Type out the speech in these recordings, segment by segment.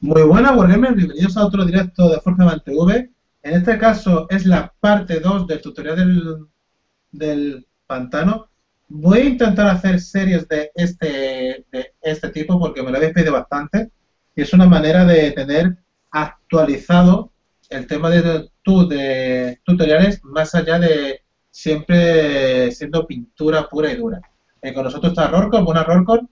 Muy buenas, Wargamers, bienvenidos a otro directo de Forgeman TV. En este caso es la parte 2 del tutorial del pantano. Voy a intentar hacer series de este tipo porque me lo habéis pedido bastante y es una manera de tener actualizado el tema de tutoriales más allá de siempre siendo pintura pura y dura. Con nosotros está Rorcon, buenas Rorcon,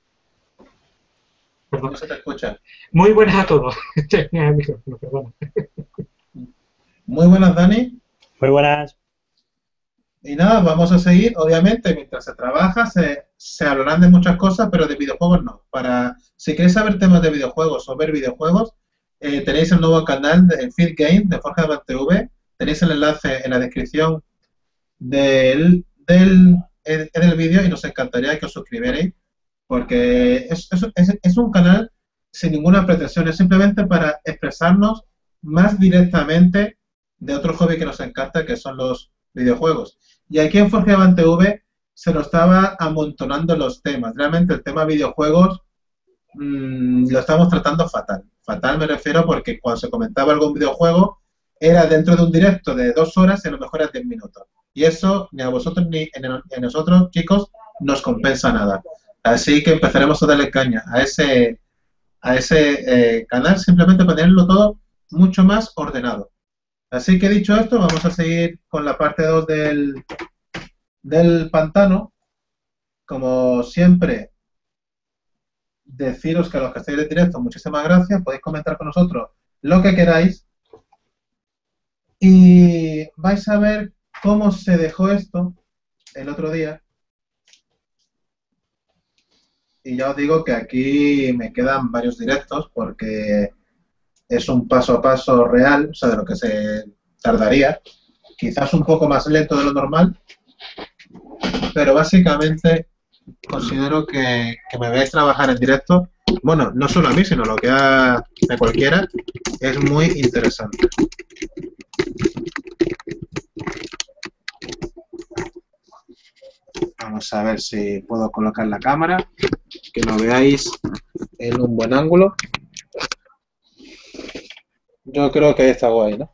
Perdón. no se te escucha. Muy buenas a todos. Tenía el micrófono, perdón. Muy buenas Dani. Muy buenas. Y nada, vamos a seguir. Obviamente, mientras se trabaja, se hablarán de muchas cosas, pero de videojuegos no. Si queréis saber temas de videojuegos o ver videojuegos, tenéis el nuevo canal de Feed Game de Forja TV. Tenéis el enlace en la descripción del vídeo y nos encantaría que os suscribierais, porque es un canal sin ninguna pretensión, es simplemente para expresarnos más directamente de otro hobby que nos encanta, que son los videojuegos. Y aquí en Forgeban TV se nos estaba amontonando los temas. Realmente el tema videojuegos lo estamos tratando fatal. Fatal me refiero porque cuando se comentaba algún videojuego era dentro de un directo de 2 horas y a lo mejor era 10 minutos. Y eso ni a vosotros ni a nosotros, chicos, nos compensa nada. Así que empezaremos a darle caña a ese canal simplemente para tenerlo todo mucho más ordenado. Así que dicho esto, vamos a seguir con la parte 2 del pantano. Como siempre, deciros que a los que estáis en directo, muchísimas gracias. Podéis comentar con nosotros lo que queráis. Y vais a ver cómo se dejó esto el otro día. Y ya os digo que aquí me quedan varios directos porque es un paso a paso real, o sea, de lo que se tardaría. Quizás un poco más lento de lo normal, pero básicamente considero que me veáis trabajar en directo, bueno, no solo a mí, sino lo que a cualquiera, es muy interesante. Vamos a ver si puedo colocar la cámara, que lo veáis en un buen ángulo. Yo creo que ahí está guay, ¿no?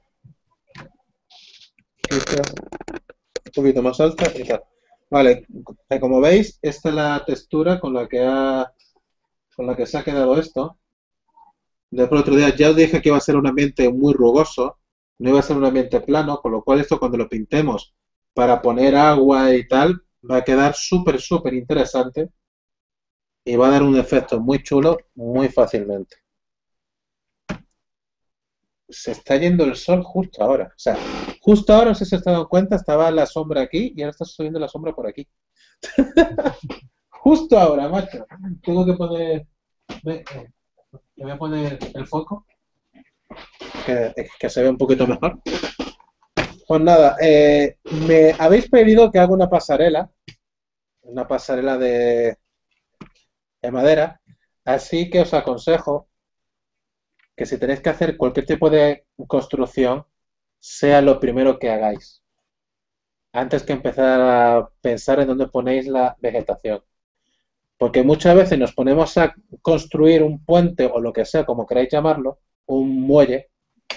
Un poquito más alta y tal. Vale, como veis, esta es la textura con la que se ha quedado esto. Después el otro día ya os dije que iba a ser un ambiente muy rugoso, no iba a ser un ambiente plano, con lo cual esto cuando lo pintemos para poner agua y tal, va a quedar súper, súper interesante y va a dar un efecto muy chulo muy fácilmente. Se está yendo el sol justo ahora, o sea, justo ahora, no sé si se dado cuenta, estaba la sombra aquí y ahora está subiendo la sombra por aquí. Justo ahora, macho. Tengo que poner... Le voy a poner el foco, que se ve un poquito mejor. Pues nada, me habéis pedido que haga una pasarela de madera, así que os aconsejo que si tenéis que hacer cualquier tipo de construcción, sea lo primero que hagáis, antes que empezar a pensar en dónde ponéis la vegetación. Porque muchas veces nos ponemos a construir un puente o lo que sea, como queráis llamarlo, un muelle,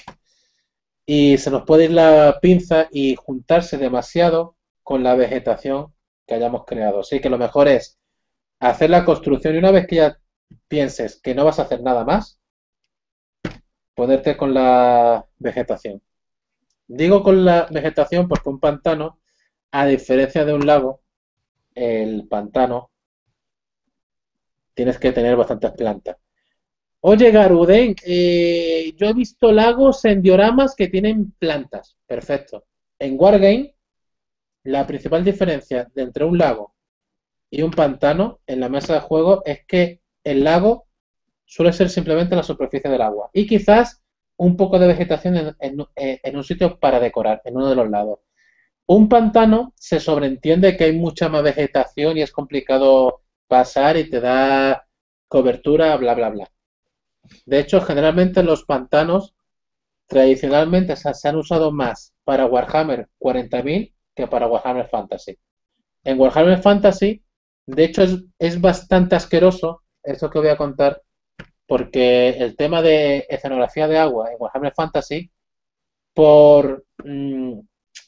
y se nos puede ir la pinza y juntarse demasiado con la vegetación que hayamos creado. Así que lo mejor es hacer la construcción y una vez que ya pienses que no vas a hacer nada más, ponerte con la vegetación. Digo con la vegetación porque un pantano, a diferencia de un lago, el pantano tienes que tener bastantes plantas. Oye, Garuden, yo he visto lagos en dioramas que tienen plantas. Perfecto. En Wargame, la principal diferencia entre un lago y un pantano en la mesa de juego es que el lago suele ser simplemente la superficie del agua y quizás un poco de vegetación en un sitio para decorar, en uno de los lados. Un pantano se sobreentiende que hay mucha más vegetación y es complicado pasar y te da cobertura, bla, bla, bla. De hecho, generalmente los pantanos tradicionalmente se han usado más para Warhammer 40.000 que para Warhammer Fantasy. En Warhammer Fantasy, de hecho, es bastante asqueroso esto que voy a contar, porque el tema de escenografía de agua en Warhammer Fantasy, por, mm,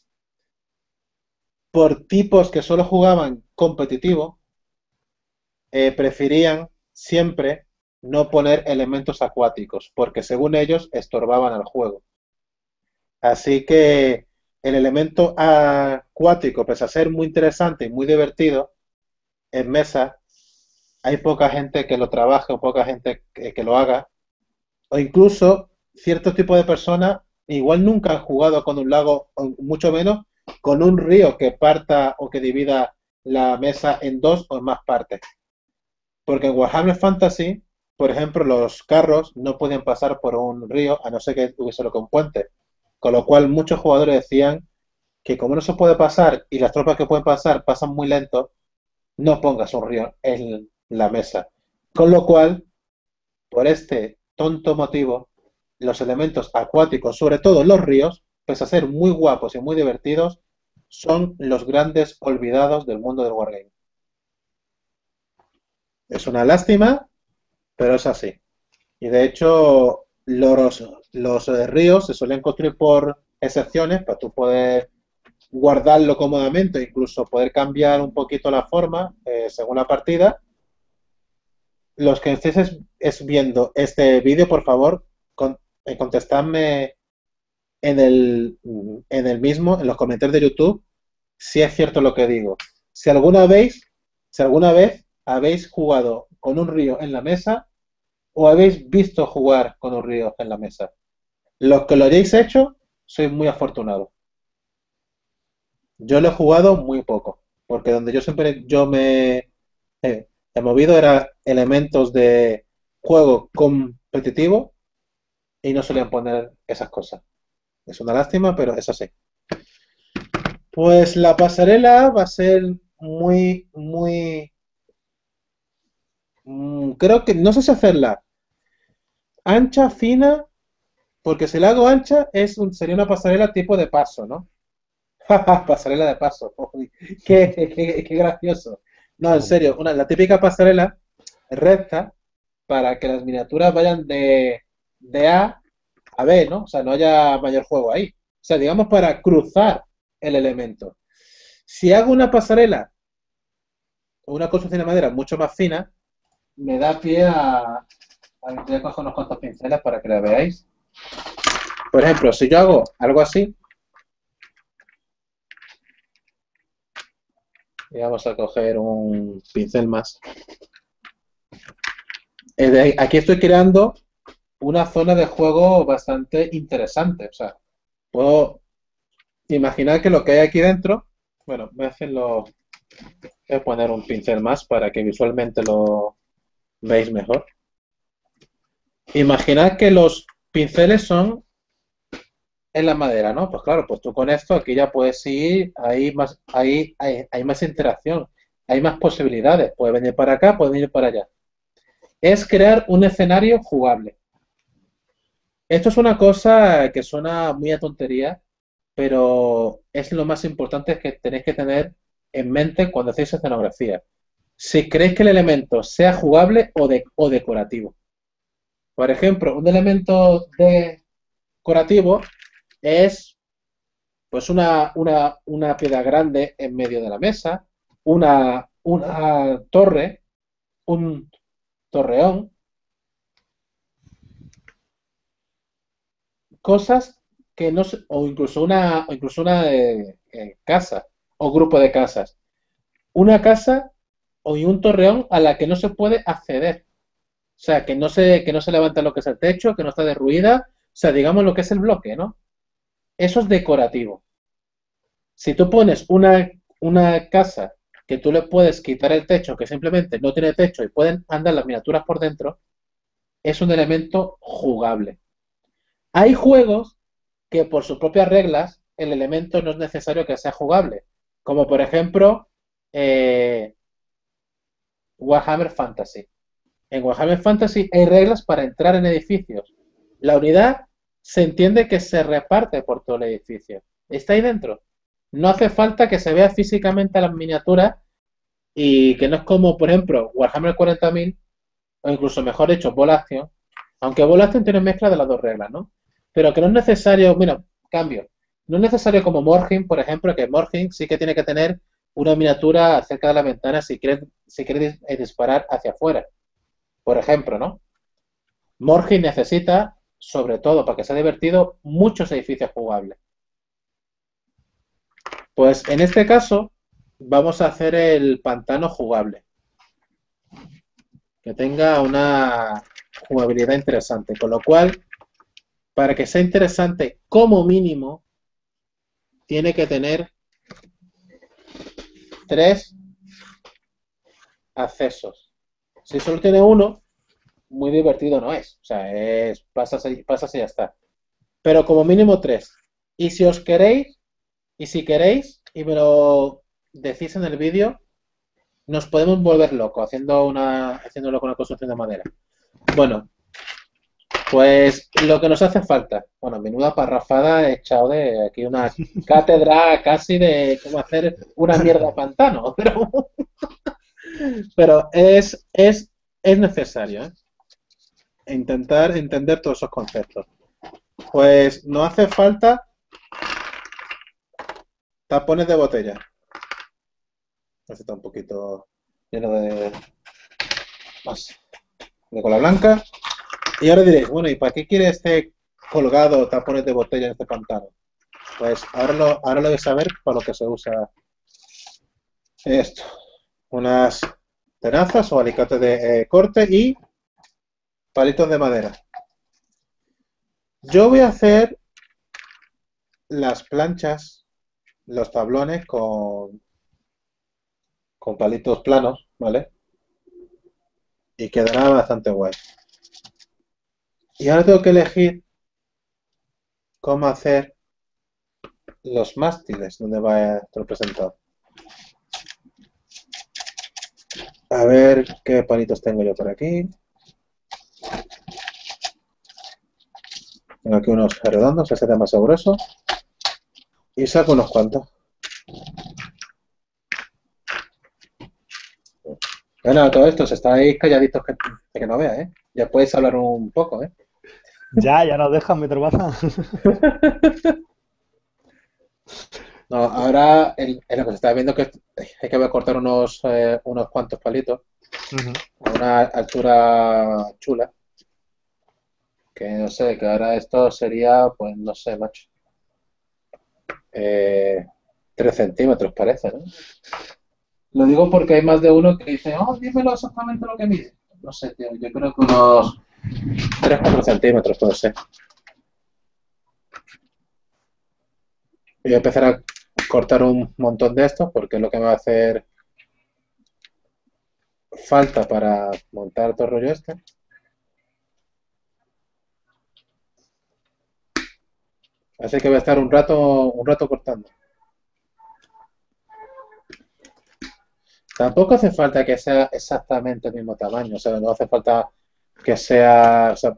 por tipos que solo jugaban competitivo, preferían siempre no poner elementos acuáticos, porque según ellos estorbaban al juego. Así que el elemento acuático, pese a ser muy interesante y muy divertido en mesa, hay poca gente que lo trabaje o poca gente que lo haga, o incluso cierto tipo de personas igual nunca han jugado con un lago, o mucho menos con un río que parta o que divida la mesa en dos o en más partes. Porque en Warhammer Fantasy, por ejemplo, los carros no pueden pasar por un río a no ser que hubiese lo que un puente. Con lo cual muchos jugadores decían que como no se puede pasar y las tropas que pueden pasar pasan muy lento, no pongas un río en la mesa. Con lo cual, por este tonto motivo, los elementos acuáticos, sobre todo los ríos, pese a ser muy guapos y muy divertidos, son los grandes olvidados del mundo del wargame. Es una lástima, pero es así. Y de hecho, los ríos se suelen construir por excepciones para tú poder guardarlo cómodamente, incluso poder cambiar un poquito la forma según la partida. Los que estéis viendo este vídeo, por favor, contestadme en el mismo, en los comentarios de YouTube, si es cierto lo que digo. Si alguna vez habéis jugado con un río en la mesa o habéis visto jugar con un río en la mesa. Los que lo hayáis hecho, sois muy afortunados. Yo lo he jugado muy poco, porque donde yo me he movido era elementos de juego competitivo y no solían poner esas cosas. Es una lástima, pero es así. Pues la pasarela va a ser muy, muy... creo que no sé si hacerla ancha, fina, porque si la hago ancha sería una pasarela tipo de paso, ¿no? Pasarela de paso. Uy, qué gracioso. No, en serio, la típica pasarela recta para que las miniaturas vayan de A B, ¿no? O sea, no haya mayor juego ahí. O sea, digamos para cruzar el elemento. Si hago una pasarela o una construcción de madera mucho más fina, me da pie voy a coger unos cuantos pinceles para que la veáis. Por ejemplo, si yo hago algo así, y vamos a coger un pincel más. Aquí estoy creando una zona de juego bastante interesante. O sea, puedo imaginar que lo que hay aquí dentro, bueno, voy a poner un pincel más para que visualmente lo veáis mejor. Imaginad que los pinceles son en la madera, ¿no? Pues claro, pues tú con esto aquí ya puedes ir, hay más interacción, hay más posibilidades. Puede venir para acá, puede venir para allá. Es crear un escenario jugable. Esto es una cosa que suena muy a tontería, pero es lo más importante que tenéis que tener en mente cuando hacéis escenografía. Si queréis que el elemento sea jugable o decorativo. Por ejemplo, un elemento decorativo es pues una piedra grande en medio de la mesa, una torre, un torreón, cosas que no se- o incluso una casa o grupo de casas. Una casa y un torreón a la que no se puede acceder. O sea, que no se levanta lo que es el techo, que no está derruida. O sea, digamos lo que es el bloque, ¿no? Eso es decorativo. Si tú pones una casa que tú le puedes quitar el techo, que simplemente no tiene techo y pueden andar las miniaturas por dentro, es un elemento jugable. Hay juegos que por sus propias reglas el elemento no es necesario que sea jugable, como por ejemplo eh, Warhammer Fantasy. En Warhammer Fantasy hay reglas para entrar en edificios. La unidad se entiende que se reparte por todo el edificio. Está ahí dentro. No hace falta que se vea físicamente las miniaturas y que no es como, por ejemplo, Warhammer 40.000, o incluso mejor dicho, Ball Action, aunque Ball Action tiene mezcla de las dos reglas, ¿no? Pero que no es necesario, mira, cambio, no es necesario como Morgin, por ejemplo, que Morgin sí que tiene que tener una miniatura cerca de la ventana si quieres disparar hacia afuera, por ejemplo, ¿no? Morgin necesita, sobre todo para que sea divertido, muchos edificios jugables. Pues en este caso vamos a hacer el pantano jugable, que tenga una jugabilidad interesante, con lo cual, para que sea interesante, como mínimo, tiene que tener 3 accesos. Si solo tiene uno, muy divertido no es. O sea, pasas y ya está. Pero como mínimo 3. Y si os queréis, y si queréis, y me lo decís en el vídeo, nos podemos volver locos haciéndolo con una construcción de madera. Bueno, pues lo que nos hace falta, bueno, menuda parrafada he echado de aquí una cátedra casi de cómo hacer una mierda de pantano, pero es necesario, ¿eh? Intentar entender todos esos conceptos. Pues no hace falta tapones de botella. Este está un poquito lleno de más de cola blanca. Y ahora diréis, bueno, ¿y para qué quiere este colgado tapones de botella en este pantano? Pues ahora lo vais a saber para lo que se usa esto. Unas tenazas o alicates de corte y palitos de madera. Yo voy a hacer las planchas, los tablones con palitos planos, ¿vale? Y quedará bastante guay. Y ahora tengo que elegir cómo hacer los mástiles, donde va a estar representado. A ver qué palitos tengo yo por aquí. Tengo aquí unos redondos, ese tema más grueso. Y saco unos cuantos. Bueno, todo esto, estáis calladitos que no vea, ¿eh? Ya podéis hablar un poco, ¿eh? Ya nos dejan meter baza. No, ahora en lo que se está viendo que hay que cortar unos cuantos palitos a una altura chula. Que no sé, que ahora esto sería, pues no sé, macho. 3 centímetros parece, ¿no? Lo digo porque hay más de uno que dice, oh, dímelo exactamente lo que mide. No sé, tío, yo creo que unos 3-4 centímetros puede ser. Voy a empezar a cortar un montón de estos porque es lo que me va a hacer falta para montar todo el rollo este. Así que voy a estar un rato cortando. Tampoco hace falta que sea exactamente el mismo tamaño, o sea, no hace falta que sea, o sea,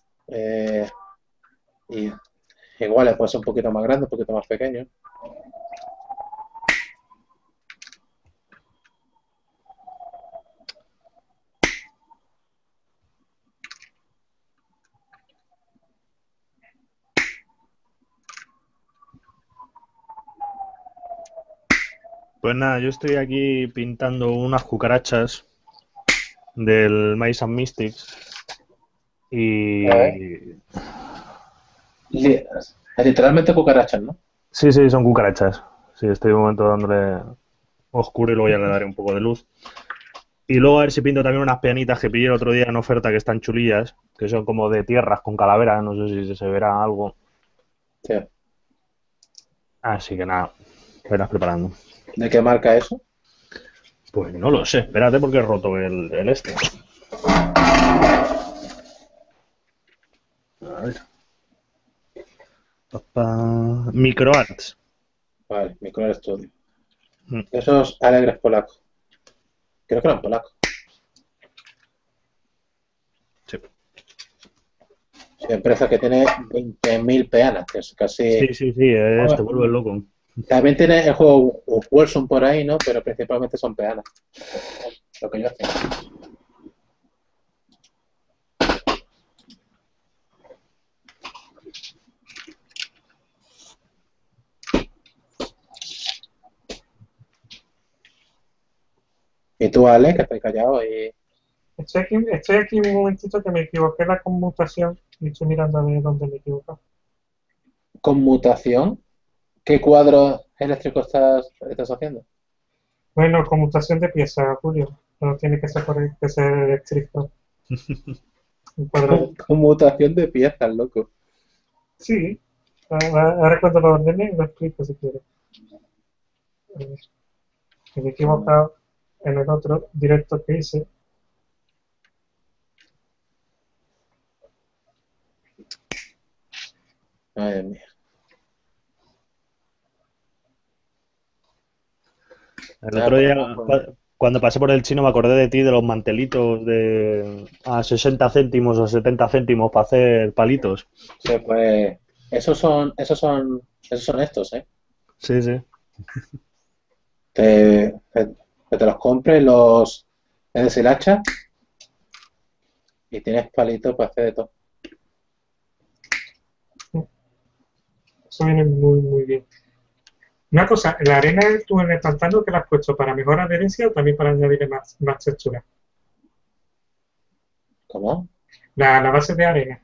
y igual puede ser un poquito más grande, un poquito más pequeño. Pues nada, yo estoy aquí pintando unas cucarachas del Mice and Mystics y... Literalmente cucarachas, ¿no? Sí, son cucarachas. Sí, estoy un momento dándole oscuro y luego ya le daré un poco de luz. Y luego a ver si pinto también unas peanitas que pillé el otro día en oferta que están chulillas, que son como de tierras con calavera, no sé si se verá algo. Sí. Así que nada, verás preparando. ¿De qué marca eso? Pues no lo sé, espérate porque he roto el este. A ver. Microarts. Vale, Microart Studio. Esos alegres polacos. Creo que eran polacos. Sí. Sí, empresa que tiene 20.000 peanas, que es casi... Sí, te vuelve loco. También tiene el juego Wilson por ahí, ¿no? Pero principalmente son peanas. Lo que yo hacía. Y tú, Ale, que estoy callado y Estoy aquí un momentito que me equivoqué en la conmutación y estoy mirando a ver dónde me he equivocado. conmutación. ¿Qué cuadro eléctrico estás haciendo? Bueno, conmutación de piezas, Julio. No tiene que ser, que ser eléctrico. Un cuadro. Conmutación de piezas, loco. Sí. Ahora cuando lo ordene lo explico si quieres. A ver, me he equivocado en el otro directo que hice. Madre mía. El otro Pues día, nada, pues, cuando pasé por el chino, me acordé de ti, de los mantelitos a 60 céntimos o 70 céntimos para hacer palitos. sí, pues, esos son estos, ¿eh? Sí, sí. Que te los compres, los eres el hacha y tienes palitos para hacer de todo. Eso viene muy, muy bien. Una cosa, la arena tú en el pantano que la has puesto para mejor adherencia o también para añadirle más textura. ¿Cómo? La base de arena.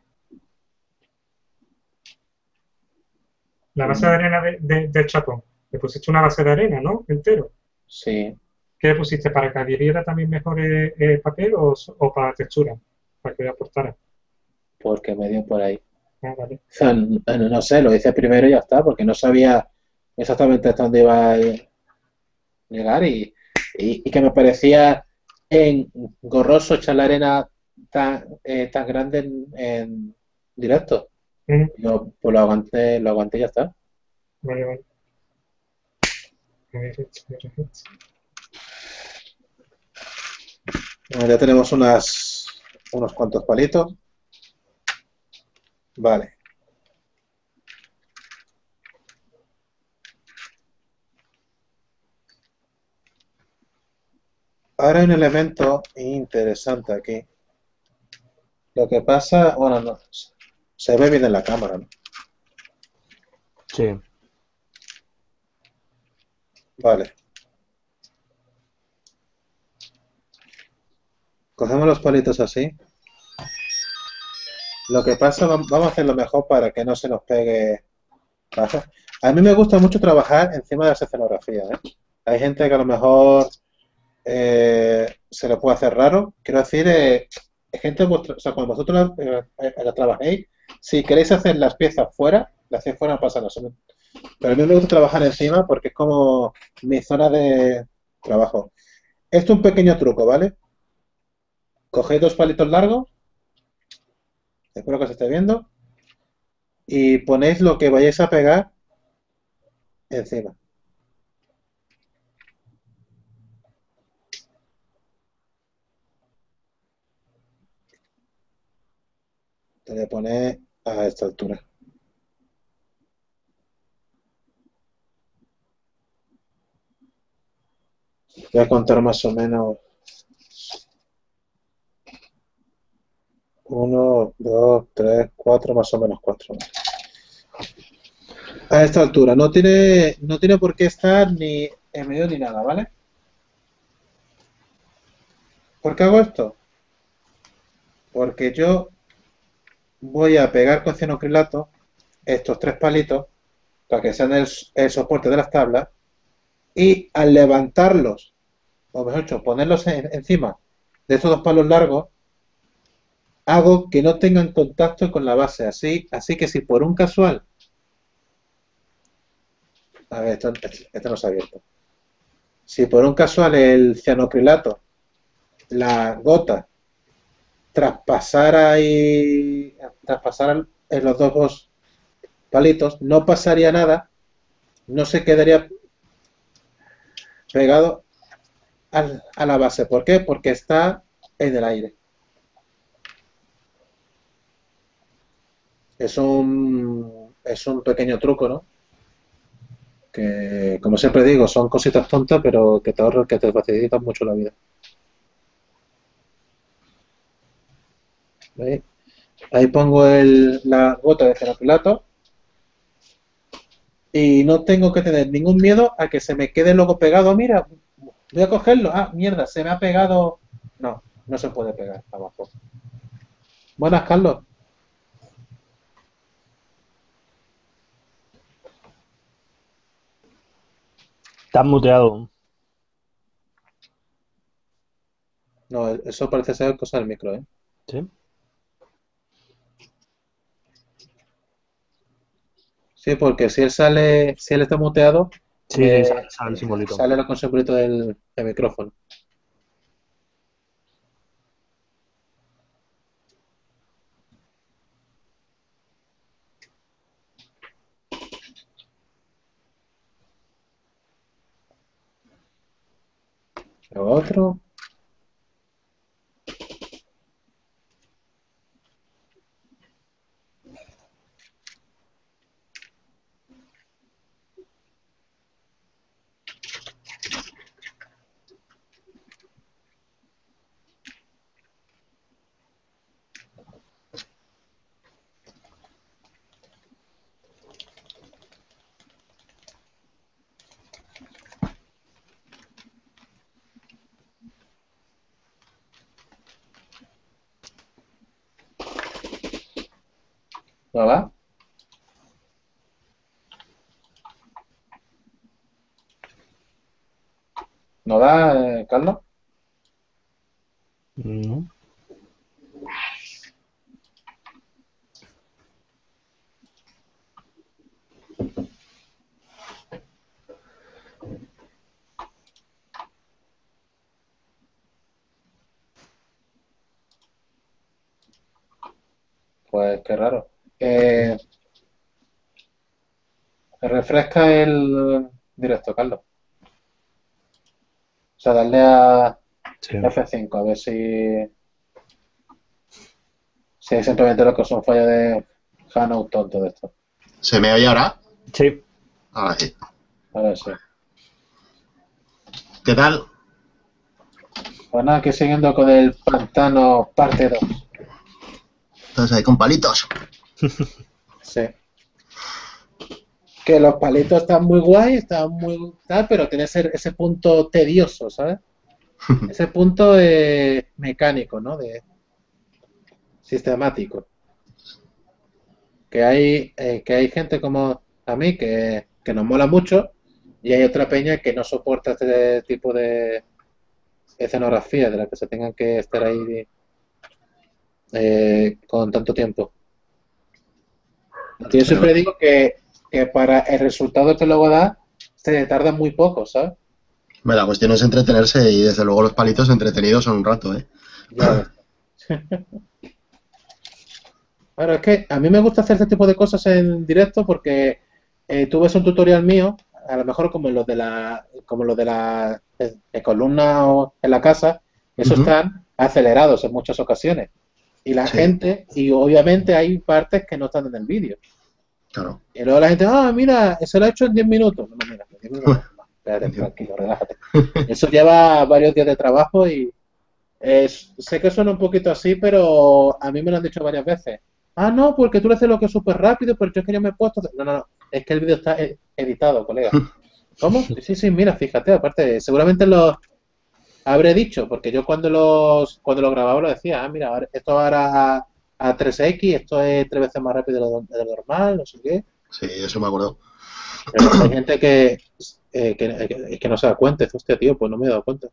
La base de Mm, arena del chapón. Le pusiste una base de arena, ¿no? Entero. sí, ¿Qué le pusiste? ¿Para que adhiriera también mejor el papel o para textura? Para que aportara. porque me dio por ahí. Ah, vale. O sea, no sé, lo hice primero y ya está, porque no sabía exactamente hasta dónde iba a llegar y que me parecía engorroso echar la arena tan grande en directo. Mm, Yo pues lo aguanté y ya está. vale, vale. Perfecto. Bueno, ya tenemos unos cuantos palitos. Vale. Ahora hay un elemento interesante aquí. Lo que pasa, bueno, no, se ve bien en la cámara, ¿no? Sí. Vale. Cogemos los palitos así. Lo que pasa, vamos a hacerlo mejor para que no se nos pegue. A mí me gusta mucho trabajar encima de las escenografías, ¿eh? Hay gente que a lo mejor se lo puede hacer raro. Quiero decir, gente, o sea, cuando vosotros la trabajéis, si queréis hacer las piezas fuera, las hacéis fuera no pasa nada. Pero a mí me gusta trabajar encima porque es como mi zona de trabajo. Esto es un pequeño truco, ¿vale? Cogéis dos palitos largos, espero que se esté viendo, y ponéis lo que vayáis a pegar encima. Te voy a poner a esta altura. Voy a contar más o menos uno, dos, tres, cuatro, más o menos cuatro. A esta altura. No tiene por qué estar ni en medio ni nada, ¿vale? ¿Por qué hago esto? Porque yo voy a pegar con cianocrilato estos tres palitos para que sean el soporte de las tablas y al levantarlos, o mejor dicho, ponerlos encima de estos dos palos largos, hago que no tengan contacto con la base. Así que si por un casual, a ver, esto no se ha abierto. Si por un casual el cianocrilato, la gota, traspasara en los dos palitos, no pasaría nada, no se quedaría pegado a la base. ¿Por qué? Porque está en el aire. Es un pequeño truco, ¿no? Que, como siempre digo, son cositas tontas, pero que te facilitan mucho la vida. ¿Veis? Ahí pongo la gota de cianocrilato y no tengo que tener ningún miedo a que se me quede luego pegado, mira, Voy a cogerlo. Ah, mierda, se me ha pegado. No, no se puede pegar abajo. Buenas, Carlos. Te has muteado. No, eso parece ser cosa del micro, ¿eh? ¿Sí? Sí, porque si él está muteado, Sí, sí, me sale el simbolito. sale el simbolito del micrófono. Lo otro. ¿No va? ¿No va, Carlos? No. Pues qué raro. Eh, Refresca el directo, Carlos. O sea, darle a Sí. F5 a ver si es simplemente lo que es un fallo de Hanout tonto de esto. ¿Se me oye ahora? Sí. Ahora sí. A ver si. ¿Qué tal? Pues nada, que siguiendo con el pantano parte 2. Entonces ahí con palitos. Sí. Que los palitos están muy guay, están muy tal, pero tiene ese punto tedioso, ¿sabes? Ese punto mecánico, ¿no? De sistemático. Que hay gente como a mí que nos mola mucho y hay otra peña que no soporta este tipo de escenografía de la que se tengan que estar ahí con tanto tiempo. Yo Pero siempre digo que para el resultado que luego da se tarda muy poco, ¿sabes? bueno, la cuestión es entretenerse y desde luego los palitos entretenidos son un rato, ¿eh? Ya ves. Bueno, es que a mí me gusta hacer este tipo de cosas en directo porque tú ves un tutorial mío, a lo mejor como los de la columna o en la casa, esos Ujú. están acelerados en muchas ocasiones. Y la Sí, gente, y obviamente hay partes que no están en el vídeo. claro. Y luego la gente, mira, se lo ha hecho en 10 minutos. No, mira, en 10 minutos no, no, espérate, tranquilo, relájate. Eso lleva varios días de trabajo y sé que suena un poquito así, pero a mí me lo han dicho varias veces. Ah, no, porque tú le haces lo que es súper rápido, pero yo es que yo me he puesto. No, no, no, es que el vídeo está editado, colega. ¿Cómo? Sí, sí, mira, fíjate, aparte, seguramente los habré dicho, porque yo cuando lo grababa lo decía, mira, esto ahora a 3x, esto es 3 veces más rápido de lo normal, no sé qué. Sí, eso me acuerdo. Pero hay gente que no se da cuenta, dice, hostia, tío, pues no me he dado cuenta.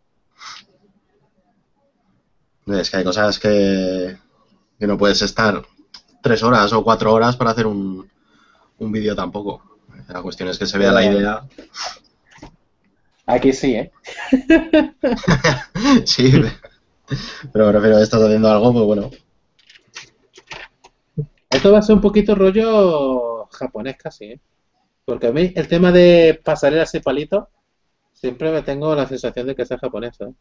Es que hay cosas que no puedes estar 3 horas o 4 horas para hacer un vídeo tampoco. La cuestión es que se vea la Pero idea. aquí sí, ¿eh? Sí, pero prefiero estás haciendo algo, pues bueno. Esto va a ser un poquito rollo japonés casi, ¿eh? Porque a mí el tema de pasarelas y palitos siempre me tengo la sensación de que es japonés, ¿eh?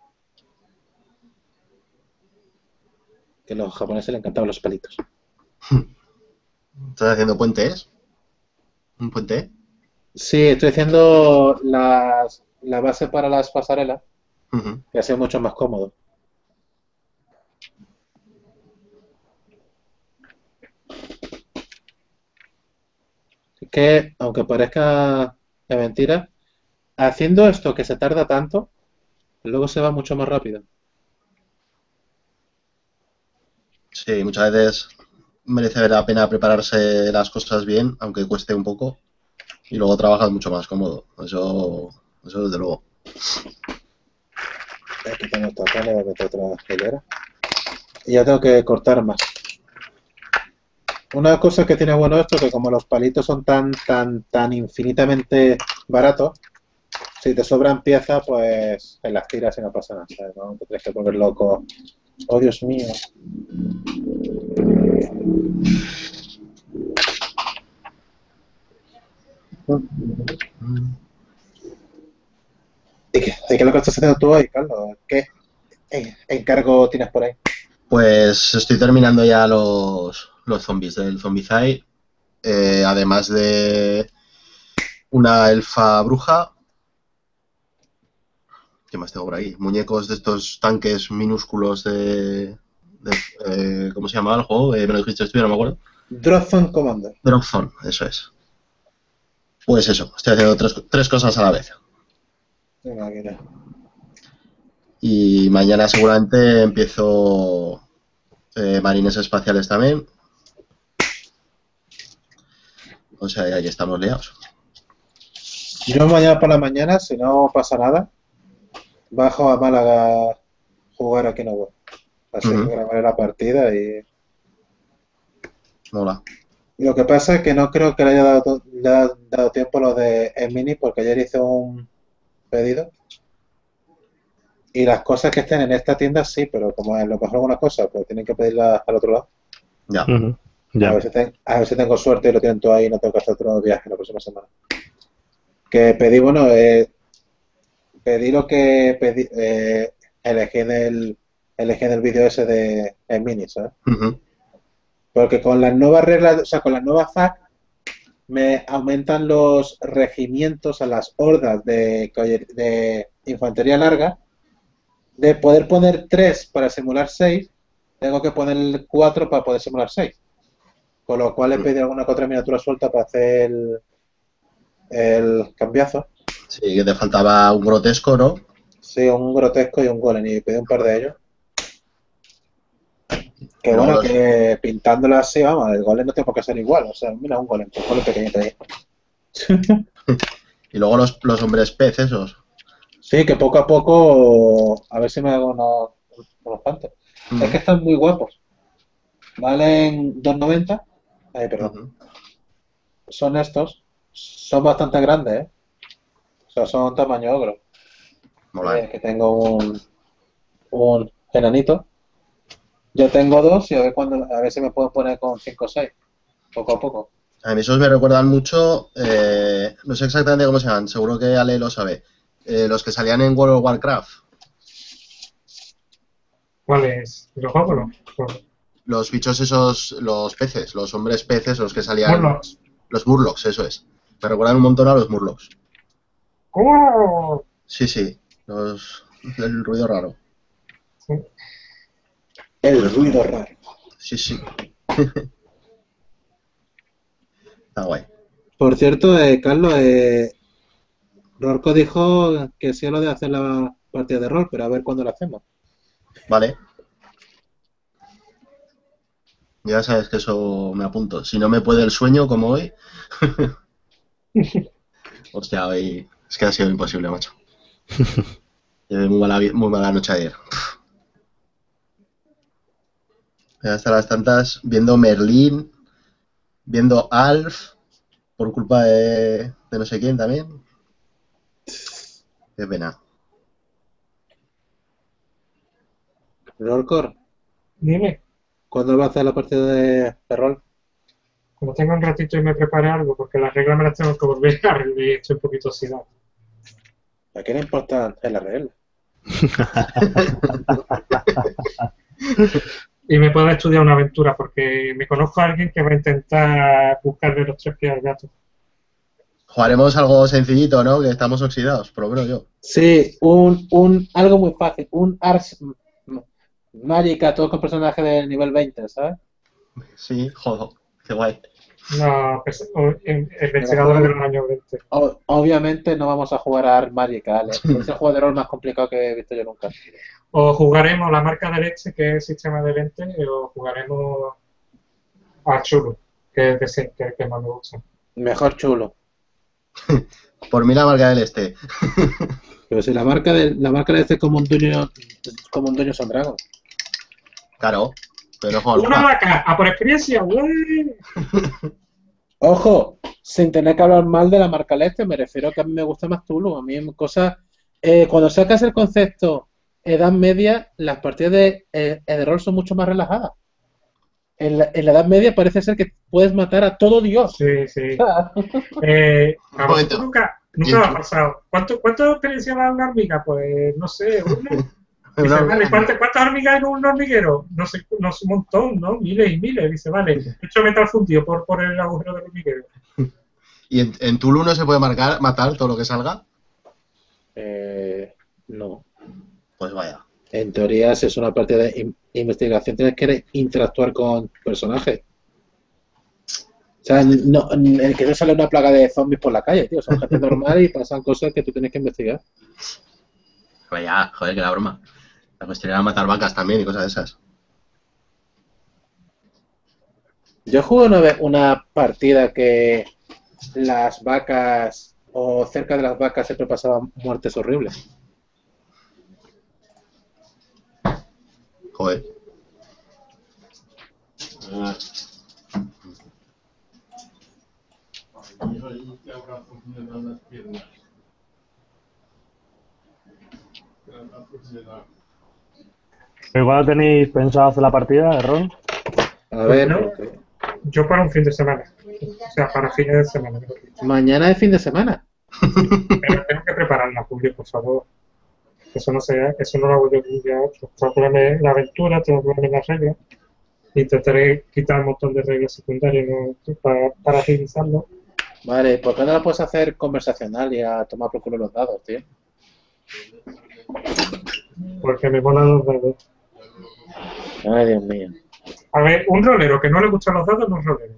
Que a los japoneses les encantaban los palitos. ¿Estás haciendo puentes? ¿Un puente? Sí, estoy haciendo la base para las pasarelas, Ujú. que ha sido mucho más cómodo. Es que, aunque parezca de mentira, haciendo esto que se tarda tanto, luego se va mucho más rápido. Sí, muchas veces merece la pena prepararse las cosas bien, aunque cueste un poco, y luego trabajas mucho más cómodo. Eso desde luego. Aquí tengo esta carne, voy a meter otra hilera. Y ya tengo que cortar más. Una cosa que tiene bueno esto, que como los palitos son tan infinitamente baratos, si te sobran piezas, pues en las tiras y no pasa nada, ¿sabes? No te tienes que volver loco. Oh, Dios mío. ¿Y qué es lo que estás haciendo tú hoy, Carlos? ¿Qué encargo tienes por ahí? Pues estoy terminando ya los zombies del Zombicide, además de una elfa bruja. ¿Qué más tengo por ahí? Muñecos de estos tanques minúsculos ¿cómo se llamaba el juego? Me lo dijiste tú, no me acuerdo. Drothon Commander. Dropzone, eso es. Pues eso, estoy haciendo tres cosas a la vez. Venga, mira. Y mañana seguramente empiezo marines espaciales también. O sea, ahí estamos liados. Yo mañana por la mañana, si no pasa nada, bajo a Málaga a jugar aquí en la web. Así que grabaré la partida y... Mola. Lo que pasa es que no creo que le haya dado tiempo lo de Mini porque ayer hice un pedido y las cosas que estén en esta tienda sí, pero como es lo mejor algunas cosas, pues tienen que pedirlas al otro lado. Ya. Ya. A ver si tengo suerte y lo tienen todo ahí y no tengo que hacer otro viaje la próxima semana. Que pedí, bueno, pedí lo que pedí, elegí en el vídeo ese de Mini, ¿sabes? Porque con las nuevas reglas, o sea, con las nuevas FAQ, me aumentan los regimientos a las hordas de infantería larga. De poder poner 3 para simular 6, tengo que poner 4 para poder simular 6. Con lo cual he pedido alguna que otra miniatura suelta para hacer el cambiazo. Sí, que te faltaba un grotesco, ¿no? Sí, un grotesco y un golem, y pedí un par de ellos. Que Y bueno, luego que pintándolo así, vamos, el golem no tiene por qué ser igual. O sea, mira, un golem pequeñito ahí. y luego los hombres pez esos. Sí, que poco a poco, a ver si me hago unos cuantos. Es que están muy guapos. Valen 2,90. Ay, perdón. Son estos. Son bastante grandes, ¿eh? O sea, son tamaño ogro. Mola. Que tengo un enanito. Yo tengo 2 y a ver si me puedo poner con 5 o 6. Poco a poco. A mí esos me recuerdan mucho, no sé exactamente cómo se llaman, seguro que Ale lo sabe. Los que salían en World of Warcraft. ¿Cuáles? ¿Los óculos? Los bichos esos, los peces, los hombres peces, los que salían... Murlocs. Los Murlocs, eso es. Me recuerdan un montón a los Murlocs. ¡Oh! Sí, el ruido raro. Sí. El ruido raro. Sí. Está guay. Por cierto, Carlos, Rorco dijo que sí lo de hacer la partida de rol, pero a ver cuándo lo hacemos. Vale. Ya sabes que eso me apunto. Si no me puede el sueño como hoy... Hostia, hoy... Es que ha sido imposible, macho. Llevé muy mala noche ayer. Hasta las tantas viendo Merlín, viendo Alf, por culpa de no sé quién también. Qué pena. Rorcor, Dime, ¿cuándo va a hacer la partida de rol? como tenga un ratito y me prepare algo, porque las reglas me las tengo que volver a revivir, estoy un poquito oxidado. ¿A qué le importa la regla? Y me puedo estudiar una aventura, porque me conozco a alguien que va a intentar buscarle los 3 pies al gato. Jugaremos algo sencillito, ¿no? Que estamos oxidados, por lo menos yo. Sí, algo muy fácil, un Ars Magica, todo con personaje de nivel 20, ¿sabes? Sí, joder, qué guay. No, pues, investigadores de los años 20. Obviamente no vamos a jugar a Art Magic, ¿vale? Es el juego de rol más complicado que he visto yo nunca. O jugaremos la marca de leche, que es el sistema de 20, o jugaremos a Chulo, que es decente, que más me gusta. Mejor chulo. Por mí la marca del este. Pero si la marca de este es como un dueño son Dragon. Claro, pero no juego ¡Una nunca. vaca! ¡A por experiencia! ¡Ué! Ojo, sin tener que hablar mal de la marca Leste, me refiero a que a mí me gusta más Tulu. A mí cosas... cuando sacas el concepto Edad Media, las partidas de rol son mucho más relajadas. En la Edad Media parece ser que puedes matar a todo Dios. Sí, sí. ¿A Un momento. vosotros nunca lo ha pasado? ¿Cuánto experiencia va una hormiga? Pues no sé, una. Dice, vale, ¿cuántas hormigas hay en un hormiguero? No sé, un montón, ¿no? Miles y miles. Dice, vale, he hecho metal fundido por el agujero del hormiguero. ¿Y en Tulu no se puede matar todo lo que salga? No. Pues vaya. En teoría, si es una partida de investigación, tienes que interactuar con personajes. O sea, no, el que no sale una plaga de zombies por la calle, tío. Son gente normal y pasan cosas que tú tienes que investigar. Vaya, joder, que la broma. La cuestión era matar vacas también y cosas de esas. Yo jugué una vez una partida que las vacas, o cerca de las vacas, siempre pasaban muertes horribles. Joder. ¿Y cuándo tenéis pensado hacer la partida de rol? A ver, ¿No? Yo para un fin de semana. O sea, para fines de semana. mañana es fin de semana. Pero tengo que prepararla, Julio, por favor. Eso no lo hago yo de un día a otro. Tengo que ponerme la aventura, tengo que ponerme las reglas. Intentaré quitar un montón de reglas secundarias, ¿no? para agilizarlo. Vale, ¿por qué no la puedes hacer conversacional y a tomar por culo los dados, tío? Porque me molan los dados. Ay, Dios mío. A ver, un rolero que no le gustan los dados no es rolero.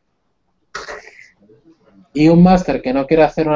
Y un máster que no quiere hacer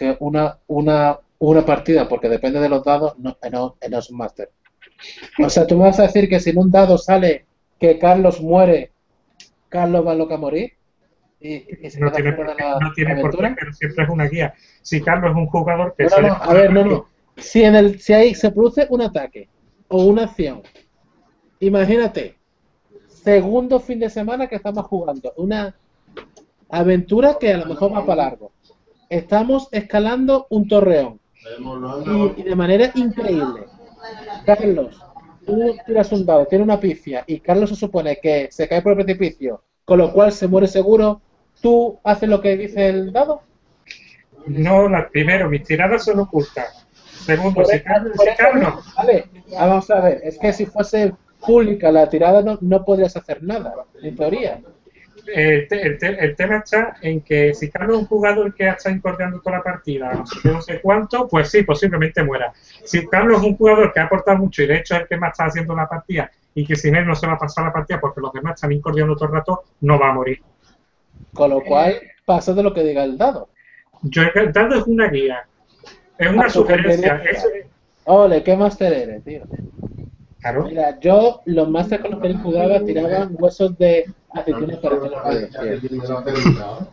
una partida porque depende de los dados, no es un máster. O sea, tú me vas a decir que si en un dado sale que Carlos muere, Carlos va a morir. Y se No queda tiene fuera por qué, de la no tiene por qué, aventura. pero siempre es una guía. Si Carlos es un jugador que A ver, no. Si ahí se produce un ataque o una acción, imagínate, segundo fin de semana que estamos jugando, una aventura que a lo mejor va para largo. Estamos escalando un torreón y de manera increíble. Carlos, tú tiras un dado, tiene una pifia y Carlos se supone que se cae por el precipicio, con lo cual se muere seguro. ¿Tú haces lo que dice el dado? No, primero, mis tiradas son ocultas. Segundo, si Carlos... Vale, vamos a ver, es que si fuese pública la tirada no podrías hacer nada, en teoría. El tema está en que si Carlos es un jugador que está incordiando toda la partida, no sé cuánto, pues sí, posiblemente muera. Si Carlos es un jugador que ha aportado mucho y de hecho es el que más está haciendo la partida y que sin él no se va a pasar la partida porque los demás están incordiando todo el rato, no va a morir. Con lo cual, pasa de lo que diga el dado. El dado es una guía, es una sugerencia. Ole, ¿qué máster eres, tío? Claro. Mira, yo los másteres con los que jugaba tiraban huesos de aceitunas para que los vayas.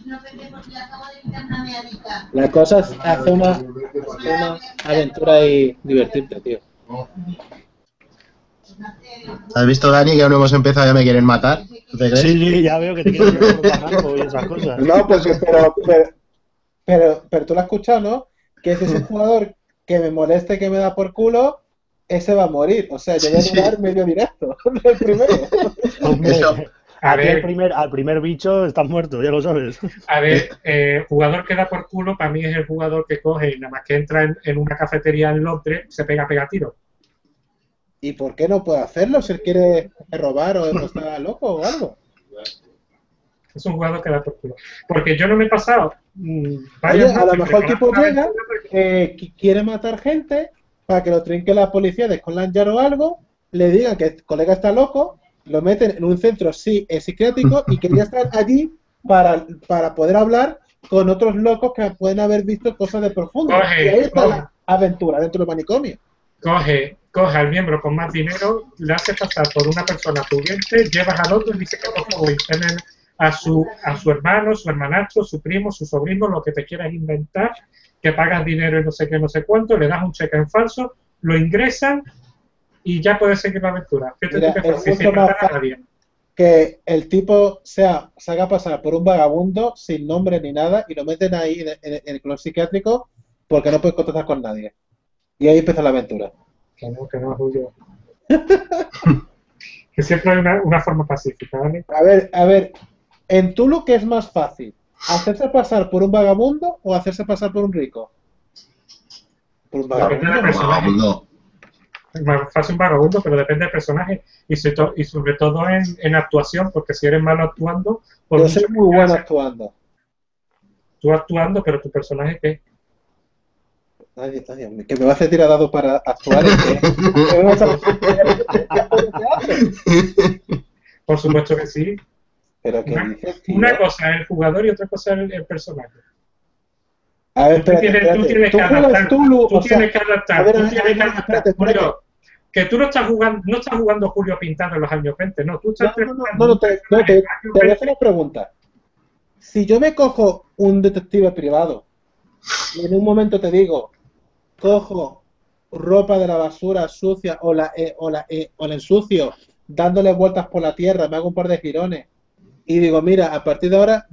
La cosa es hacer una aventura y divertirte, tío. ¿Has visto, Dani, que aún no hemos empezado y ya me quieren matar? ¿Tú te crees? Sí, ya veo que te quieres ir por barranco y esas cosas. No, pues pero tú lo has escuchado, ¿no? Que si es un jugador que me moleste, que me da por culo, ese va a morir. O sea, yo voy a durar medio directo. El primero. Hombre, Eso. A ver, al primer bicho estás muerto, ya lo sabes. A ver, jugador que da por culo para mí es el jugador que coge y nada más que entra en una cafetería en Londres, se pega tiro. ¿Y por qué no puede hacerlo? Si él quiere robar o está loco o algo. Es un jugador que da por culo. Porque yo no me he pasado. Oye, a lo mejor el tipo llega, quiere matar gente para que lo trinque la policía de Scotland Yard o algo, le digan que el colega está loco, lo meten en un centro psiquiátrico y quería estar allí para poder hablar con otros locos que pueden haber visto cosas de profundo. Coge, Y ahí está coge. la aventura dentro del manicomio. Coge al miembro con más dinero, le haces pasar por una persona pudiente, llevas al otro y dice que por favor internen a su hermano, su hermanastro, su primo, su sobrino, lo que te quieras inventar, que pagas dinero y no sé qué, no sé cuánto, le das un cheque en falso, lo ingresan y ya puedes seguir la aventura. Fíjate Mira, tú qué es fácil, sin mucho más matar a nadie. que el tipo se haga pasar por un vagabundo sin nombre ni nada y lo meten ahí en el club psiquiátrico porque no puede contactar con nadie. Y ahí empieza la aventura. Que no, Julio. Que siempre hay una forma pacífica, ¿vale? A ver, en Tulu, ¿qué es más fácil? ¿Hacerse pasar por un vagabundo o hacerse pasar por un rico? Por un Depende del vagabundo. personaje. No. Más fácil un vagabundo, pero depende del personaje y sobre todo en actuación, porque si eres malo actuando, por Yo mucho soy que muy bueno quieras, actuando. tú actuando, pero tu personaje ¿qué? Ay, que me va a hacer tirar dado para actuar. ¿Qué me vas a Por supuesto que sí. Pero ¿qué Una, dices, tío? una cosa es el jugador y otra cosa es el personaje. A ver, Tú espérate. tienes Tú que juegas adaptar. Tulu, Tú o sea, tienes que adaptar. a ver, Tú tienes que no, adaptar. espérate. Julio, que tú no estás jugando Julio Pintado en los años 20, no. Tú estás No, te voy a hacer una pregunta. Si yo me cojo un detective privado y en un momento te digo, cojo ropa de la basura sucia o la ensucio dándole vueltas por la tierra, me hago un par de girones y digo, mira, a partir de ahora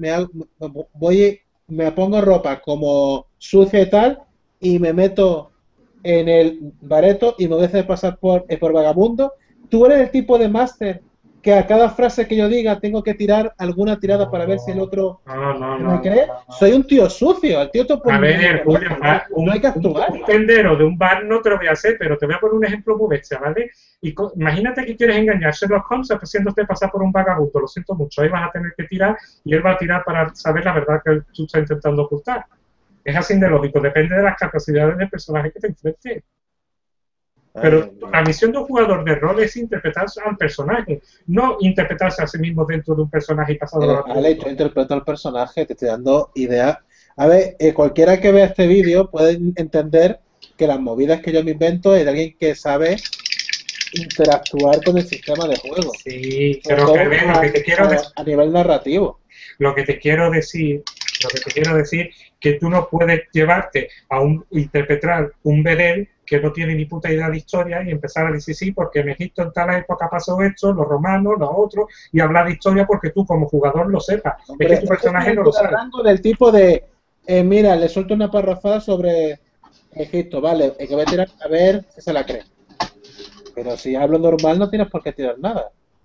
me pongo ropa como sucia y tal y me meto en el bareto y me voy a hacer pasar por vagabundo. Tú eres el tipo de máster que a cada frase que yo diga tengo que tirar alguna tirada para ver si el otro me cree. Soy un tío sucio, el tío te A ver, Julio, no hay que actuar. un tendero de un bar no te lo voy a hacer, pero te voy a poner un ejemplo muy bestia, ¿vale? Imagínate que quieres engañar a Sherlock Holmes haciéndote pasar por un vagabundo, lo siento mucho, ahí vas a tener que tirar y él va a tirar para saber la verdad que tú estás intentando ocultar. Es así de lógico, depende de las capacidades del personaje que te enfrentes. Pero la misión de un jugador de rol es interpretarse al personaje, no interpretarse a sí mismo dentro de un personaje y pasar la Ale, yo interpreto al personaje, te estoy dando ideas. A ver, cualquiera que vea este vídeo puede entender que las movidas que yo me invento es de alguien que sabe interactuar con el sistema de juego. Sí, pero lo que te quiero decir, a nivel narrativo. Lo que te quiero decir, que tú no puedes llevarte a interpretar un bedel que no tiene ni puta idea de historia y empezar a decir sí, porque en Egipto en tal época pasó esto, los romanos, los otros, y hablar de historia porque tú como jugador lo sepas. Hombre, es que tu personaje no lo sabe. Hablando del tipo de, mira, le suelto una parrafada sobre Egipto, vale, que voy a tirar a ver si se la cree. Pero si hablo normal no tienes por qué tirar nada.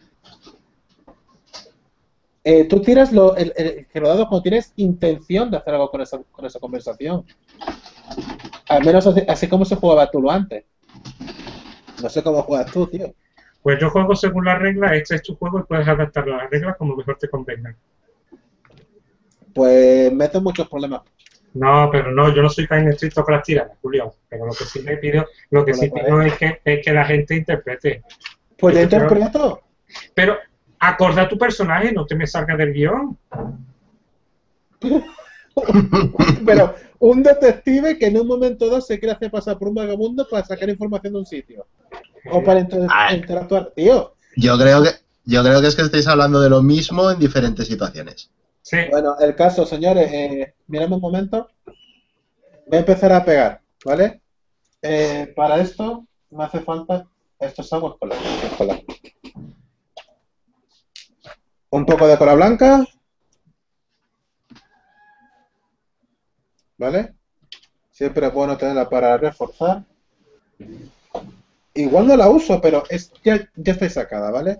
Tú tiras el dado cuando tienes intención de hacer algo con esa conversación. Al menos así como se jugaba Tulu antes. No sé cómo juegas tú, tío. Pues yo juego según las reglas, este es tu juego y puedes adaptar las reglas como mejor te convenga. Pues meto muchos problemas. No, pero no, yo no soy tan estricto con las tiradas, Julio. Pero lo que sí me pido, es que la gente interprete. Pues yo interpreto. Pero acorda tu personaje, no te me salga del guión. Pero un detective que en un momento dado se quiere hacer pasar por un vagabundo para sacar información de un sitio. O para interactuar. Tío. Yo creo que es que estáis hablando de lo mismo en diferentes situaciones. Sí. Bueno, el caso, señores, miramos un momento. Voy a empezar a pegar, ¿vale? Para esto me hace falta estos aguas cola. Un poco de cola blanca. ¿Vale? Siempre es bueno tenerla para reforzar. Igual no la uso, pero ya está sacada, ¿vale?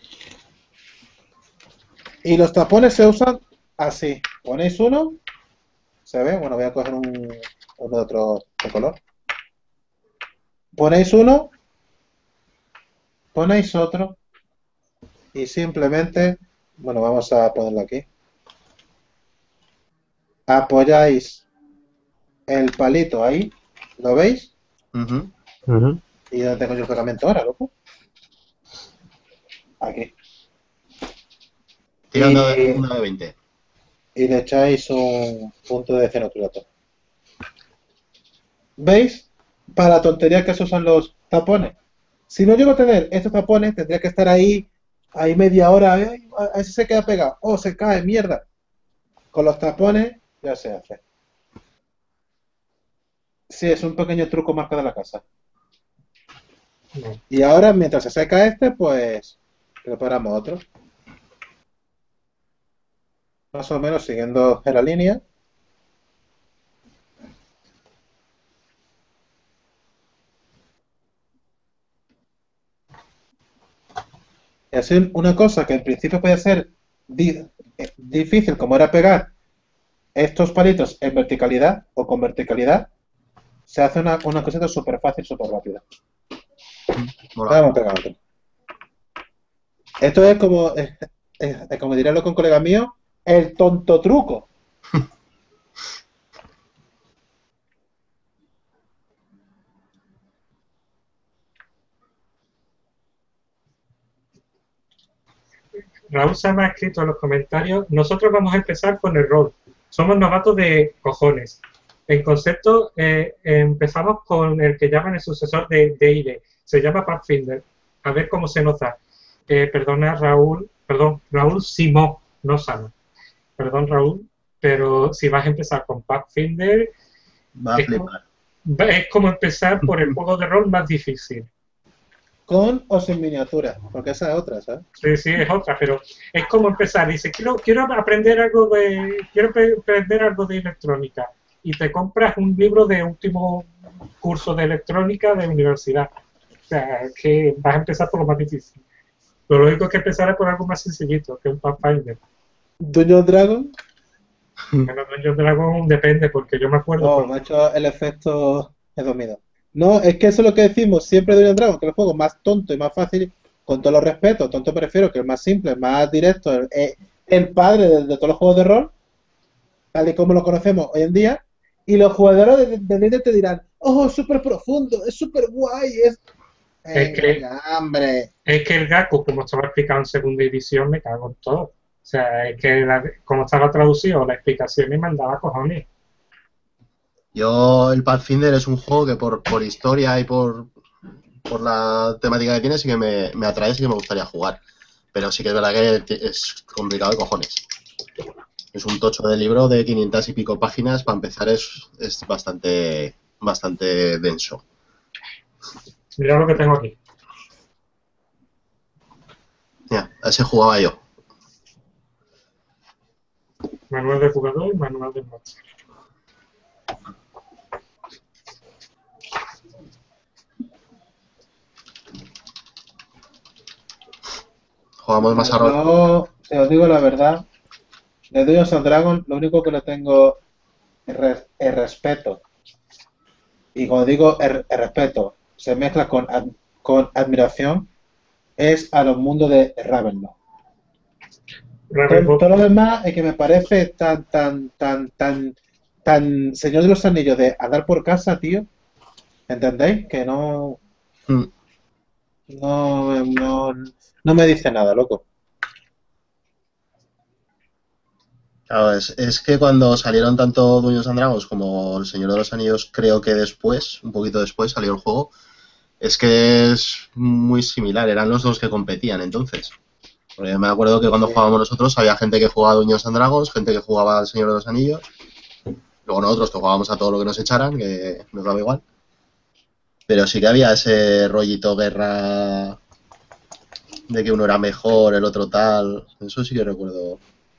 Y los tapones se usan así. Ponéis uno. ¿Se ve? Bueno, voy a coger uno de otro de color. Ponéis uno. Ponéis otro. Y simplemente, bueno, vamos a ponerlo aquí. Apoyáis el palito ahí. ¿Lo veis? ¿Y dónde tengo yo el pegamento ahora, loco? Aquí. Tirando uno de 20. y le echáis un punto de cianoturato. ¿Veis? Para la tontería que se usan los tapones. Si no llego a tener estos tapones, tendría que estar ahí media hora, a ver si se queda pegado. Oh, se cae, mierda. Con los tapones ya se hace. Sí, es un pequeño truco marca de la casa. No. Y ahora, mientras se seca este, pues preparamos otro. Más o menos siguiendo la línea. Y así una cosa que en principio puede ser difícil, como era pegar estos palitos en verticalidad o con verticalidad, se hace una cosita súper fácil, súper rápida. Mola. Vamos a pegar otro. Esto es como diría loco un colega mío, el tonto truco. Raúl se me ha escrito en los comentarios, nosotros vamos a empezar con el rol. Somos novatos de cojones. En concepto, empezamos con el que llaman el sucesor de D&D. Se llama Pathfinder. A ver cómo se nos da. Perdona, Raúl. Perdón, Raúl Simó, no Sama. Perdón, Raúl. Pero si vas a empezar con Pathfinder, Va a es como, flipar. es como empezar por el juego de rol más difícil. Con o sin miniatura, porque esa es otra, ¿sabes? Sí, sí, es otra, pero es como empezar. Dice, quiero aprender aprender algo de electrónica. Y te compras un libro de último curso de electrónica de universidad. O sea, es que vas a empezar por lo más difícil. Lo lógico es que empezar es por algo más sencillito, que un Pathfinder. Dungeon Dragon, Bueno, Dungeon Dragon depende, porque yo me acuerdo. oh, me ha hecho el efecto he dormido. No, es que eso es lo que decimos siempre de Dungeon Dragon, que es el juego más tonto y más fácil, con todos los respetos, tonto me refiero, que el más simple, el más directo, el padre de todos los juegos de rol, tal y como lo conocemos hoy en día, y los jugadores de D&D te dirán, oh, es súper profundo, es súper guay, es... Es que, ya, hombre. es que el Gaku, como estaba explicado en segunda edición, me cago en todo. O sea, es que como estaba traducido, la explicación me mandaba cojones. Yo, el Pathfinder es un juego que por historia y por la temática que tiene sí que me atrae, sí que me gustaría jugar. Pero sí que es verdad que es complicado de cojones. Es un tocho de libro de 500 y pico páginas, para empezar es bastante denso. Mira lo que tengo aquí. Mira, a ese jugaba yo. Manual de jugador y manual de monstruo. Jugamos más a rol. Yo, te os digo la verdad, de Dungeons and Dragons lo único que le tengo es respeto. Y cuando digo el respeto, se mezcla con admiración, es a los mundos de Ravenloft. Todo lo demás es que me parece tan Señor de los Anillos de andar por casa, tío. ¿Entendéis? Que no me dice nada, loco. Claro, es que cuando salieron tanto Dungeons and Dragons como El Señor de los Anillos, creo que después, un poquito después, salió el juego. Es que es muy similar, eran los dos que competían entonces. Porque me acuerdo que cuando jugábamos nosotros había gente que jugaba a Dungeons and Dragons, gente que jugaba al Señor de los Anillos. Luego nosotros que jugábamos a todo lo que nos echaran, que nos daba igual. Pero sí que había ese rollito guerra de que uno era mejor, el otro tal. Eso sí que recuerdo.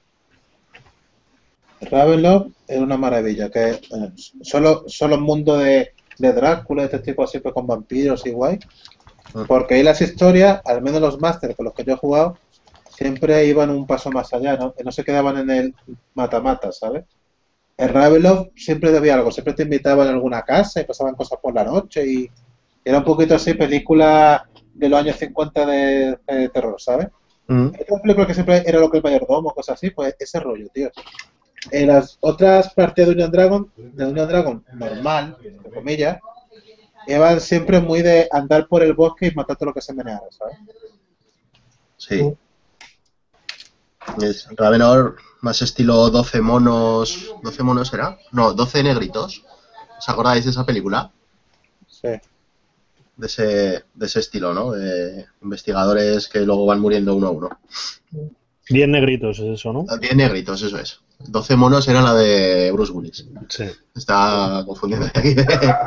Ravenloft es una maravilla, que solo el mundo de Drácula, este tipo así pues, con vampiros y guay. Porque ahí las historias, al menos los másteres con los que yo he jugado, siempre iban un paso más allá, ¿no? Que no se quedaban en el mata-mata, ¿sabes? En Ravenloft siempre había algo, siempre te invitaban a alguna casa y pasaban cosas por la noche y era un poquito así, película de los años 50 de terror, ¿sabes? Esta película que siempre era lo que el mayordomo, cosas así, pues ese rollo, tío. En las otras partidas de Dungeon Dragon normal, entre comillas, iban siempre muy de andar por el bosque y matar todo lo que se meneara, ¿sabes? Sí. Ravenor más estilo 12 monos. ¿12 monos era? No, 12 negritos. ¿Os acordáis de esa película? Sí. De ese estilo, ¿no? De investigadores que luego van muriendo uno a uno. 10 negritos es eso, ¿no? 10 negritos, eso es. 12 monos era la de Bruce Willis. Sí. Está confundiendo aquí.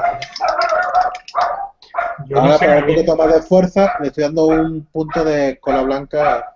Yo no Ahora, sé, para un poquito más de fuerza, le estoy dando un punto de cola blanca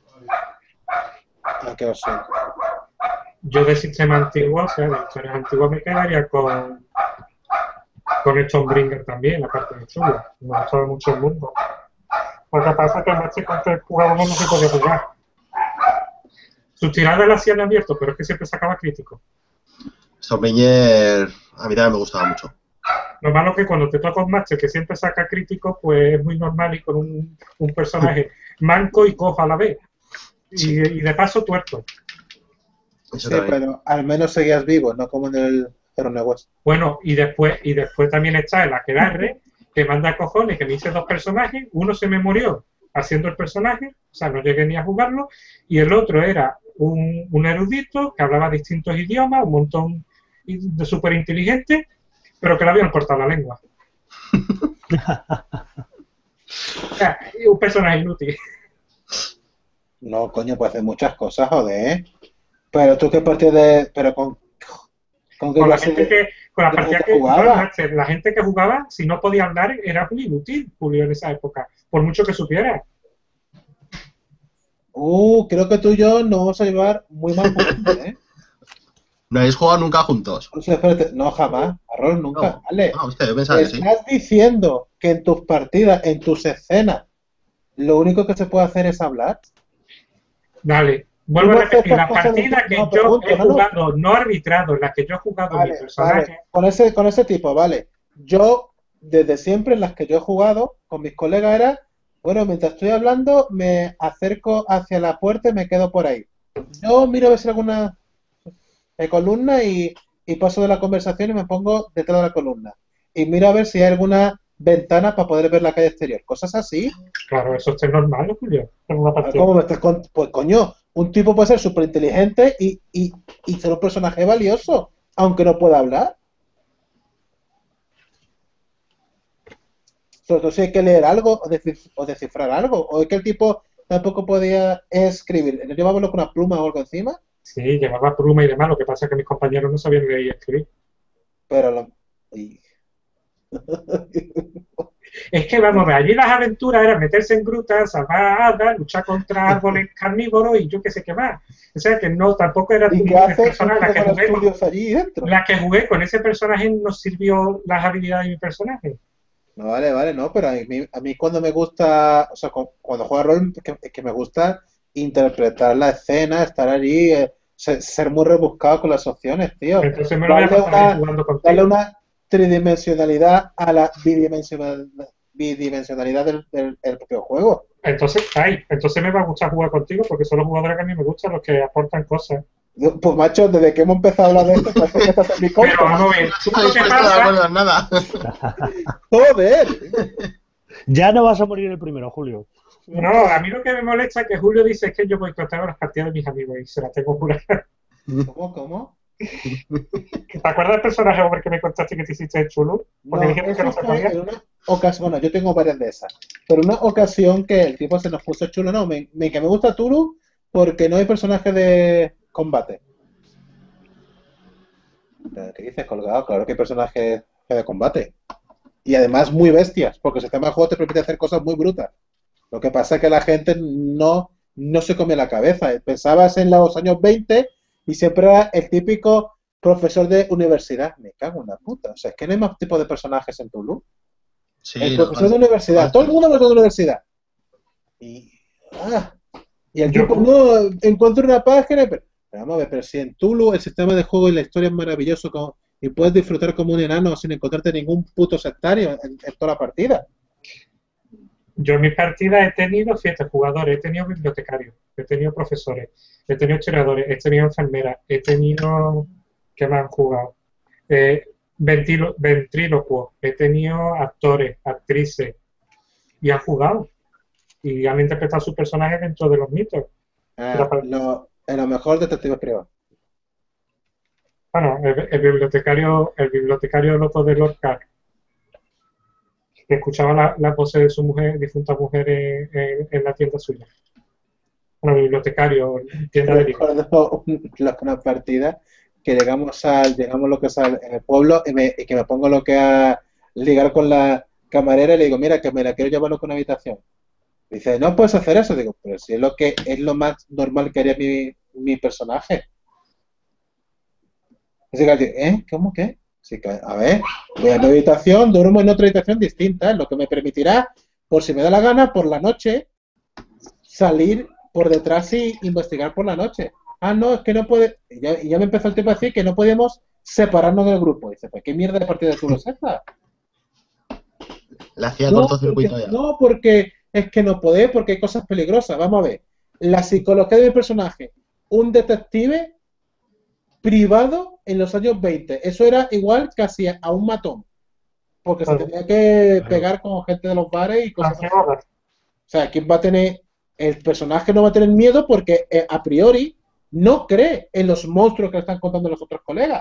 a que os siento. yo de sistema antiguo, o sea, de historias antiguas me quedaría con Stonebringer también, la parte de chulo. Me gustaba mucho el mundo. Lo que pasa es que el chico que jugábamos no se podía jugar. Sus tiradas las hacían abierto, pero es que siempre sacaba crítico. Stormbringer a mí también me gustaba mucho. Lo malo es que cuando te toca un match que siempre saca crítico, pues es muy normal y con un personaje manco y cojo a la vez. Y de paso tuerto. Eso Sí, también. pero al menos seguías vivo, no como en el Hero West. Bueno, y después también está el aquelarre, que manda cojones, que me hice 2 personajes, uno se me murió haciendo el personaje, o sea, no llegué ni a jugarlo, y el otro era un erudito que hablaba distintos idiomas, un montón de súper inteligente, pero que le habían cortado la lengua. O sea, un personaje inútil. No, coño, puede hacer muchas cosas, joder. Pero tú qué partida de... Pero con qué Con la clase gente que, con la de partida gente que jugaba. la gente que jugaba, si no podía hablar, era muy inútil, Julio, en esa época, por mucho que supiera. Creo que tú y yo nos vamos a llevar muy mal juntos, ¿eh? ¿No habéis jugado nunca juntos? O sea, espérate, no, jamás. Arroz nunca. No, Vale. no, usted, yo pensaba que sí. ¿Estás diciendo que en tus partidas, en tus escenas, lo único que se puede hacer es hablar? Dale, vuelvo Tú a no repetir, aceptas las cosas de partidas tu- que no, yo pregunto, he no, no. jugado, no arbitrado, en las que yo he jugado mi Vale, personaje, vale. Con ese tipo, vale. Yo, desde siempre, en las que yo he jugado con mis colegas era, bueno, mientras estoy hablando, me acerco hacia la puerta y me quedo por ahí. Yo miro a ver si hay alguna columna y paso de la conversación y me pongo detrás de la columna. Y miro a ver si hay alguna ventana para poder ver la calle exterior. Cosas así. claro, eso es normal, ¿no, Julio? En una partida. ¿Cómo me estás Pues coño, un tipo puede ser súper inteligente y ser un personaje valioso, aunque no pueda hablar. Sobre todo si hay que leer algo o descifrar algo. O es que el tipo tampoco podía escribir. ¿No llevaba con una pluma o algo encima? Sí, llevaba pluma y demás, lo que pasa es que mis compañeros no sabían leer y escribir. Pero y- Es que, vamos a ver, allí las aventuras eran meterse en grutas, salvar hadas, luchar contra árboles carnívoros y yo qué sé qué más. O sea que no, tampoco era ¿Y tu qué haces personaje. con los estudios allí dentro? La que jugué con ese personaje nos sirvió las habilidades de mi personaje. No, vale, no, pero a mí cuando me gusta, o sea, cuando juego a rol, es que me gusta interpretar la escena, estar allí, ser muy rebuscado con las opciones, tío. Entonces me lo voy a pasar jugando Darle contigo. una tridimensionalidad a la bidimensionalidad del propio juego. Entonces me va a gustar jugar contigo porque son los jugadores que a mí me gustan, los que aportan cosas. Pues macho, desde que hemos empezado a hablar de esto, parece que estás en mi Pero contra. vamos a ver, tú No lo habéis que puesto de pasa, acuerdo en nada. Joder. Ya no vas a morir el primero, Julio. no, a mí lo que me molesta es que Julio dice que yo boicoteo las partidas de mis amigos y se las tengo juradas. ¿Cómo? ¿Te acuerdas del personaje hombre que me contaste que te hiciste el chulo? Porque No, dijeron que no eso se fue podía. en una ocasión, bueno, yo tengo varias de esas, pero una ocasión que el tipo se nos puso chulo, no, que me gusta Turu porque no hay personaje de combate. ¿Qué dices, colgado? Claro que hay personajes de combate. Y además muy bestias, porque el sistema de juego te permite hacer cosas muy brutas. Lo que pasa es que la gente no se come la cabeza. Pensabas en los años 20 y siempre era el típico profesor de universidad. Me cago en la puta. O sea, es que no hay más tipo de personajes en Toulouse. Sí, El no, profesor de universidad. Todo el mundo profesor de universidad. Y el Yo- tipo no encuentra una página. Pero vamos a ver, pero si en Tulu el sistema de juego y la historia es maravilloso y puedes disfrutar como un enano sin encontrarte ningún puto sectario en toda la partida. Yo en mis partidas he tenido 7 jugadores, he tenido bibliotecarios, he tenido profesores, he tenido historiadores, he tenido enfermeras, he tenido... ¿Qué más han jugado? Ventrílocuos, he tenido actores, actrices, y han jugado. Y han interpretado sus personajes dentro de los mitos. a lo mejor detectives privados. Bueno, el bibliotecario loco de Lorca, que escuchaba la voces de su mujer, difunta mujer en la tienda suya. Bueno, bibliotecario, tienda de libros. Recuerdo una partida que llegamos lo que es en el pueblo y que me pongo lo que a ligar con la camarera y le digo, mira, que me la quiero llevar a una habitación. Dice, no puedes hacer eso. Digo, pero si es lo más normal que haría mi personaje. Así que, ¿Cómo qué? Así que, a ver, voy a mi habitación, duermo en otra habitación distinta, lo que me permitirá, por si me da la gana, por la noche, salir por detrás y investigar por la noche. Ah, no, es que no puede. Y ya me empezó el tipo a decir que no podemos separarnos del grupo. Dice, pues, ¿qué mierda de partida de tú es esta? Le hacía No, cortocircuito ya. no, porque es que no podés, porque hay cosas peligrosas. Vamos a ver. La psicología de mi personaje, un detective privado en los años 20. Eso era igual casi a un matón. Porque se tenía que pegar con gente de los bares y cosas así. O sea, ¿quién va a tener? El personaje no va a tener miedo porque a priori no cree en los monstruos que le están contando los otros colegas.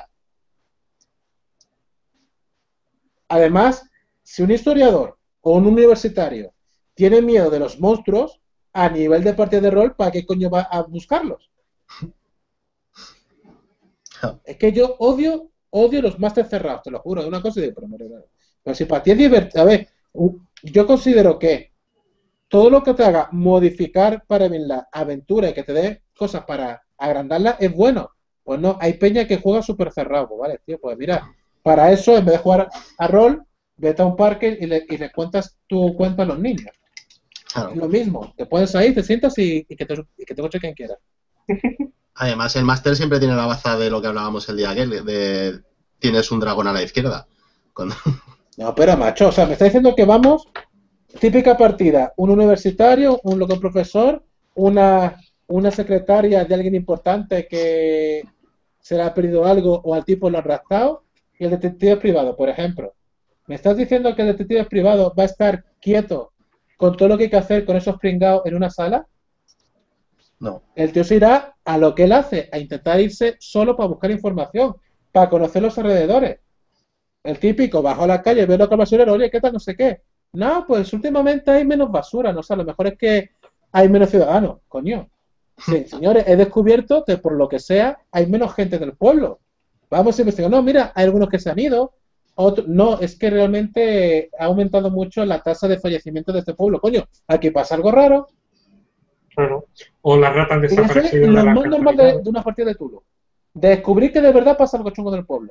Además, si un historiador o un universitario tiene miedo de los monstruos, a nivel de partida de rol, ¿para qué coño va a buscarlos? Es que yo odio los máster cerrados, te lo juro, es una cosa y digo, pero si para ti es divertido, a ver, yo considero que todo lo que te haga modificar para bien la aventura y que te dé cosas para agrandarla es bueno. Pues no, hay peña que juega súper cerrado, pues vale, tío, pues mira, para eso en vez de jugar a rol, vete a un parque y le cuentas tu cuento a los niños. Claro. Es lo mismo, te pones ahí, te sientas y que te escuche quien quiera. Además, el máster siempre tiene la baza de lo que hablábamos el día aquel, de tienes un dragón a la izquierda. Cuando... No, pero macho, o sea, me está diciendo que vamos, típica partida, un universitario, un loco profesor, una secretaria de alguien importante que se le ha perdido algo o al tipo lo han raptado, y el detective privado, por ejemplo. ¿Me estás diciendo que el detective privado va a estar quieto con todo lo que hay que hacer con esos pringados en una sala? No. El tío se irá a lo que él hace, a intentar irse solo para buscar información, para conocer los alrededores. El típico, bajo a la calle, ve lo que basurero, oye, ¿qué tal? No sé qué. No, pues últimamente hay menos basura, no sé, a lo mejor es que hay menos ciudadanos, coño. Sí, señores, he descubierto que por lo que sea hay menos gente del pueblo. Vamos a investigar. No, mira, hay algunos que se han ido. No, es que realmente ha aumentado mucho la tasa de fallecimiento de este pueblo. Coño, aquí pasa algo raro. Claro. O las ratas Y eso es desaparecidas lo de la más normal de una partida de Tulu. Descubrir que de verdad pasa algo chungo del pueblo.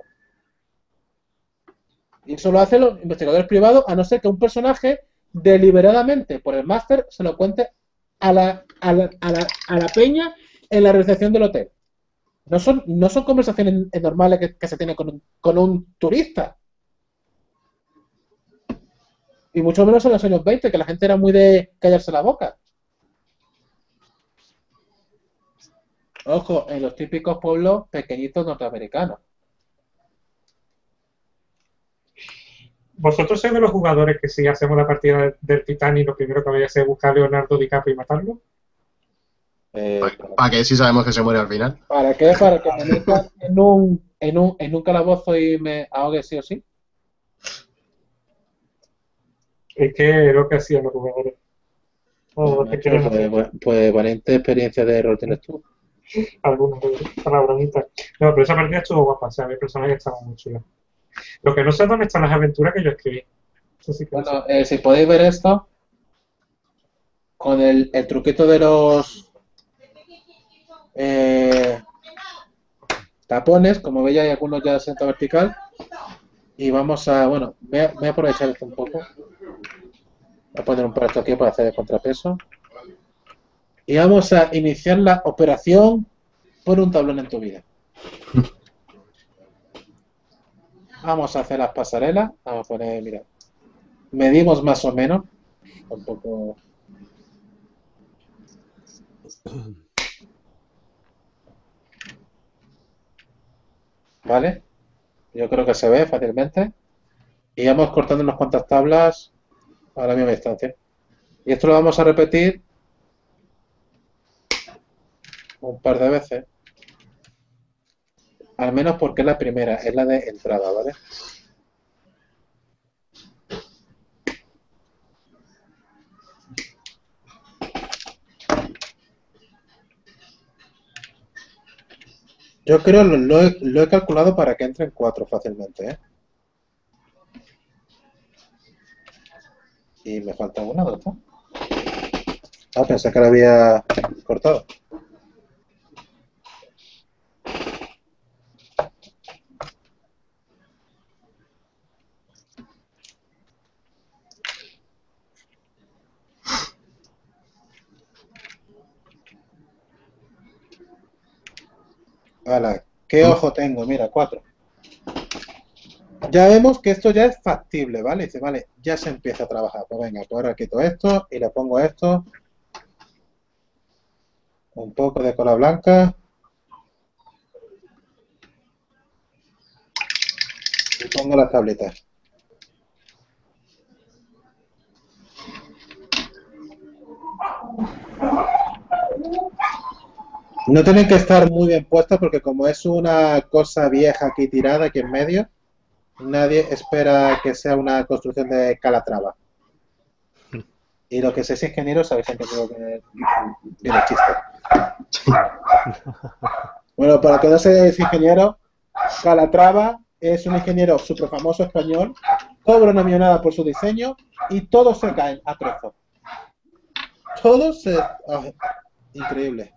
Y eso lo hacen los investigadores privados, a no ser que un personaje deliberadamente por el máster se lo cuente a la peña en la recepción del hotel. No son conversaciones normales que se tienen con un turista. Y mucho menos en los años 20, que la gente era muy de callarse la boca. Ojo, en los típicos pueblos pequeñitos norteamericanos. ¿Vosotros sois de los jugadores que si hacemos la partida del Titanic lo primero que vaya a hacer es buscar a Leonardo DiCaprio y matarlo? ¿Para qué si sabemos que se muere al final? ¿Para qué? ¿Para que me metan en un calabozo y me ahogue sí o sí? Es que es lo que hacían los jugadores. Pues valiente experiencia de rol tienes tú. Algunos palabronitas. No, pero esa partida estuvo guapa, o sea, mi personaje estaba muy chulo. Lo que no sé es dónde están las aventuras que yo escribí. Eso sí que Bueno, si podéis ver esto, con el truquito de los tapones, como veis hay algunos ya de asiento vertical, y vamos a, bueno, voy a aprovechar esto un poco. Voy a poner un par aquí para hacer el contrapeso. Y vamos a iniciar la operación por un tablón en tu vida. Vamos a hacer las pasarelas. Vamos a poner, mira, medimos más o menos. Un poco. ¿Vale? Yo creo que se ve fácilmente. Y vamos cortando unas cuantas tablas a la misma distancia. Y esto lo vamos a repetir un par de veces. Al menos porque es la primera, es la de entrada, ¿vale? Yo creo lo he calculado para que entren 4 fácilmente, ¿eh? Y me falta una, ¿dónde está? Ah, pensé que la había cortado. Hala, ¿qué ojo tengo? Mira, 4. Ya vemos que esto ya es factible, ¿vale? Dice, vale, ya se empieza a trabajar. Pues venga, pues ahora quito esto y le pongo esto. Un poco de cola blanca. Y pongo las tabletas. No tienen que estar muy bien puestas porque como es una cosa vieja aquí tirada aquí en medio, nadie espera que sea una construcción de Calatrava. Y lo que sé es ingeniero, sabéis en qué tengo que viene el chiste. Bueno, para que no seáis ingeniero, Calatrava es un ingeniero súper famoso español, cobra una millonada por su diseño y todos se caen a trozos. Todos se... ah, increíble.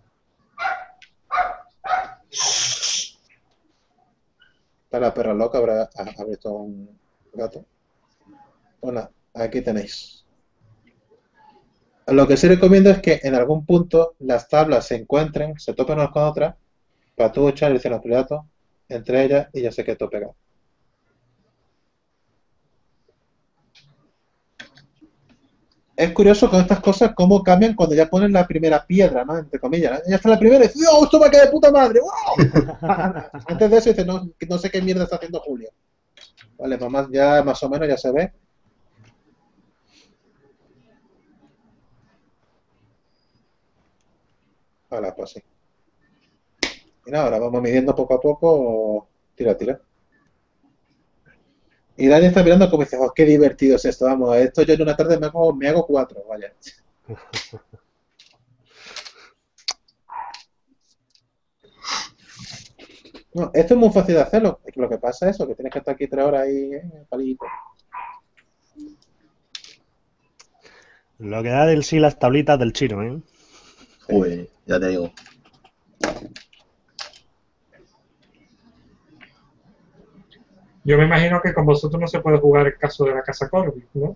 Está la perra loca, ha visto un gato. Bueno, aquí tenéis. Lo que sí recomiendo es que en algún punto las tablas se encuentren, se topen unas con otras, para tú echar el cianocrilato entre ellas y ya se quede todo pegado. Es curioso con estas cosas cómo cambian cuando ya ponen la primera piedra, ¿no? Entre comillas, ¿no? Ya está la primera y dices, ¡oh, esto va a quedar de puta madre! ¡Wow! Antes de eso dices, no sé qué mierda está haciendo Julio. Vale, mamá, ya más o menos ya se ve. Vale, pues sí. Y nada, ahora vamos midiendo poco a poco. Tira, tira. Y Dani está mirando como dice, oh, qué divertido es esto, vamos, esto yo en una tarde me hago 4, vaya. No, esto es muy fácil de hacerlo. Lo que pasa es eso, que tienes que estar aquí 3 horas ahí, palito. Lo que da del sí las tablitas del chino, ¿eh? Uy, ya te digo. Yo me imagino que con vosotros no se puede jugar el caso de la Casa Corby, ¿no?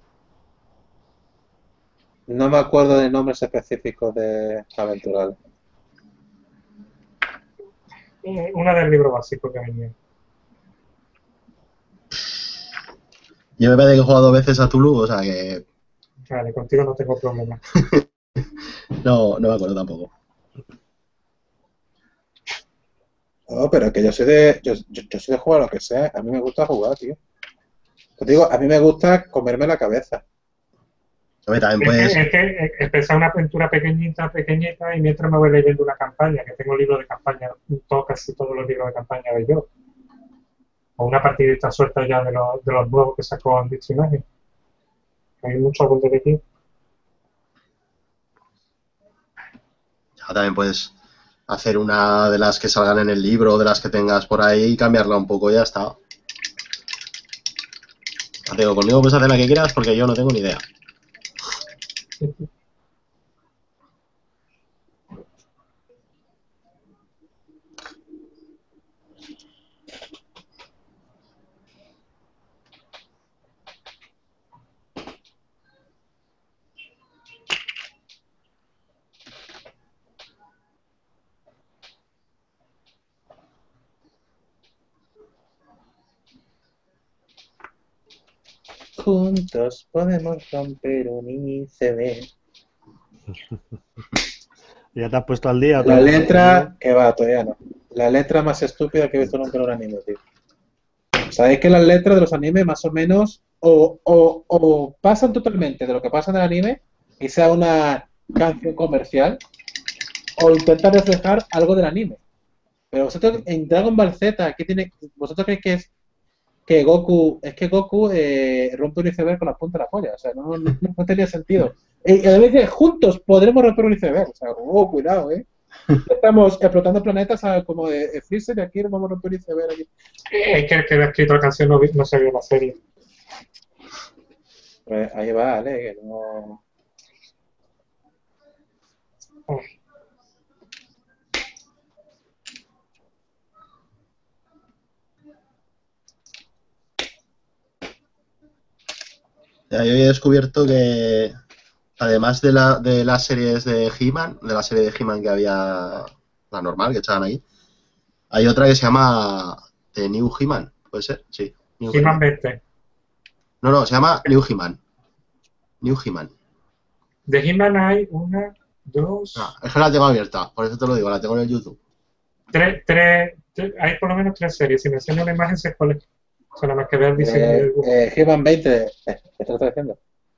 No me acuerdo de nombres específicos de aventural. Una del libro básico que venía. Yo me parece que he jugado 2 veces a Tulu, o sea que Vale, contigo no tengo problema. no me acuerdo tampoco. No, pero que yo soy de jugar lo que sea. A mí me gusta jugar, tío. Te digo, a mí me gusta comerme la cabeza. A ver, también Es puedes... que empezar una aventura pequeñita, y mientras me voy leyendo una campaña, que tengo libros de campaña, casi todos los libros de campaña de yo. O una partidita suelta ya de los nuevos que sacó en dicha imagen. Hay mucho algún de aquí. También puedes hacer una de las que salgan en el libro, de las que tengas por ahí y cambiarla un poco y ya está. Ya te digo, conmigo puedes hacer la que quieras porque yo no tengo ni idea. Juntos podemos romper un iceberg. ¿Ya te has puesto al día? La letra, que va, todavía no. La letra más estúpida que he visto nunca en un anime, tío. Sabéis que las letras de los animes más o menos o pasan totalmente de lo que pasa en el anime y sea una canción comercial, o intenta reflejar algo del anime. Pero vosotros en Dragon Ball Z, ¿vosotros creéis que Goku rompe un iceberg con la punta de la polla? O sea, no tenía sentido. Y además que juntos podremos romper un iceberg. O sea, cuidado, Estamos explotando planetas como de Freezer y aquí nos vamos a romper un iceberg aquí. Es que el que ha escrito la canción no se vio la serie. Pues ahí va, ¿vale? Que no... Ya, yo he descubierto que además de las series de He-Man, de la serie de He-Man que había, la normal que echaban ahí, hay otra que se llama The New He-Man, ¿puede ser? Sí. He-Man 20. No, se llama New He-Man. New He-Man. De He-Man hay una, dos... No, es que la tengo abierta, por eso te lo digo, la tengo en el YouTube. Hay por lo menos 3 series. Si me enseño una imagen, sé cuál es. O sea, nada más que ver el diseño del grupo. He-Man 20, ¿qué te lo estás diciendo?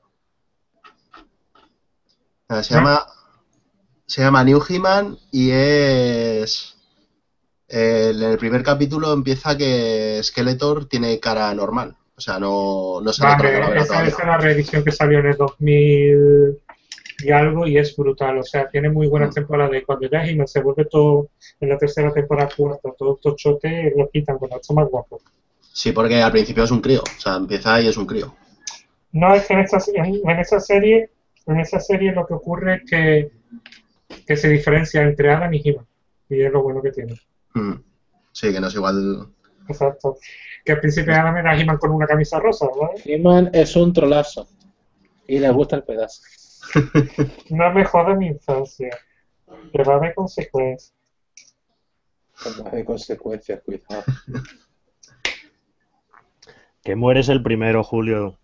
Se llama New He-Man y es... en el primer capítulo empieza que Skeletor tiene cara normal. O sea, no sale con la calavera Esa todavía. es la reedición que salió en el 2000 y algo y es brutal. O sea, tiene muy buenas temporadas. Y cuando ya He-Man se vuelve todo en la tercera temporada, cuarta, todo tochote, lo quitan con esto más guapo. Sí, porque al principio es un crío. O sea, empieza y es un crío. No, es que en esa serie lo que ocurre es que se diferencia entre Adam y He-Man. Y es lo bueno que tiene. Sí, que no es igual. Exacto. Que al principio Adam era He-Man con una camisa rosa, ¿verdad? He-Man es un trolazo. Y le gusta el pedazo. No me jodas mi infancia. Que va a haber consecuencias. Con más de consecuencias, cuidado. Que mueres el primero, Julio.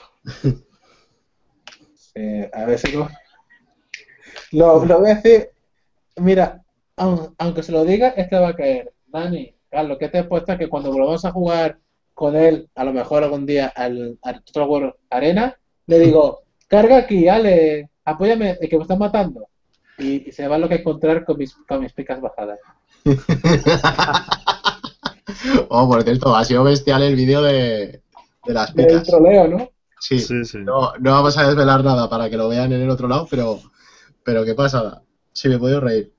A ver si lo voy a decir. Mira, aunque se lo diga, este va a caer. Dani, Carlos, ¿qué te he puesto que cuando volvamos a jugar con él, a lo mejor algún día al Total War Arena, le digo, carga aquí, Ale, apóyame, que me están matando? Y se va lo que encontrar con mis picas bajadas. Por cierto, ha sido bestial el vídeo de las picas. El troleo, ¿no? Sí. Sí. No vamos a desvelar nada para que lo vean en el otro lado, pero qué pasada. Sí, me he podido reír.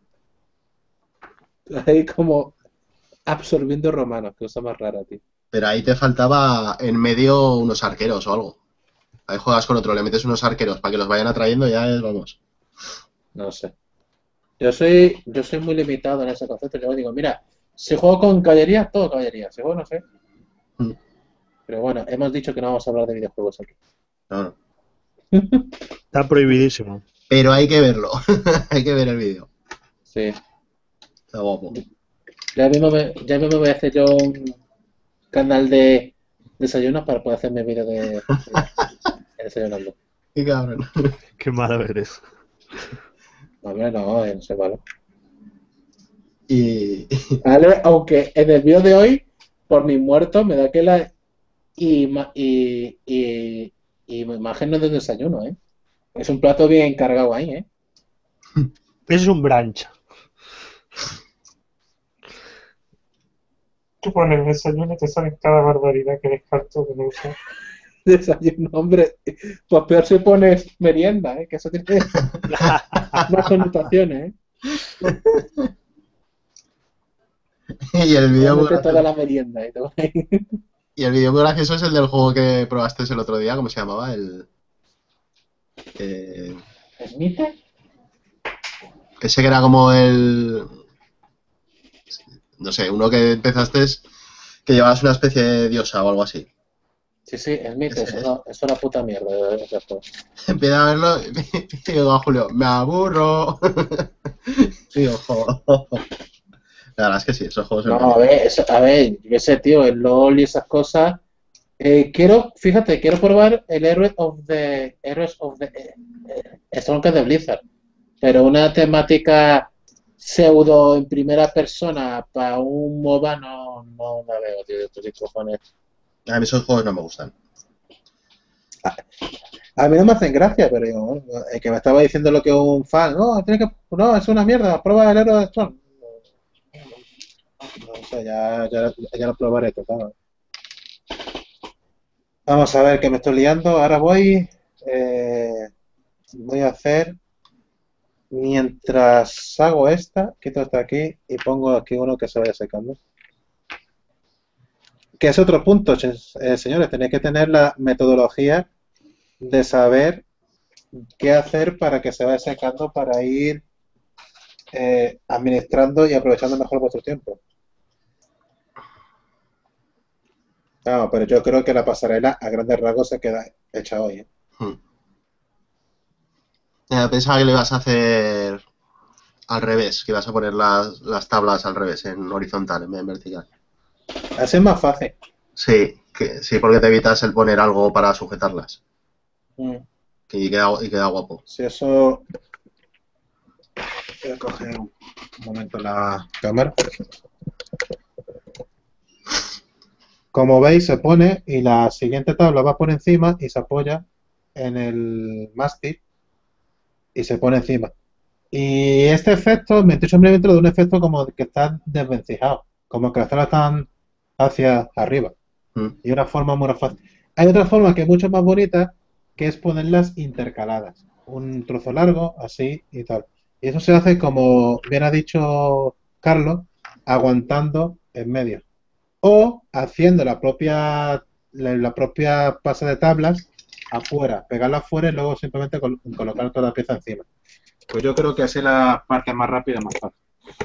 Ahí como absorbiendo romanos, que cosa más rara, tío. Pero ahí te faltaba en medio unos arqueros o algo. Ahí juegas con otro, le metes unos arqueros para que los vayan atrayendo y ya vamos. No sé. Yo soy muy limitado en ese concepto. Yo digo, mira, si juego con caballería, todo caballería. Si juego, no sé. Pero bueno, hemos dicho que no vamos a hablar de videojuegos aquí. No. Está prohibidísimo. Pero hay que verlo. Hay que ver el vídeo. Sí. Está guapo. Ya mismo me voy a hacer yo un canal de desayunos para poder hacerme vídeo de desayunando. Qué cabrón. Qué malo eres. Hombre, no sé, vale. Vale, aunque en el vídeo de hoy, por mi muerto, me da que la imagen no es de desayuno, ¿eh? Es un plato bien cargado ahí, ¿eh? Es un brunch. Tú pones desayuno y te salen cada barbaridad que descarto de no usar. Desayuno, hombre. Pues peor si pones merienda, ¿eh? Que eso tiene más connotaciones, ¿eh? Y el vídeo muy toda la merienda, ¿eh? Y el vídeo muy gracioso es el del juego que probaste el otro día, ¿cómo se llamaba? ¿Smite? Ese que era como el... No sé, uno que empezaste que llevabas una especie de diosa o algo así. Sí, Smite, es una puta mierda de juego. Empieza a verlo y digo a Julio, me aburro. Sí, ojo. La verdad es que sí, esos juegos son... No, a ver, yo qué sé, tío, el LOL y esas cosas. Quiero probar el Heroes of the Strong de Blizzard, pero una temática pseudo en primera persona para un MOBA no la veo, tío, de estos cojones. A mí esos juegos no me gustan. A mí no me hacen gracia, pero digo, bueno, el que me estaba diciendo lo que un fan, no, no, es una mierda, prueba el héroe de Storm. No sé, ya lo probaré total. Vamos a ver que me estoy liando. Ahora voy a hacer, mientras hago quito esta aquí y pongo aquí uno que se vaya secando. Que es otro punto, señores, tenéis que tener la metodología de saber qué hacer para que se vaya secando para ir administrando y aprovechando mejor vuestro tiempo. No, pero yo creo que la pasarela a grandes rasgos se queda hecha hoy. Hmm. Pensaba que lo ibas a hacer al revés, que ibas a poner las tablas al revés, en horizontal en vez de en vertical. Así es más fácil. Sí, sí, porque te evitas el poner algo para sujetarlas. Mm. Y queda guapo. Si eso... Voy a coger un momento la cámara. Como veis, se pone y la siguiente tabla va por encima y se apoya en el mástil y se pone encima. Y este efecto, 28 milímetros de un efecto como que está desvencijado, como que las tablas están hacia arriba. Y una forma muy fácil. Hay otra forma que es mucho más bonita, que es ponerlas intercaladas. Un trozo largo, así y tal. Y eso se hace, como bien ha dicho Carlos, aguantando en medio. O haciendo la propia pase de tablas afuera, pegarla afuera y luego simplemente colocar toda la pieza encima. Pues yo creo que así es la parte más rápida y más fácil.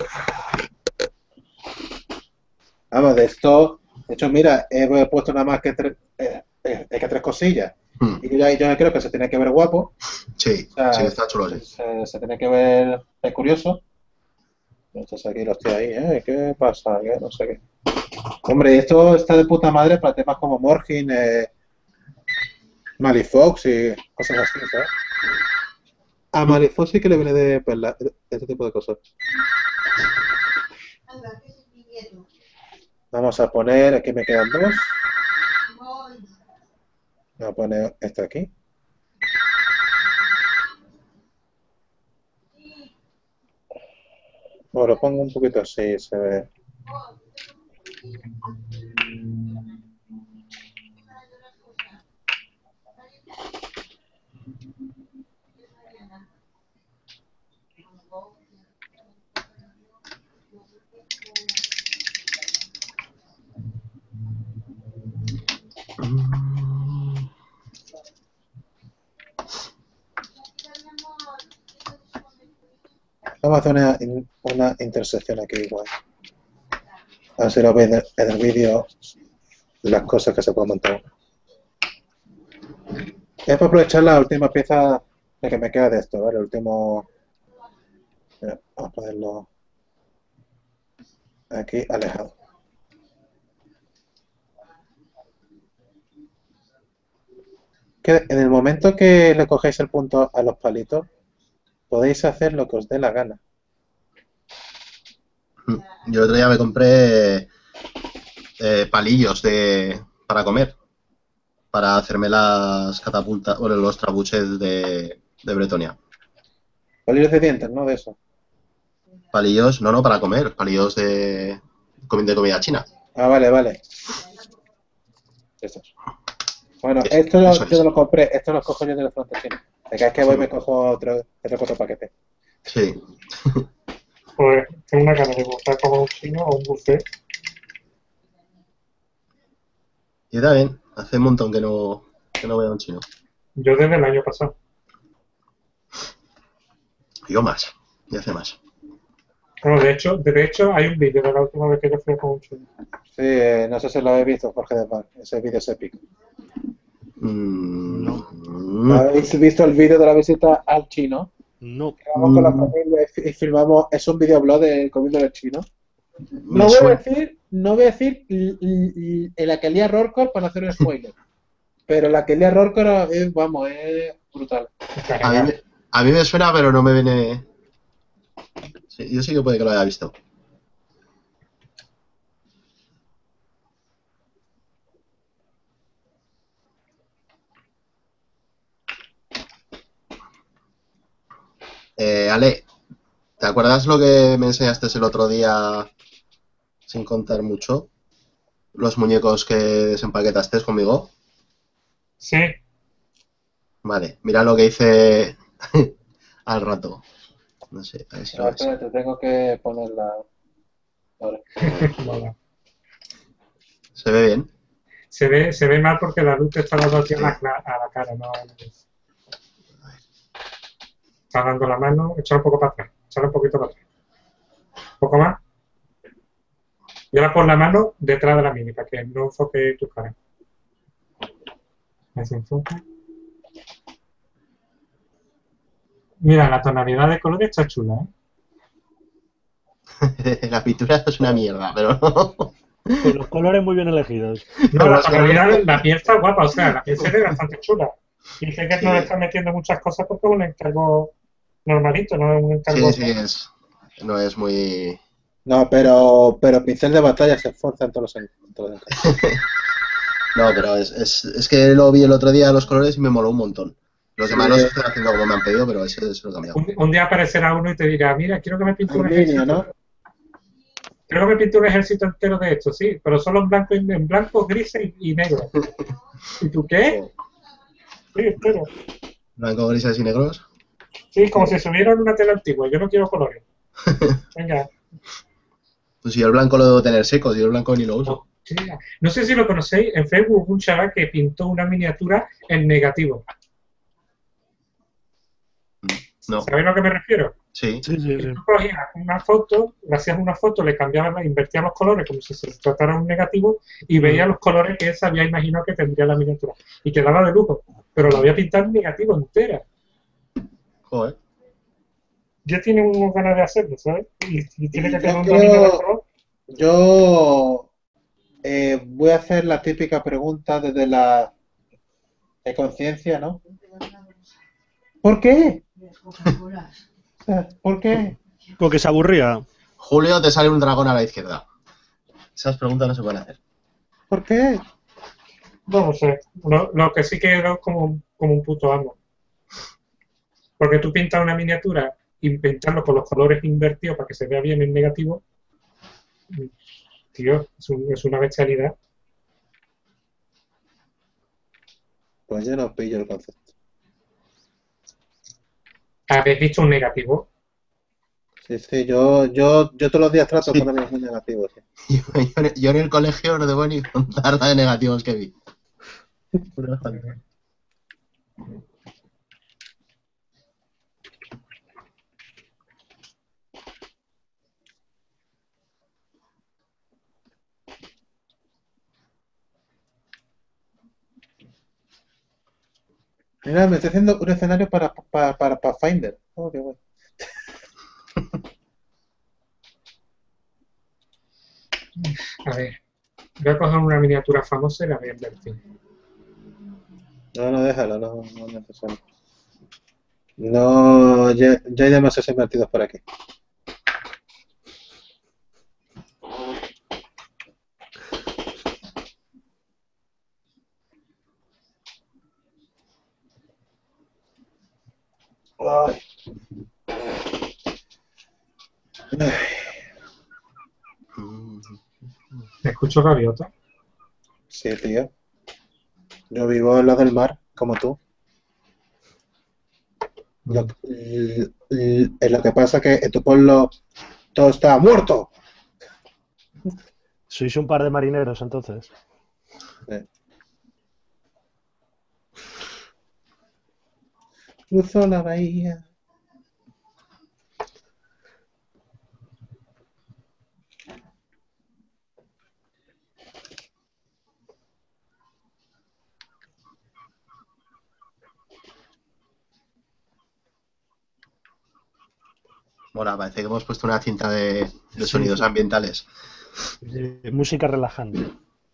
Vamos, de esto, de hecho, mira, he puesto nada más que tres cosillas. Y yo creo que se tiene que ver guapo. Sí, O sea, sí, está chulo, sí. se tiene que ver curioso. Entonces aquí lo estoy ahí, ¿qué pasa? ¿Qué? No sé qué. Hombre, esto está de puta madre para temas como Morgin, Malifox y cosas así, ¿sabes? A Malifox sí que le viene de perla, este tipo de cosas. Vamos a poner, aquí me quedan dos. Voy a poner esto aquí. Bueno, lo pongo un poquito así, se ve. Vamos a hacer una intersección aquí igual. A ver si lo veis en el vídeo las cosas que se pueden montar. Es para aprovechar la última pieza de que me queda de esto, ¿vale? El último... Mira, vamos a ponerlo aquí alejado. Que en el momento que le cogéis el punto a los palitos, podéis hacer lo que os dé la gana. Yo el otro día me compré palillos para comer, para hacerme las catapultas, o los trabuches de Bretonia. Palillos de dientes, ¿no? De eso. Palillos, no, para comer, palillos de comida china. Ah, vale. Estos. Bueno, yo no lo compré, esto lo cojo yo de la frontera china. De cada vez que voy me cojo otro 4 paquetes. Sí. Pues tengo una gana de buscar como un chino o un buffet. Y también, hace un montón que no voy a un chino. Yo desde el año pasado. Yo más, y hace más. Bueno, de hecho hay un vídeo de la última vez que yo fui con un chino. Sí, no sé si lo habéis visto, Jorge de Mar. Ese vídeo es épico. No. ¿Habéis visto el vídeo de la visita al chino? No. Vamos con la familia y filmamos. Es un videoblog de comiendo el chino. No voy a decir la que lía Rorcor para no hacer un spoiler. Pero la que lía Rorcor es brutal. A mí me suena, pero no me viene. Sí, yo sí que puede que lo haya visto. Ale, ¿te acuerdas lo que me enseñaste el otro día, sin contar mucho? Los muñecos que desempaquetaste conmigo. Sí, Vale, mira lo que hice al rato. No sé, a ver si lo ves. Espérate, tengo que ponerla ahora. mola. ¿Se ve bien? Se ve mal porque la luz te está dando a ti a Sí. a la cara, no a la luz. Está dando la mano, échala un poco para atrás, échala un poquito para atrás. Un poco más. Y ahora pon la mano detrás de la mini para que no enfoque tu cara. Ahí se enfoca. Mira, la tonalidad de color está chula, ¿eh? La pintura es una mierda, pero no. Pues los colores muy bien elegidos. No, la tonalidad, la piel está guapa, o sea, la piel se ve bastante chula. Y sé que Sí. no le están metiendo muchas cosas porque es un encargo normalito, no es un encargo. Sí, no es muy... No, pero pincel de batalla se esfuerza en todos los No, pero es que lo vi el otro día los colores y me moló un montón. Los demás los Sí. estoy haciendo como me han pedido, pero ese se lo he cambiado. Un día aparecerá uno y te dirá, mira, quiero que me pinte un Aluminio, ejército. ¿no? Quiero que me pinte un ejército entero de esto, sí, pero solo en blanco, grises y negro. ¿Y tú qué? Sí, entero. Blanco, grises y negros. Sí, como si subiera en una tela antigua. Yo no quiero colores. Venga. Pues si yo el blanco lo debo tener seco, si yo el blanco ni lo uso. Hostia. No sé si lo conocéis, en Facebook hubo un chaval que pintó una miniatura en negativo. No. ¿Sabéis a lo que me refiero? Sí. Sí, sí, Y sí. tú cogías una foto, le hacías una foto, le cambiabas, invertías los colores como si se tratara de un negativo y veías los colores que él se había imaginado que tendría la miniatura. Y quedaba de lujo, pero lo había pintado en negativo entera. Joder. Ya tiene unas ganas de hacerlo, ¿sabes? Y tiene que Yo tener un dominio del creo- color. Yo voy a hacer la típica pregunta desde la de conciencia, ¿no? ¿Por qué? O sea, ¿por qué? Porque se aburría. Julio, te sale un dragón a la izquierda. Esas preguntas no se pueden hacer. ¿Por qué? No sé. Lo que sí que era como un puto amo. Porque tú pintas una miniatura y pintarlo con los colores invertidos para que se vea bien en negativo, tío, es una bestialidad. Pues yo no pillo el concepto. ¿Habéis visto un negativo? Sí, yo todos los días trato Sí. con amigos muy negativos. Sí. Yo en el colegio no debo ni contar la de negativos que vi. Mira, me estoy haciendo un escenario para Pathfinder. Oh, qué bueno. A ver, voy a coger una miniatura famosa y la voy a invertir. No, déjalo, no es necesario. No, ya hay demasiados invertidos por aquí. Ay. ¿Me escucho gaviota? Sí, tío. Yo vivo al lado del mar, como tú. Lo que pasa es que en tu pueblo todo está muerto. Sois un par de marineros, entonces. Cruzó la bahía. Mola, parece que hemos puesto una cinta de Sí, sonidos sí. ambientales. Música relajante.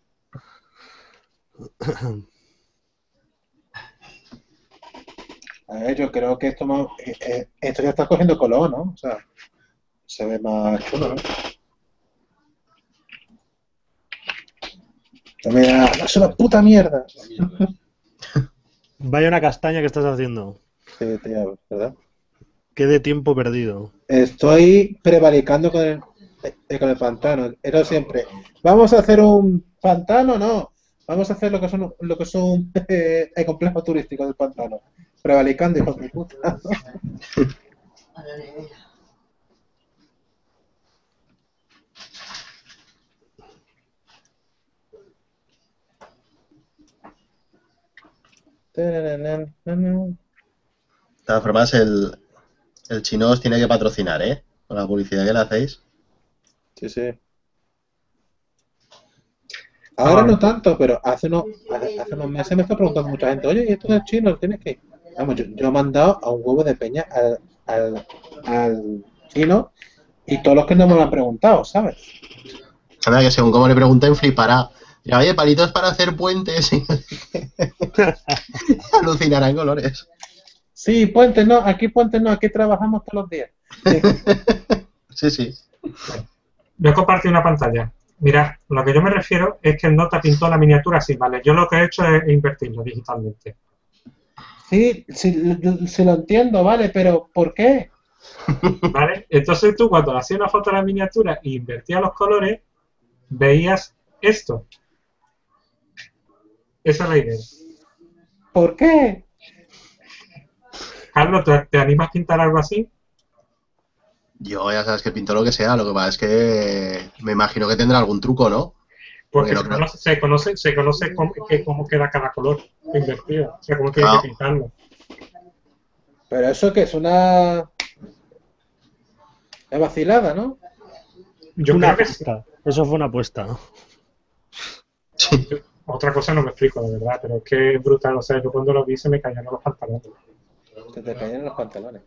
A ver, yo creo que esto ya está cogiendo color, ¿no? O sea, se ve más chulo, ¿no? Mira, no es una puta mierda. Vaya una castaña que estás haciendo. Sí, tío, ¿verdad? Qué de tiempo perdido. Estoy prevaricando con el pantano. Era siempre, ¿vamos a hacer un pantano? No. Vamos a hacer lo que son el complejo turístico del pantano. Prevaricando, hijos de puta. De todas formas, el chino os tiene que patrocinar, ¿eh? Con la publicidad que le hacéis. Sí, sí. Ahora no tanto, pero hace unos meses me está preguntando mucha gente, oye, ¿y esto del chino tienes que ir? Vamos, yo he mandado a un huevo de peña al chino y todos los que no me lo han preguntado, ¿sabes? Anda, que según como le pregunten, flipará. Dirá, oye, palitos para hacer puentes. Alucinarán colores. Sí, puentes no, aquí trabajamos todos los días. Sí, sí. Voy a compartir una pantalla. Mirad, lo que yo me refiero es que el Nota pintó la miniatura así, ¿vale? Yo lo que he hecho es invertirlo digitalmente. Sí, sí lo entiendo, vale, pero ¿por qué? ¿Vale? Entonces tú cuando hacías una foto de la miniatura e invertías los colores, veías esto. Esa es la idea. ¿Por qué? Carlos, ¿te animas a pintar algo así? Yo ya sabes que pinto lo que sea, lo que pasa es que me imagino que tendrá algún truco, ¿no? Porque no creo. se conoce cómo queda cada color invertido. O sea, cómo tienes que pintarlo. Pero eso que es una vacilada, ¿no? Yo Una creo que sí. apuesta. Eso fue una apuesta. Otra cosa no me explico, de verdad, pero es que es brutal. O sea, yo cuando lo vi se me caían los pantalones. Se te caen los pantalones.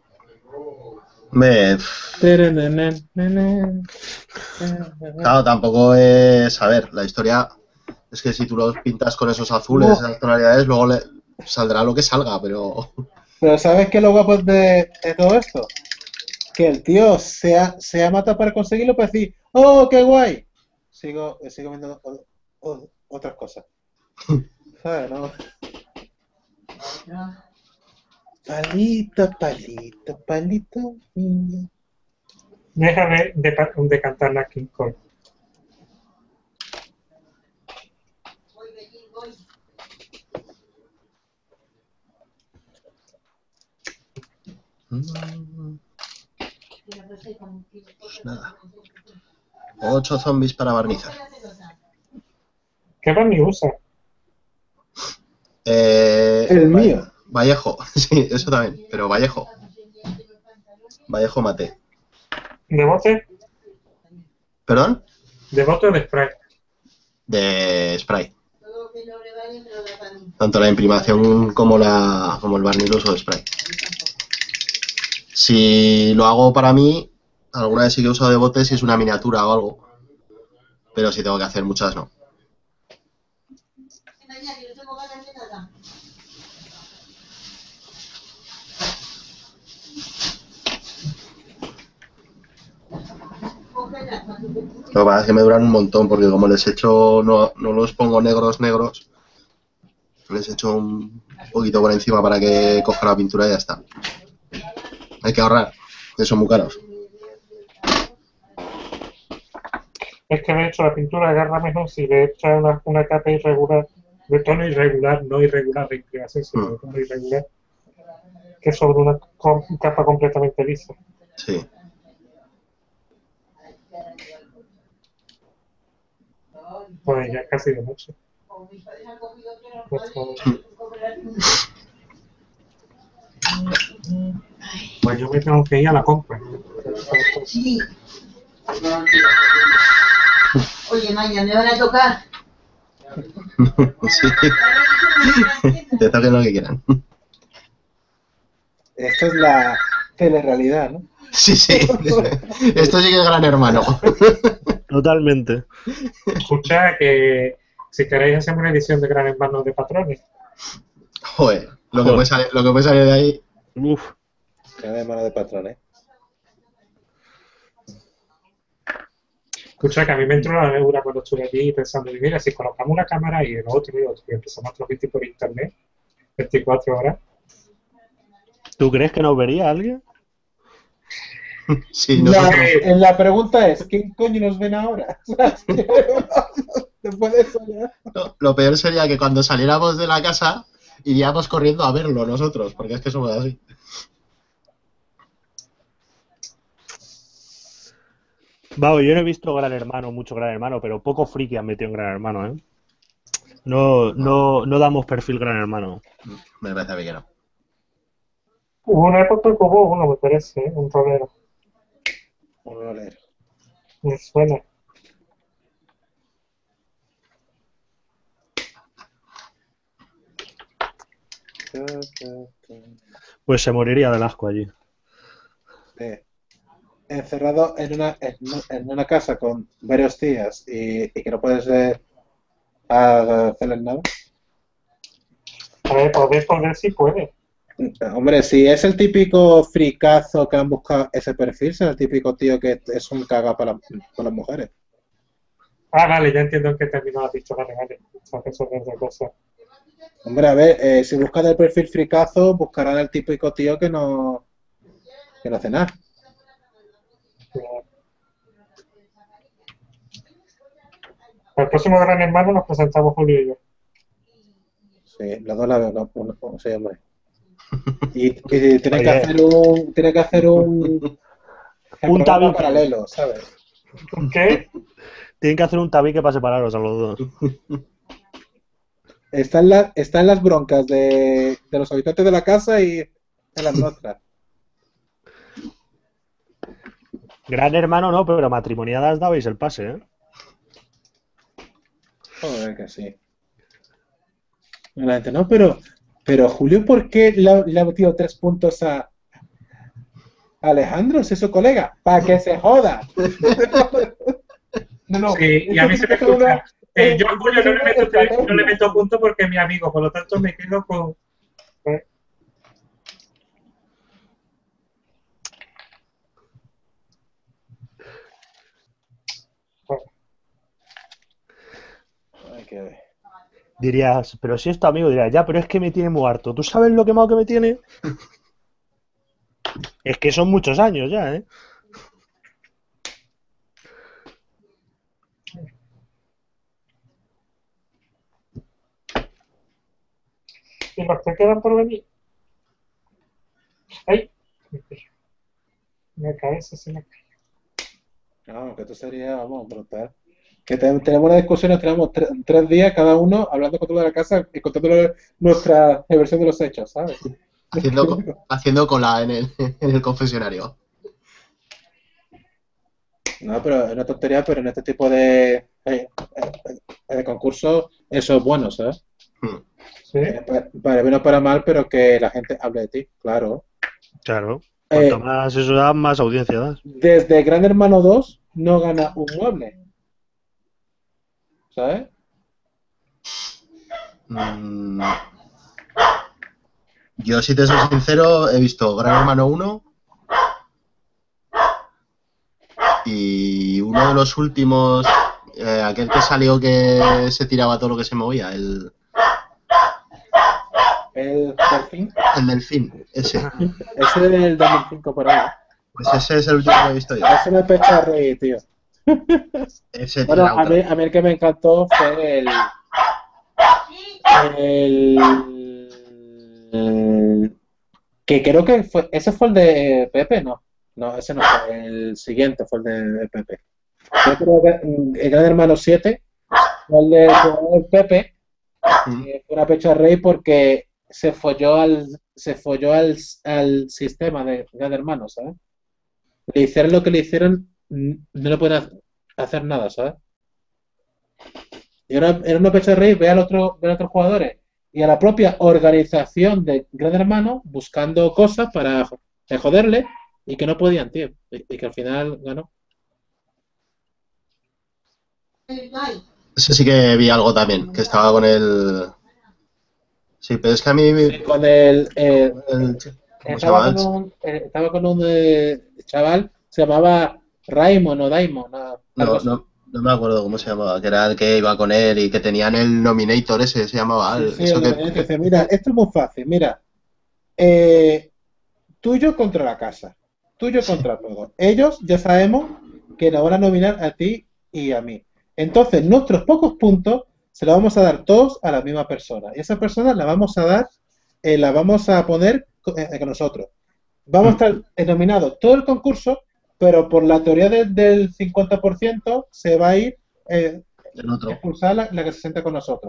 Claro, tampoco es... A ver, la historia es que si tú los pintas con esos azules, esas tonalidades, luego le saldrá lo que salga, pero... Pero ¿sabes qué es lo guapo de todo esto? Que el tío se ha matado para conseguirlo para decir, ¡oh, qué guay! Sigo viendo otras cosas. ¿Sabes, no? Palito, palito, palito, niño. Déjame de cantar la King Kong. Pues nada. 8 zombies para barnizar. ¿Qué barniz usa? El mío. Vallejo, sí, eso también, pero Vallejo. Vallejo mate. ¿De bote? ¿Perdón? ¿De bote o de spray? De spray. Tanto la imprimación como el barniz lo uso de spray. Si lo hago para mí, alguna vez sí que he usado de bote si es una miniatura o algo. Pero si tengo que hacer muchas, no. Lo que pasa es que me duran un montón porque como les echo, no los pongo negros, les echo un poquito por encima para que coja la pintura y ya está. Hay que ahorrar, que son muy caros. Es que de hecho la pintura agarra mejor si le echas una capa irregular, de tono irregular, no irregular de inclinación, sino de tono irregular, que sobre una capa completamente lisa. Sí. Pues ya casi de noche. Pues yo me tengo que ir a la compra. Sí. Oye, mañana me van a tocar. Sí. Te toquen lo que quieran. Esto es la telerrealidad, ¿no? Sí, sí. Esto sí que es Gran Hermano. Totalmente. Escucha que si queréis hacemos una edición de Gran Hermano de patrones. Joder, lo que puede salir de ahí. Uf. Gran hermano de patrones. Escucha que a mí me entró la neura cuando estuve allí pensando, mira, si colocamos una cámara y el otro y empezamos a transmitir por internet 24 horas. ¿Tú crees que nos vería alguien? Sí, nosotros. La pregunta es, ¿quién coño nos ven ahora? Después de eso ya. No, lo peor sería que cuando saliéramos de la casa iríamos corriendo a verlo nosotros, porque es que somos así. Vamos, yo no he visto Gran Hermano, mucho Gran Hermano, pero poco friki han metido en Gran Hermano, ¿eh? No damos perfil Gran Hermano. Me parece a mí que no. Hubo una época que hubo uno, me parece, un rolero. Un rolero. Me suena. Pues se moriría del asco allí. Encerrado en una casa con varios tías y que no puedes hacerles nada. A ver, poder sí puede. Hombre, si es el típico fricazo que han buscado ese perfil, es el típico tío que es un caga para las mujeres. Ah, vale, ya entiendo en qué término has dicho. Vale. O sea, que eso es otra cosa. Hombre, a ver, si buscan el perfil fricazo, buscarán el típico tío que no hace nada. El próximo Gran Hermano nos presentamos Julio y yo. Sí, los dos la veo, no, sí, hombre. Y tiene que Oye. hacer un programa tabique. paralelo, ¿sabes? ¿Qué? Tienen que hacer un tabique para separaros a los dos. Están las broncas de los habitantes de la casa y de las nuestras. Gran Hermano no, pero matrimoniadas dabais el pase, ¿eh? Joder, que sí. La gente, no, pero Julio, ¿por qué le ha metido 3 puntos a Alejandro, si es su colega? ¡Para que se joda! No. Sí, y a mí se me escucha. Yo a Julio no le meto punto porque es mi amigo, por lo tanto me quedo con... Hay que ver. Dirías, pero si es tu amigo, dirías, ya, pero es que me tiene muy harto. ¿Tú sabes lo quemado que me tiene? Es que son muchos años ya, ¿eh? ¿Y los que quedan por venir? ¡Ay! Mi cabeza se me cae. No, que esto sería, vamos, brutal. Que tenemos una discusión, nos tenemos 3 días cada uno hablando con toda la casa y contando nuestra versión de los hechos, ¿sabes? Haciendo cola en el confesionario. No, pero es una tontería, pero en este tipo de concursos eso es bueno, ¿sabes? ¿Sí? Para bien o para mal, pero que la gente hable de ti, claro. Claro. Cuanto más eso da, más audiencia das. Desde Gran Hermano 2 no gana un mueble. ¿Sabes? Yo, si te soy sincero, he visto Gran Hermano 1 y uno de los últimos, aquel que salió que se tiraba todo lo que se movía, el Delfín. El Delfín, ese. Ese es del 2005 por ahí. Pues ese es el último que he visto yo. Ese me pecha a reír, tío. Ese Bueno, era otro. a mí el que me encantó fue que creo que ese fue el de Pepe, ¿no? No, ese no fue, el siguiente fue el de Pepe. Yo creo que el Gran Hermano 7 fue el de Pepe, fue una pecha a reír porque se folló al sistema de Gran Hermano, ¿sabes? Le hicieron lo que le hicieron, no le pueden hacer nada, ¿sabes? Y era una pecha de reír ver a los otros jugadores y a la propia organización de Gran Hermano buscando cosas para joderle y que no podían, tío. Y que al final ganó. Ese sí que vi algo también, que estaba con el... Sí, pero es que a mí... Sí, con ¿Cómo se llama? estaba con un chaval, se llamaba Raimon o Daimon. No me acuerdo cómo se llamaba, que era el que iba con él y que tenían el Nominator ese, se llamaba. Sí, eso que... Dice, mira, esto es muy fácil, mira. Tuyo contra la casa. tuyo contra todos. Ellos ya sabemos que nos van a nominar a ti y a mí. Entonces, nuestros pocos puntos se los vamos a dar todos a la misma persona. Y esa persona la vamos a dar, la vamos a poner con nosotros. Vamos a estar nominados todo el concurso, pero por la teoría del 50% se va a ir El otro. expulsar la que se sienta con nosotros.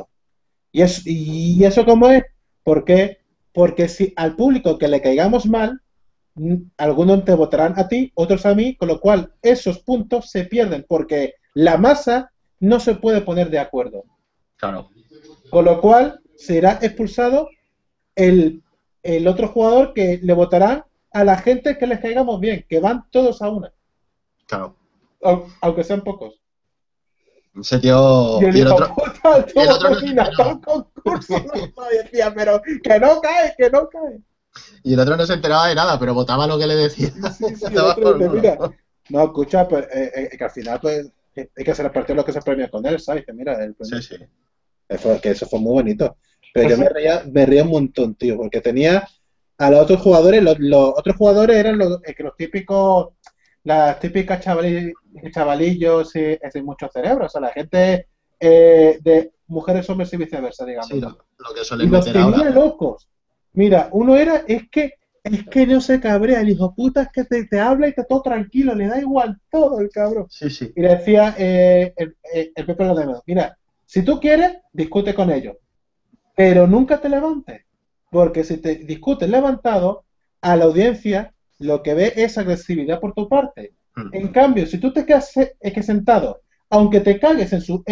¿Y eso cómo es? ¿Por qué? Porque si al público que le caigamos mal, algunos te votarán a ti, otros a mí, con lo cual esos puntos se pierden, porque la masa no se puede poner de acuerdo. Claro. Con lo cual será expulsado el otro jugador que le votarán a la gente que les caigamos bien, que van todos a una, Claro. aunque sean pocos. Ese tío. Y el Y el hijo otro. puta, y el otro no se domina enteró. todo el concurso. Y decía, pero que no cae, que no cae. Y el otro no se enteraba de nada, pero votaba lo que le decía. Sí, sí, el Estaba otro dice, por mira, uno. no, escucha, pues, que al final, pues, hay que se repartió lo que se premia con él, ¿sabes? Que mira, el premio. Sí, sí. Que eso fue muy bonito. Pero yo me reía un montón, tío, porque tenía a los otros jugadores, los otros jugadores eran que los típicos, las típicas chavalillos sin mucho cerebro, o sea, la gente de mujeres, hombres y viceversa, digamos. Sí, lo que Y suelen los meter tenía ahora. locos. Mira, uno era, es que no se cabrea, el hijo puta es que te habla y está todo tranquilo, le da igual todo el cabrón. Sí, sí. Y le decía el Pepe Rodríguez, mira, si tú quieres, discute con ellos, pero nunca te levantes, porque si te discutes levantado, a la audiencia lo que ve es agresividad por tu parte. En cambio, si tú te quedas sentado, aunque te cagues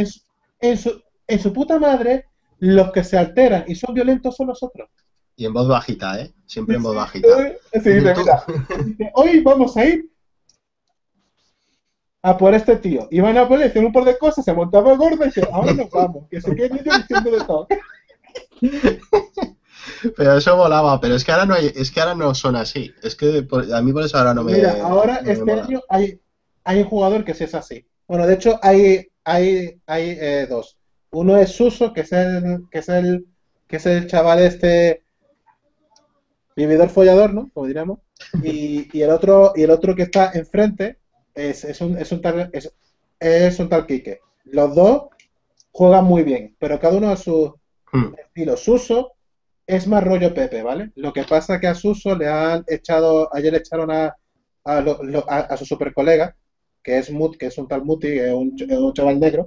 en su puta madre, los que se alteran y son violentos son los otros. Y en voz bajita, ¿eh? Siempre en voz bajita. Sí, mira, hoy vamos a ir a por este tío. Iban a poner, hicieron un par de cosas, se montaba el gordo y dice, ahora nos vamos, que se queden ellos diciendo de todo. Pero eso volaba, pero es que ahora no hay, es que ahora no son así. Es que a mí por eso ahora no me. Mira, ahora no me este mola. año hay un jugador que sí es así. Bueno, de hecho hay dos. Uno es Suso, que es el chaval vividor follador, ¿no? Como diríamos. Y el otro que está enfrente es un tal Quique. Los dos juegan muy bien, pero cada uno a su estilo. Suso es más rollo Pepe, ¿vale? Lo que pasa es que a Suso ayer le echaron a su super colega, que es un tal Muti, que es un chaval negro,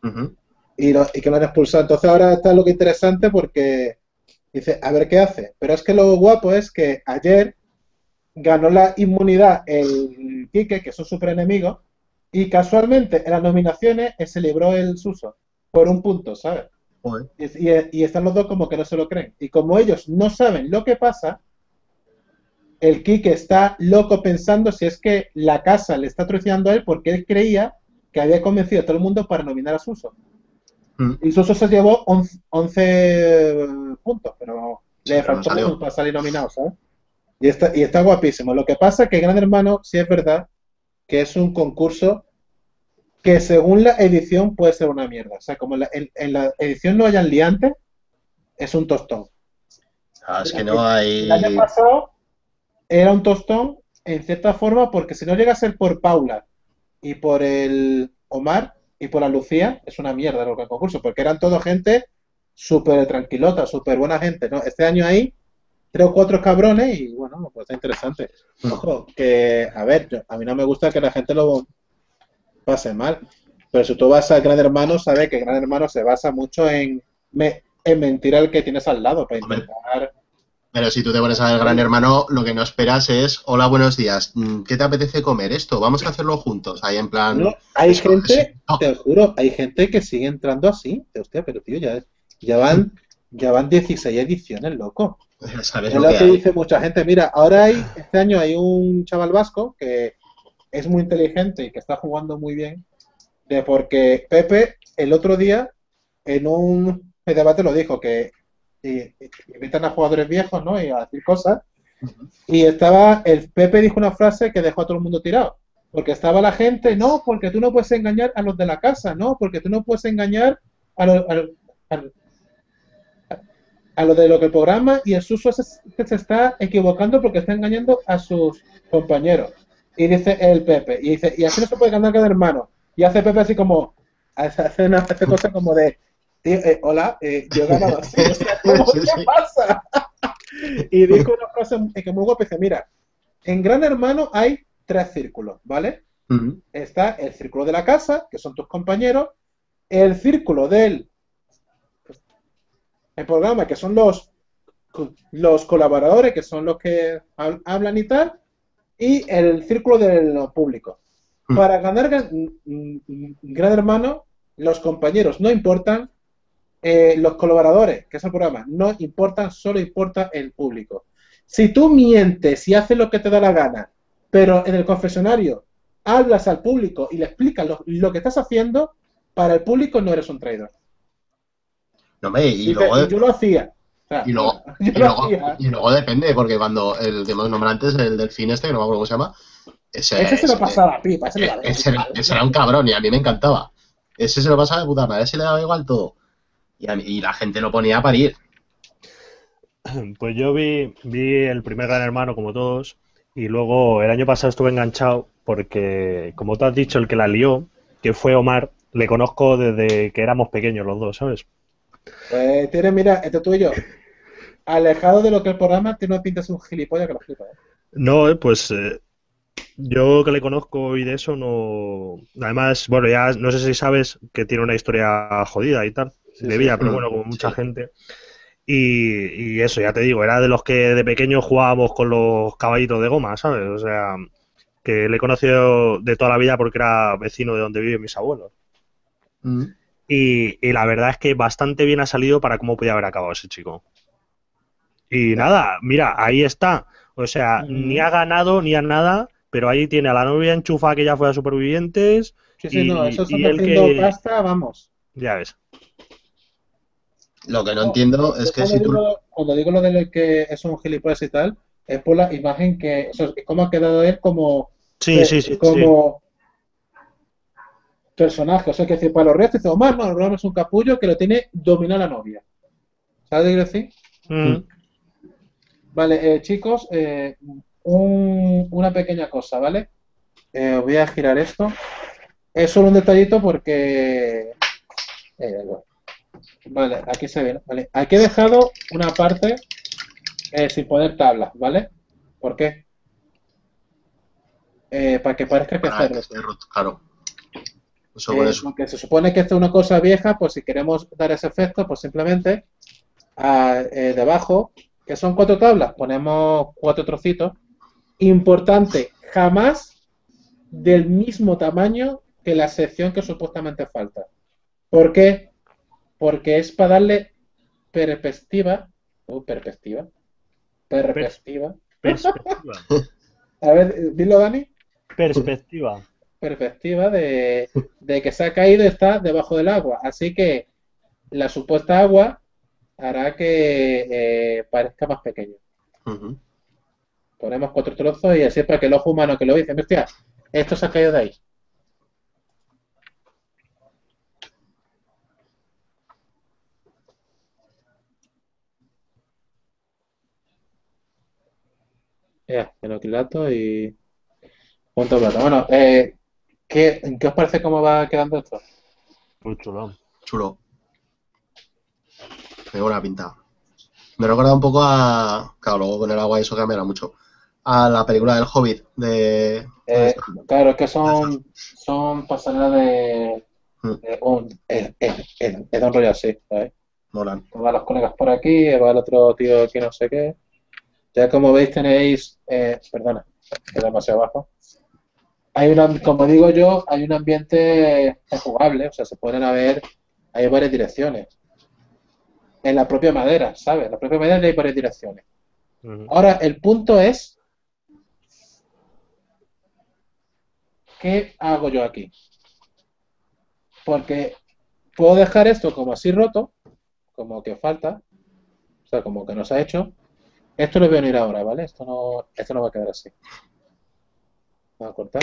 y que lo han expulsado. Entonces ahora está lo que interesante porque dice, a ver qué hace. Pero es que lo guapo es que ayer ganó la inmunidad el Quique, que es un super enemigo, y casualmente en las nominaciones se libró el Suso por un punto, ¿sabes? Joder. Y están los dos como que no se lo creen. Y como ellos no saben lo que pasa, el Quique está loco pensando si es que la casa le está traicionando a él porque él creía que había convencido a todo el mundo para nominar a Suso. Y Suso se llevó 11 puntos, pero Sí, le pero no faltó salió. mucho para salir nominado, ¿sabes? Y está guapísimo. Lo que pasa es que Gran Hermano sí es verdad que es un concurso que según la edición puede ser una mierda. O sea, como en la edición no hayan liantes, es un tostón. Ah, es que no hay. El año pasado era un tostón en cierta forma porque si no llega a ser por Paula y por el Omar y por la Lucía, es una mierda lo que el concurso, porque eran todo gente súper tranquilota, súper buena gente, ¿no? Este año hay 3 o 4 cabrones y bueno, pues está interesante. Ojo, que a ver, a mí no me gusta que la gente lo pase mal, pero si tú vas a Gran Hermano, sabes que Gran Hermano se basa mucho en mentir al que tienes al lado para intentar. Pero si tú te pones a ver Gran Hermano, lo que no esperas es, hola, buenos días, ¿qué te apetece comer esto? Vamos a hacerlo juntos, ahí en plan. No, hay eso, gente, no. te juro, hay gente que sigue entrando así. Hostia, pero tío, ya van 16 ediciones, loco. ¿Sabes Es lo lo que que hay? dice mucha gente. Mira, este año hay un chaval vasco que es muy inteligente y que está jugando muy bien, porque Pepe el otro día en un debate lo dijo, que invitan a jugadores viejos, ¿no? Y a decir cosas. Y el Pepe dijo una frase que dejó a todo el mundo tirado. Porque estaba la gente, no, porque tú no puedes engañar a los de la casa, no, porque tú no puedes engañar a a lo de lo que el programa y el Suso se está equivocando porque está engañando a sus compañeros. Y dice el Pepe, y dice, y así no se puede ganar cada hermano. Y hace Pepe así como, hace cosas como de, tío, hola, yo he ganado así, o sea, ¿cómo, Sí, qué sí. pasa? Y dijo una frase que muy guapa, dice, mira, en Gran Hermano hay 3 círculos, ¿vale? Ujú. Está el círculo de la casa, que son tus compañeros, el círculo del el programa, que son los colaboradores, que son los que hablan y tal, y el círculo del público. Para ganar Gran Hermano, los compañeros no importan, los colaboradores, que es el programa, no importan, solo importa el público. Si tú mientes y haces lo que te da la gana, pero en el confesionario hablas al público y le explicas lo que estás haciendo, para el público no eres un traidor. No, hombre, Y yo lo hacía. O sea, y luego, yo y lo luego, hacía. y luego depende, porque cuando el que hemos nombrado antes, el delfín este, que no me acuerdo cómo se llama, Ese se lo pasaba a pipa, ese le daba ese era un cabrón y a mí me encantaba. Ese se lo pasaba de puta madre, ese le daba igual todo. Y la gente lo ponía a parir. Pues yo vi el primer Gran Hermano como todos y luego el año pasado estuve enganchado porque, como tú has dicho, el que la lió, que fue Omar, le conozco desde que éramos pequeños los dos, ¿sabes? Pues tiene, mira, entre tú y yo, alejado de lo que el programa, tiene una pinta de ser un gilipollas que lo flipa, ¿eh? No, pues yo que le conozco y de eso no... Además, bueno, ya no sé si sabes que tiene una historia jodida y tal, Sí, de sí. vida, pero bueno, como mucha Sí. gente. Y eso, ya te digo, era de los que de pequeño jugábamos con los caballitos de goma, ¿sabes? O sea, que le he conocido de toda la vida porque era vecino de donde viven mis abuelos. Mm. Y la verdad es que bastante bien ha salido para cómo podía haber acabado ese chico. Y Ya. nada, mira, ahí está. O sea, ni ha ganado ni a nada, pero ahí tiene a la novia enchufada que ya fue a Supervivientes Sí, sí, no, eso y están el haciendo que... pasta, vamos. Ya ves. Lo que no No, entiendo es yo que si tú... cuando digo lo de que es un gilipollas y tal, es por la imagen que, o sea, es como ha quedado él como, Sí, sí, sí, sí. como personaje. O sea, que decir, para los restos, dice, Omar, no, el programa es un capullo que lo tiene dominada la novia. ¿Sabes lo que quiero decir? Mm. Vale, chicos, una pequeña cosa, ¿vale? Voy a girar esto. Es solo un detallito porque... bueno, vale, aquí se ve, ¿no? Vale, aquí he dejado una parte sin poner tablas, ¿vale? ¿Por qué? Para que parezca que está Para que roto. esté roto, claro. Eso por eso. Porque se supone que esta es una cosa vieja, pues si queremos dar ese efecto, pues simplemente debajo, que son 4 tablas, ponemos 4 trocitos. Importante, jamás del mismo tamaño que la sección que supuestamente falta. ¿Por qué? Porque es para darle perspectiva. Perspectiva. Pers- Perspectiva. perspectiva. A ver, dilo, Dani. Perspectiva. Perspectiva de que se ha caído y está debajo del agua. Así que la supuesta agua hará que parezca más pequeño. Ujú. Ponemos 4 trozos y así para que el ojo humano que lo dice, hostia, esto se ha caído de ahí. Ya, enoquilato y punto de plata. Bueno, ¿qué os parece cómo va quedando esto? Muy chulo. Chulo. Me buena pinta. Me recuerda un poco a... Claro, luego con el agua eso cambiará mucho. A la película del Hobbit de... Claro, es que son pasarelas Mm. es de un rollo así, ¿sabes? Molan. Van los colegas por aquí, va el otro tío aquí no sé qué. Ya como veis tenéis, perdona, que demasiado abajo. Hay como digo yo, hay un ambiente jugable, o sea, se pueden haber, hay varias direcciones. En la propia madera, ¿sabes? En la propia madera hay varias direcciones. Ujú. Ahora, el punto es, ¿qué hago yo aquí? Porque puedo dejar esto como así roto, como que falta, o sea, como que no se ha hecho. Esto lo voy a unir ahora, ¿vale? Esto no va a quedar así. Voy a cortar.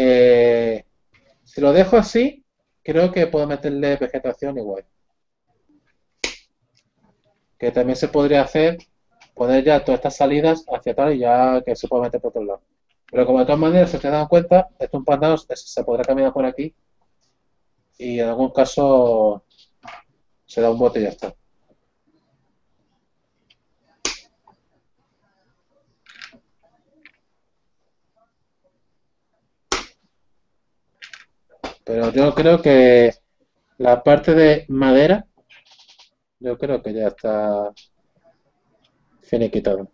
Si lo dejo así, creo que puedo meterle vegetación igual. que también se podría hacer, poner ya todas estas salidas hacia tal y ya que se puede meter por otro lado. Pero como de todas maneras, si te dan cuenta, esto es un pantano, se podrá caminar por aquí y en algún caso se da un bote y ya está. Pero yo creo que la parte de madera, yo creo que ya está finiquitado.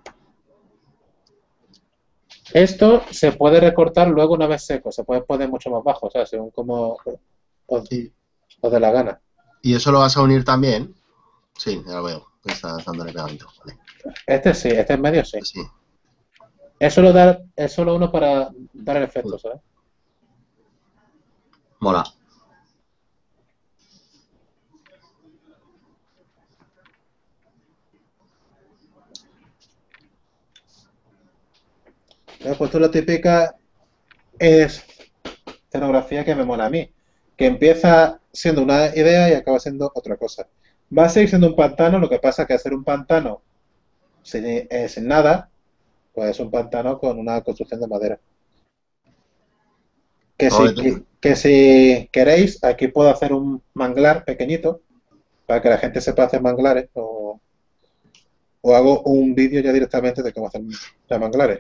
Esto se puede recortar luego una vez seco, se puede poner mucho más bajo, o sea, según como os, Y, os dé la gana. ¿Y eso lo vas a unir también? Sí, ya lo veo. Estás dándole pegamento. Vale. Este en medio sí. Sí. Es solo uno para dar el efecto, ¿sabes? Mola. Pues tú lo típica es escenografía que me mola a mí, que empieza siendo una idea y acaba siendo otra cosa. Va a seguir siendo un pantano, lo que pasa es que hacer un pantano sin nada, pues es un pantano con una construcción de madera. Que si queréis, aquí puedo hacer un manglar pequeñito para que la gente sepa hacer manglares o hago un vídeo ya directamente de cómo hacer los manglares.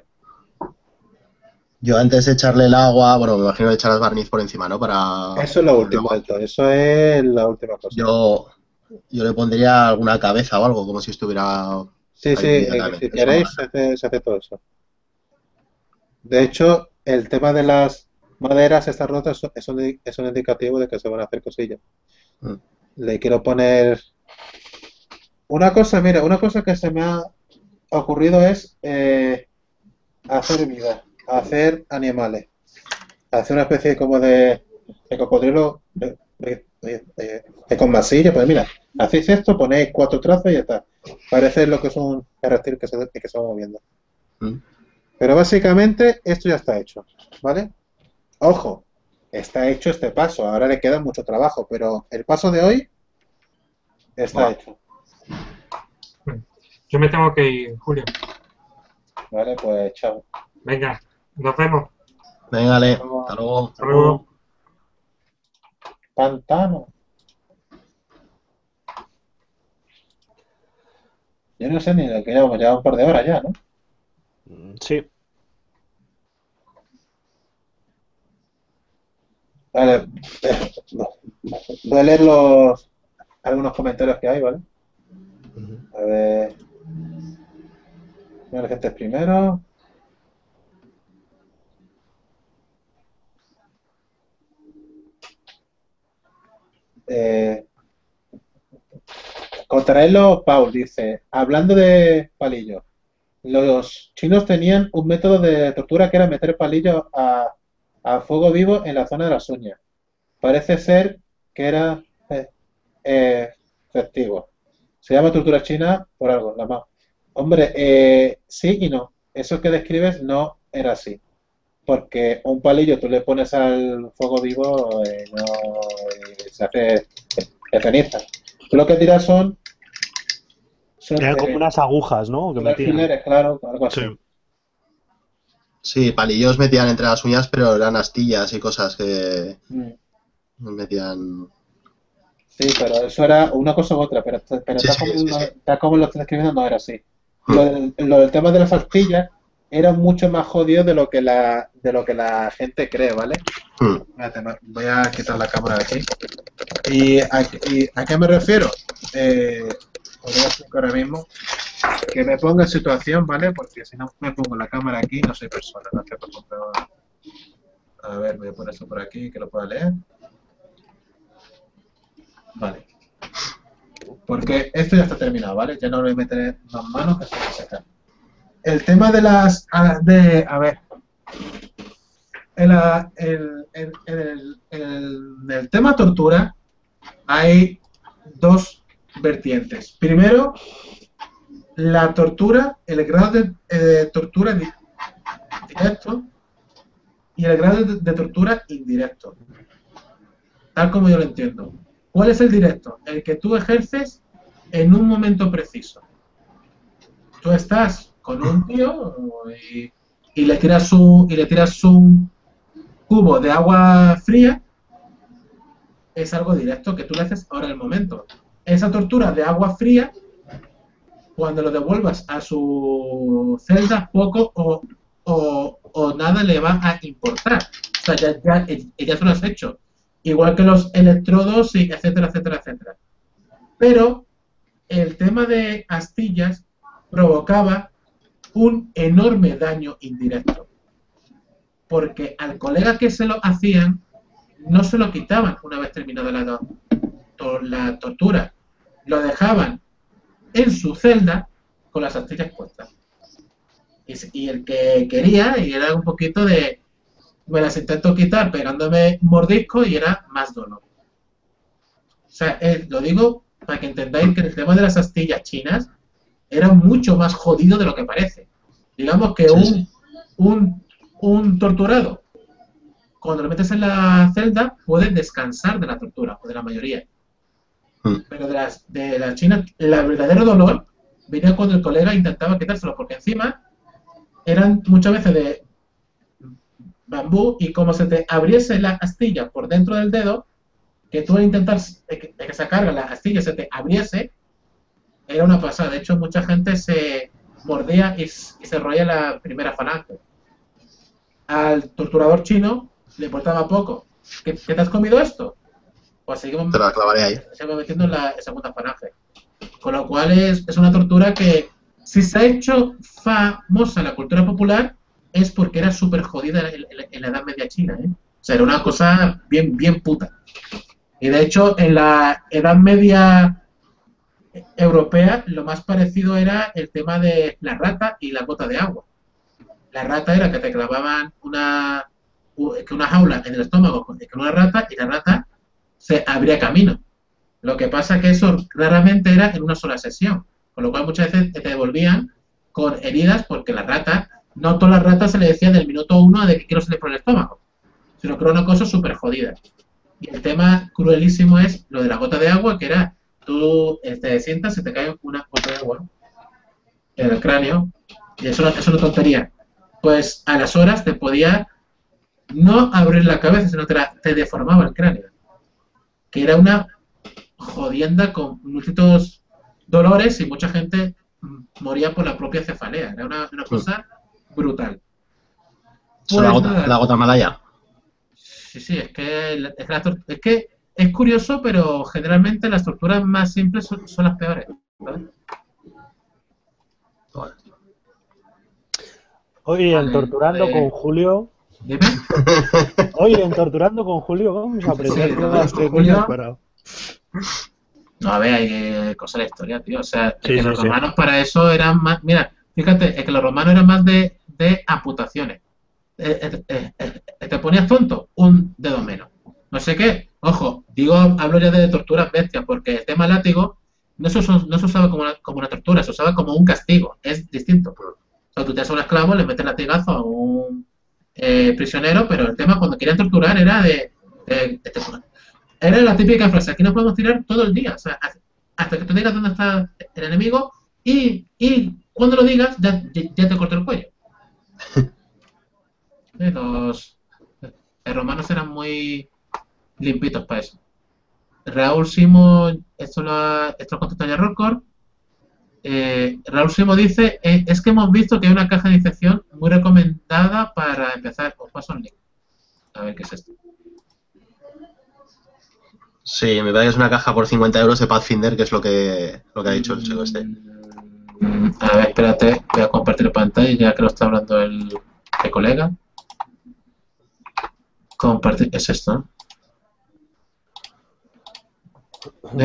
Yo antes de echarle el agua, bueno, me imagino que echarás barniz por encima, ¿no? Para Eso es lo último, Alto. Eso es la última cosa. Yo le pondría alguna cabeza o algo, como si estuviera Sí, ahí sí, inmediatamente. si Eso queréis, mola. se hace todo eso. De hecho, el tema de las maderas estas rotas es un indicativo de que se van a hacer cosillas. Mm. Le quiero poner una cosa, mira, una cosa que se me ha ocurrido es hacer vida, hacer animales, hacer una especie como de cocodrilo con masilla. Pues mira, hacéis esto, ponéis 4 trazos y ya está. Parece lo que es un reptil que se va moviendo. Mm. Pero básicamente esto ya está hecho, ¿vale? Ojo, está hecho este paso, ahora le queda mucho trabajo, pero el paso de hoy está hecho. Yo me tengo que ir, Julio. Vale, pues chao. Venga, nos vemos. Venga, hasta luego. Hasta luego. Pantano. Yo no sé ni lo que llevamos, un par de horas ya, ¿no? Sí. Vale, voy a leer algunos comentarios que hay, ¿vale? A ver. Voy a leer gente primero. Contrarreloj Paul dice, hablando de palillos, los chinos tenían un método de tortura que era meter palillos a fuego vivo en la zona de las uñas. Parece ser que era efectivo. Se llama tortura china por algo, la más. Hombre, sí y no. Eso que describes no era así. Porque un palillo tú le pones al fuego vivo se hace de ceniza. Tú lo que tiras son Eran como unas agujas, ¿no? Que metían. alfileres, claro, algo así. Sí. Sí, palillos metían entre las uñas, pero eran astillas y cosas que Mm. metían. Sí, pero eso era una cosa u otra, pero Sí, tal sí. como lo estoy escribiendo no era así. Lo del tema de las astillas era mucho más jodido de lo que la gente cree, ¿vale? Espérate, voy a quitar la cámara de aquí. ¿Y a qué me refiero? Os voy a explicar ahora mismo que me ponga en situación, ¿vale? Porque si no me pongo la cámara aquí, no soy persona. No sé por qué. A ver, voy a poner esto por aquí, que lo pueda leer. Vale. Porque esto ya está terminado, ¿vale? Ya no lo voy a meter más manos que se va a sacar. El tema de las... a ver. En el tema tortura hay dos vertientes. Primero, la tortura, el grado de tortura directo y el grado de tortura indirecto. Tal como yo lo entiendo. ¿Cuál es el directo? El que tú ejerces en un momento preciso. Tú estás con un tío y le tiras un cubo de agua fría, es algo directo que tú le haces ahora en el momento. Esa tortura de agua fría, cuando lo devuelvas a su celda, poco o nada le va a importar. O sea, ya se lo has hecho. Igual que los electrodos, y etcétera, etcétera, etcétera. Pero el tema de astillas provocaba un enorme daño indirecto. Porque al colega que se lo hacían, no se lo quitaban una vez terminada la tortura. Lo dejaban en su celda con las astillas puestas. Y el que quería, y era un poquito de... Me las intento quitar pegándome mordisco y era más dolor. O sea, lo digo para que entendáis que el tema de las astillas chinas era mucho más jodido de lo que parece. Digamos que un torturado, cuando lo metes en la celda, puede descansar de la tortura, o de la mayoría. Pero de las chinas, el verdadero dolor venía cuando el colega intentaba quitárselo, porque encima eran muchas veces de bambú, y como se te abriese la astilla por dentro del dedo, que tú al intentar que se carga la astilla se te abriese, era una pasada. De hecho, mucha gente se mordía y se roía la primera falange. Al torturador chino le importaba poco. ¿Qué te has comido esto? Pues seguimos, Te la clavaré ahí. seguimos metiendo en la segunda falange. Con lo cual es una tortura que, si se ha hecho famosa en la cultura popular, es porque era súper jodida en la Edad Media china, ¿eh? O sea, era una cosa bien, bien puta. Y de hecho, en la Edad Media europea, lo más parecido era el tema de la rata y la gota de agua. La rata era que te clavaban una jaula en el estómago con una rata, y la rata se abría camino. Lo que pasa que eso raramente era en una sola sesión, con lo cual muchas veces te devolvían con heridas, porque la rata, no todas las ratas se le decía del minuto 1 de que quiero salir por el estómago, sino que era una cosa súper jodida. Y el tema cruelísimo es lo de la gota de agua, que era, tú te sientas, se te cae una gota de agua en el cráneo, y eso es una tontería. Pues a las horas te podía no abrir la cabeza, sino te deformaba el cráneo. Que era una jodienda con muchos dolores, y mucha gente moría por la propia cefalea. Era una cosa brutal. Pues la gota malaya. Sí, es que es curioso, pero generalmente las torturas más simples son las peores, ¿sabes? Oye, en Vale, Torturando con Julio... Dime. Oye, en Torturando con Julio vamos a aprender Sí, nuevas con técnicas Julio. para... No, a ver, hay cosas de la historia, tío. O sea, Sí, que sí, los sí. romanos para eso eran más... Mira, fíjate, es que los romanos eran más de amputaciones. Te ponías tonto, un dedo menos. No sé qué. Ojo, hablo ya de torturas bestias, porque el tema látigo no se usaba como una tortura, se usaba como un castigo. Es distinto. O sea, tú te haces un esclavo, le metes latigazo a un prisionero, pero el tema cuando querían torturar era era la típica frase: aquí nos podemos tirar todo el día, o sea, hasta que tú digas dónde está el enemigo, y cuando lo digas ya te corto el cuello. Los romanos eran muy limpitos para eso. Raúl Simo, esto lo contesta ya Rockcore. Raúl Simo dice, es que hemos visto que hay una caja de iniciación muy recomendada para empezar. Os paso el link. A ver qué es esto. Sí, me parece que es una caja por 50 euros de Pathfinder, que es lo que ha dicho el chico este. A ver, espérate, voy a compartir pantalla ya que lo está hablando el colega. Compartir, es esto, ¿no?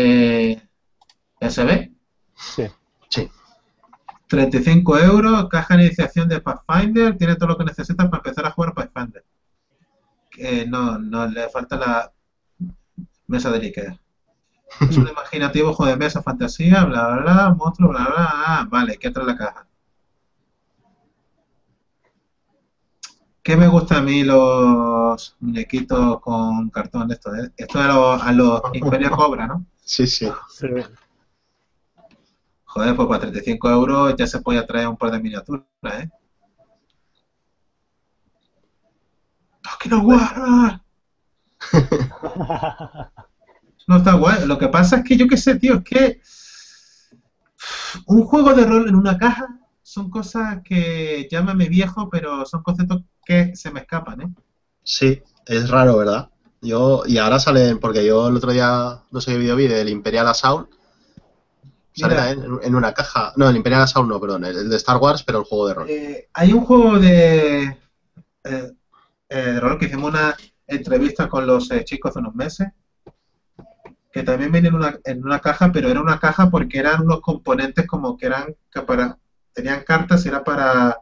¿SB? Sí. Sí. 35 euros, caja de iniciación de Pathfinder, tiene todo lo que necesitas para empezar a jugar Pathfinder. No le falta la mesa de Ikea. Es un imaginativo juego de mesa, fantasía, bla bla bla, monstruo, bla bla, vale, ¿qué trae la caja? ¿Qué me gusta a mí los muñequitos con cartón de esto? Esto a los Imperio Cobra, ¿no? Sí, sí. Sí. Joder, pues para 35 euros ya se puede traer un par de miniaturas, ¿eh? ¡No, que no guarda! No está guay. Lo que pasa es que yo qué sé, tío, es que un juego de rol en una caja son cosas que, llámame viejo, pero son conceptos que se me escapan, ¿eh? Sí, es raro, ¿verdad? Y ahora salen, porque yo el otro día, no sé qué vídeo vi, del Imperial Assault, sale Mira, también en una caja. No, el Imperial Assault no, perdón, el de Star Wars, pero el juego de rol. hay un juego de rol que hicimos una entrevista con los chicos hace unos meses, que también venía en una caja, pero era una caja porque eran unos componentes como que eran que tenían cartas y era para,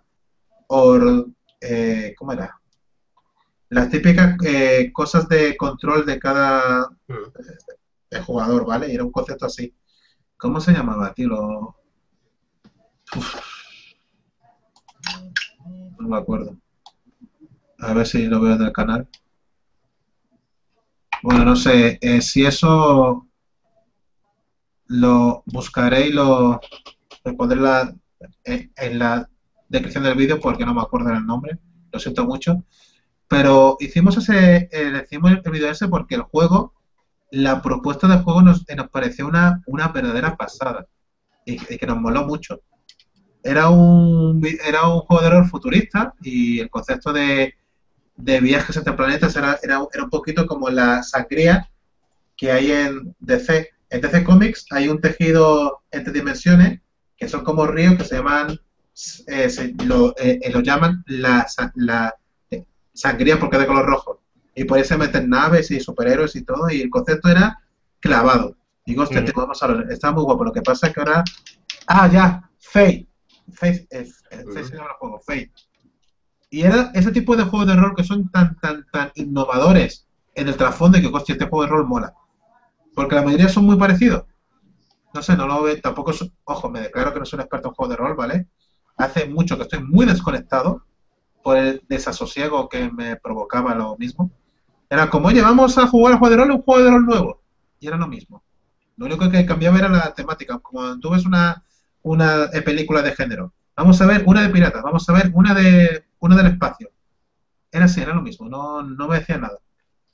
¿cómo era? Las típicas cosas de control de cada jugador, ¿vale? Y era un concepto así. ¿Cómo se llamaba, tío? No me acuerdo. A ver si lo veo en el canal. Bueno, no sé. Si eso lo buscaré y lo pondré en la descripción del vídeo porque no me acuerdo el nombre. Lo siento mucho. Pero hicimos el vídeo ese porque el juego, la propuesta del juego nos pareció una verdadera pasada y que nos moló mucho. Era un juego de rol futurista y el concepto de viajes entre planetas era un poquito como la sangría que hay en DC. En DC Comics hay un tejido entre dimensiones que son como ríos que se llaman, lo llaman la sangría porque es de color rojo. Y por ahí se meten naves y superhéroes y todo, y el concepto era clavado. Digo, hostia, vamos a ver, está muy guapo. Lo que pasa es que ahora. Ah, ya, Fate. Fate se llama el juego, Fate. Y era ese tipo de juegos de rol que son tan innovadores en el trasfondo y que, hostia, este juego de rol mola. Porque la mayoría son muy parecidos. No sé, no lo veo, tampoco. Ojo, me declaro que no soy un experto en juegos de rol, ¿vale? Hace mucho que estoy muy desconectado por el desasosiego que me provocaba lo mismo. Era como, oye, vamos a jugar a un juego de rol nuevo. Y era lo mismo. Lo único que cambiaba era la temática. Como cuando tú ves una película de género. Vamos a ver una de piratas, vamos a ver una del espacio. Era así, era lo mismo, no me decía nada.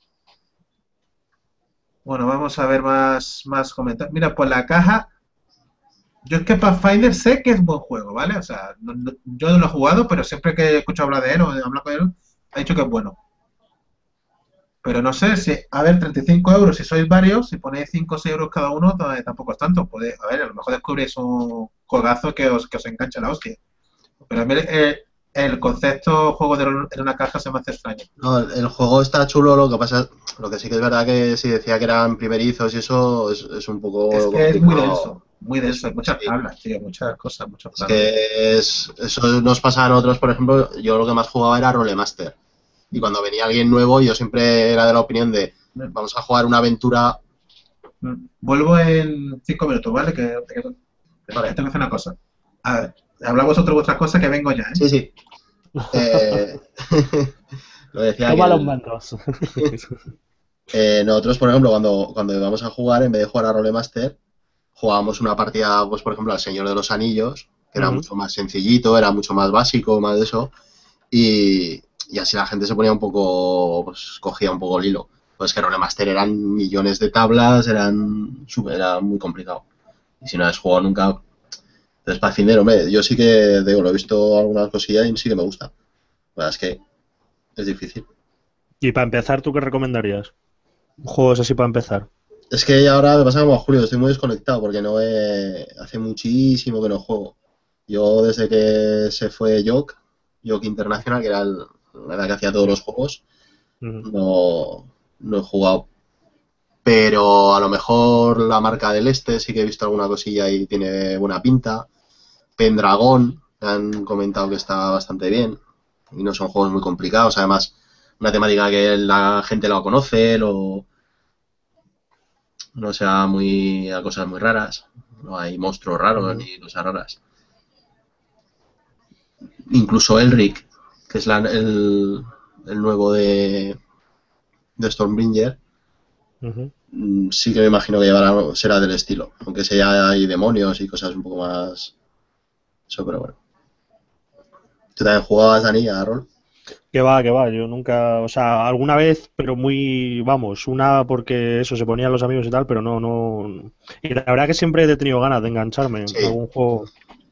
Bueno, vamos a ver más comentarios. Mira, por la caja, yo es que Pathfinder sé que es buen juego, ¿vale? O sea, yo no lo he jugado, pero siempre que escucho hablar de él o hablar con él, ha dicho que es bueno. Pero no sé si, a ver, 35 euros si sois varios, si ponéis 5 o 6 euros cada uno, tampoco es tanto. A ver, a lo mejor descubrís un juegazo que os engancha la hostia. Pero a mí el concepto juego de rol en una caja se me hace extraño. No, el juego está chulo, lo que pasa, lo que sí que es verdad que si decía que eran primerizos y eso es un poco es que complicado. es muy denso, hay muchas tablas, tío, muchas cosas, muchos planos. Eso nos pasa a nosotros, por ejemplo, yo lo que más jugaba era Rolemaster. Y cuando venía alguien nuevo, yo siempre era de la opinión de vamos a jugar una aventura. Vuelvo en 5 minutos, ¿vale? Vale. Tengo que hacer una cosa. A ver, hablamos vosotros vuestras cosas que vengo ya, ¿eh? Sí, sí. Lo decía Toma los mandos. Nosotros, por ejemplo, cuando íbamos a jugar, en vez de jugar a Rolemaster, jugábamos una partida, pues por ejemplo, al Señor de los Anillos, que era mucho más sencillito, era mucho más básico, más de eso, y así la gente se ponía un poco, pues cogía un poco el hilo. Pues que Rolemaster eran millones de tablas, era muy complicado. Y si no has jugado nunca, entonces Pathfinder, hombre, yo sí que digo, lo he visto algunas cosillas y sí que me gusta. La verdad es que es difícil. Y para empezar, ¿tú qué recomendarías? Juegos así para empezar. Es que ahora me pasa como a Julio, estoy muy desconectado porque hace muchísimo que no juego. Yo desde que se fue Jock International, que era la que hacía todos los juegos, no he jugado. Pero a lo mejor la marca del Este sí que he visto alguna cosilla y tiene buena pinta. Pendragon, han comentado que está bastante bien. Y no son juegos muy complicados, además una temática que la gente lo conoce, no sea a cosas muy raras, no hay monstruos raros ni cosas raras. Incluso Elric, que es el nuevo de Stormbringer, sí que me imagino que será del estilo, aunque sea hay demonios y cosas un poco más... Eso, pero bueno. ¿Tú también jugabas, Dani, a rol? Que va, yo nunca, o sea, alguna vez, pero muy, vamos, una porque eso, se ponían los amigos y tal, pero no. Y la verdad que siempre he tenido ganas de engancharme en Sí. algún juego.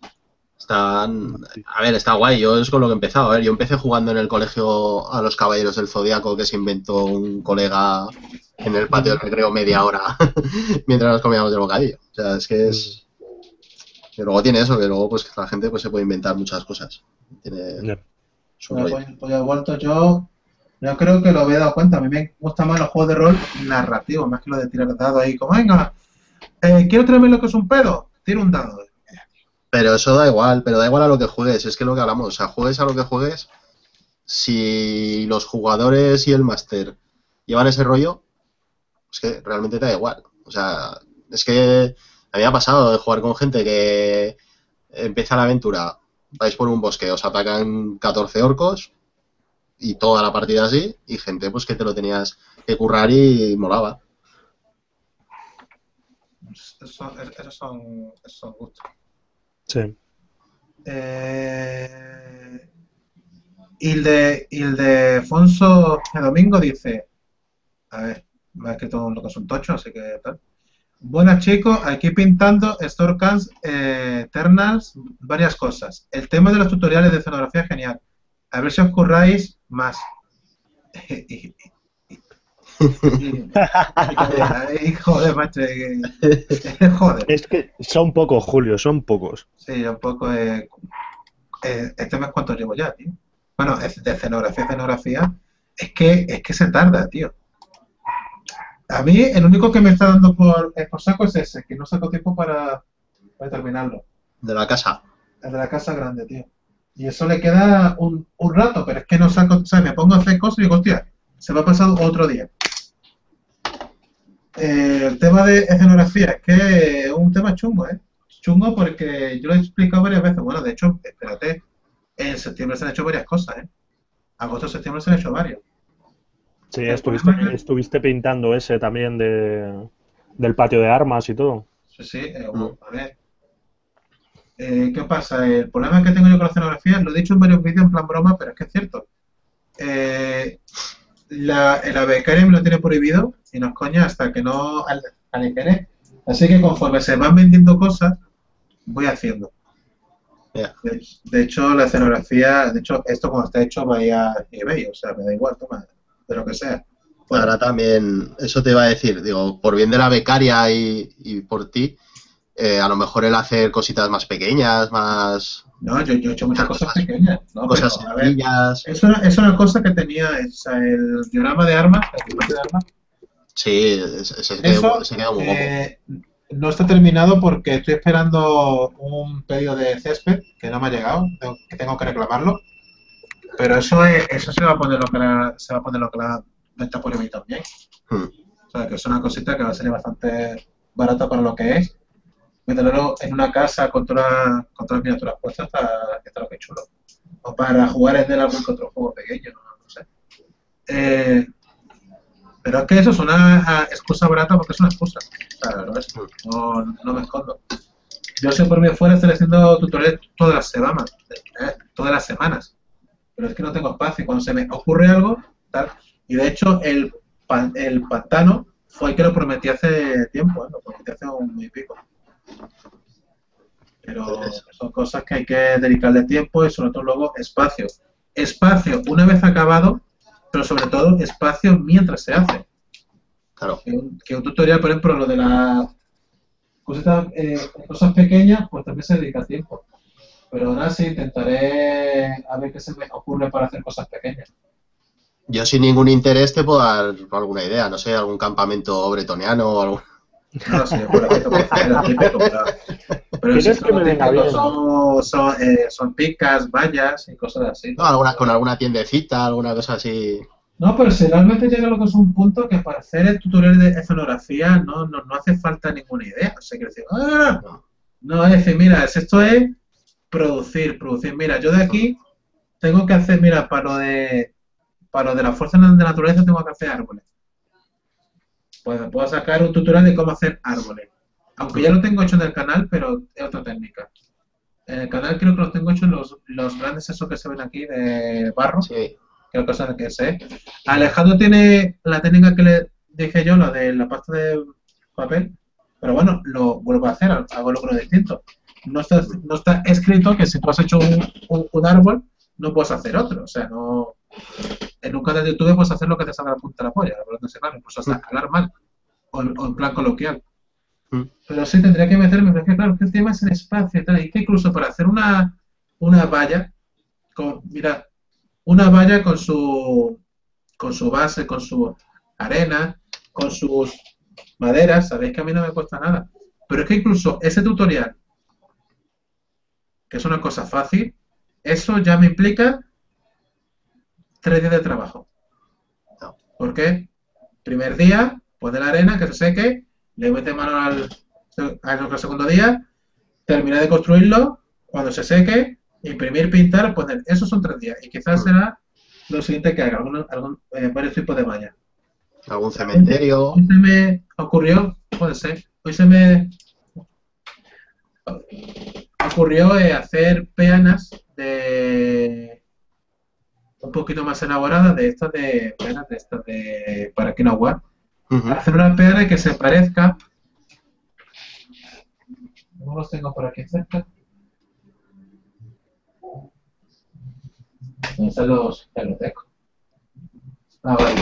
A ver, está guay, yo es con lo que he empezado. A ver, yo empecé jugando en el colegio a los Caballeros del Zodíaco que se inventó un colega en el patio del recreo media hora mientras nos comíamos el bocadillo. O sea, es que es... Que luego tiene eso, que luego pues la gente pues se puede inventar muchas cosas. Tiene Ya. su rollo. Pues he vuelto yo creo que lo había dado cuenta. A mí me gustan más los juegos de rol narrativos, más que los de tirar dados ahí. Como, venga, quiero traerme lo que es un pedo, tiro un dado. Pero eso da igual, pero da igual a lo que juegues, es que es lo que hablamos, o sea, juegues a lo que juegues, si los jugadores y el máster llevan ese rollo, es que realmente te da igual. O sea, es que a mí me ha pasado de jugar con gente que empieza la aventura, vais por un bosque, os atacan 14 orcos y toda la partida así, y gente pues que te lo tenías que currar y molaba. Esos son gustos. Sí. Y el de Fonso de Domingo dice, a ver, me ha escrito lo que es un tocho, así que tal. Buenas chicos, aquí pintando Storecast, Eternals, varias cosas. El tema de los tutoriales de escenografía es genial. A ver si os curráis más. Joder, macho. Joder. Es que son pocos, Julio, son pocos. Sí, un poco. Este mes cuánto llevo ya, tío. Bueno, de escenografía, es que se tarda, tío. A mí, el único que me está dando por saco es ese, que no saco tiempo para terminarlo. De la casa. El de la casa grande, tío. Y eso le queda un rato, pero es que no saco, o sea, me pongo a hacer cosas y digo, hostia, se me ha pasado otro día. El tema de escenografía es que es un tema chungo, ¿eh? Chungo porque yo lo he explicado varias veces. Bueno, de hecho, espérate, en septiembre se han hecho varias cosas, ¿eh? Agosto, septiembre se han hecho varios. Sí, estuviste pintando ese también del patio de armas y todo. Sí, a ver. ¿Qué pasa? El problema que tengo yo con la escenografía, lo he dicho en varios vídeos en plan broma, pero es que es cierto. La becaria me lo tiene prohibido y no es coña hasta que no aligeré. Así que conforme se van vendiendo cosas, voy haciendo. Yeah. De hecho, la escenografía, esto cuando está hecho vaya a eBay, o sea, me da igual, toma, de lo que sea. Bueno, ahora también, eso te iba a decir, digo, por bien de la becaria y por ti, a lo mejor el hacer cositas más pequeñas, más... No, yo he hecho muchas cosas pequeñas. ¿No? Cosas pero, a ver, sencillas. es una cosa que tenía, o sea, el diorama de armas, el dibujo de armas. Sí, se queda muy guapo. No está terminado porque estoy esperando un pedido de césped que no me ha llegado, que tengo que reclamarlo. Pero eso se va a poner lo que la venta por eBay también. O sea, que es una cosita que va a salir bastante barata para lo que es. Meterlo en una casa con todas las miniaturas puestas está lo que es chulo. O para jugar en él algún que otro juego pequeño, no sé. Pero es que eso es una excusa barata porque es una excusa. O sea, no me escondo. Yo sé por mí fuera estoy haciendo tutoriales todas las semanas. Pero es que no tengo espacio y cuando se me ocurre algo, tal. Y de hecho el pantano fue el que lo prometí hace tiempo, lo prometí hace un mes y pico. Pero son cosas que hay que dedicarle tiempo y sobre todo luego espacio. Espacio una vez acabado, pero sobre todo espacio mientras se hace. Claro. Que un tutorial, por ejemplo, lo de las cosas pequeñas, pues también se dedica tiempo. Pero ahora sí intentaré a ver qué se me ocurre para hacer cosas pequeñas. Yo sin ningún interés te puedo dar alguna idea, no sé, algún campamento bretoniano o algo. No, sí, bueno, esto puede ser el típico, pero si que me venga bien? son picas, vallas y cosas así. No, con alguna tiendecita, alguna cosa así. No, pero si realmente llega a lo que es un punto que para hacer el tutorial de escenografía no hace falta ninguna idea. O sea, quiero decir, no es decir, mira, esto es producir. Mira, yo de aquí tengo que hacer, mira, para lo de la fuerza de la naturaleza tengo que hacer árboles. pues puedo sacar un tutorial de cómo hacer árboles. Aunque ya lo tengo hecho en el canal, pero es otra técnica. En el canal creo que los tengo hechos los grandes esos que se ven aquí de barro. Sí. Creo que son que sé. Alejandro tiene la técnica que le dije yo, la de la pasta de papel. Pero bueno, lo vuelvo a hacer, hago algo distinto. No está escrito que si tú has hecho un árbol, no puedes hacer otro. O sea, no. En un canal de YouTube puedes hacer lo que te salga la punta de la polla, claro, incluso hasta hablar mal, o en plan coloquial. Pero sí tendría que meterme, porque claro, que el tema es el espacio y tal, y que incluso para hacer una valla, mira, una valla con su base, con su arena, con sus maderas, sabéis que a mí no me cuesta nada. Pero es que incluso ese tutorial, que es una cosa fácil, eso ya me implica 3 días de trabajo. ¿Por qué? Primer día, pone la arena, que se seque, le mete mano al segundo día, termina de construirlo, cuando se seque, imprimir, pintar, poner. Esos son 3 días. Y quizás será lo siguiente que haga, varios tipos de vallas. ¿Algún cementerio? Hoy se me ocurrió, puede ser, hoy se me ocurrió hacer peanas de un poquito más elaboradas de estas de peanas de estas de para que no agua. Hacer una peana que se parezca. No los tengo por aquí cerca. Están los dejo. Ah, vale.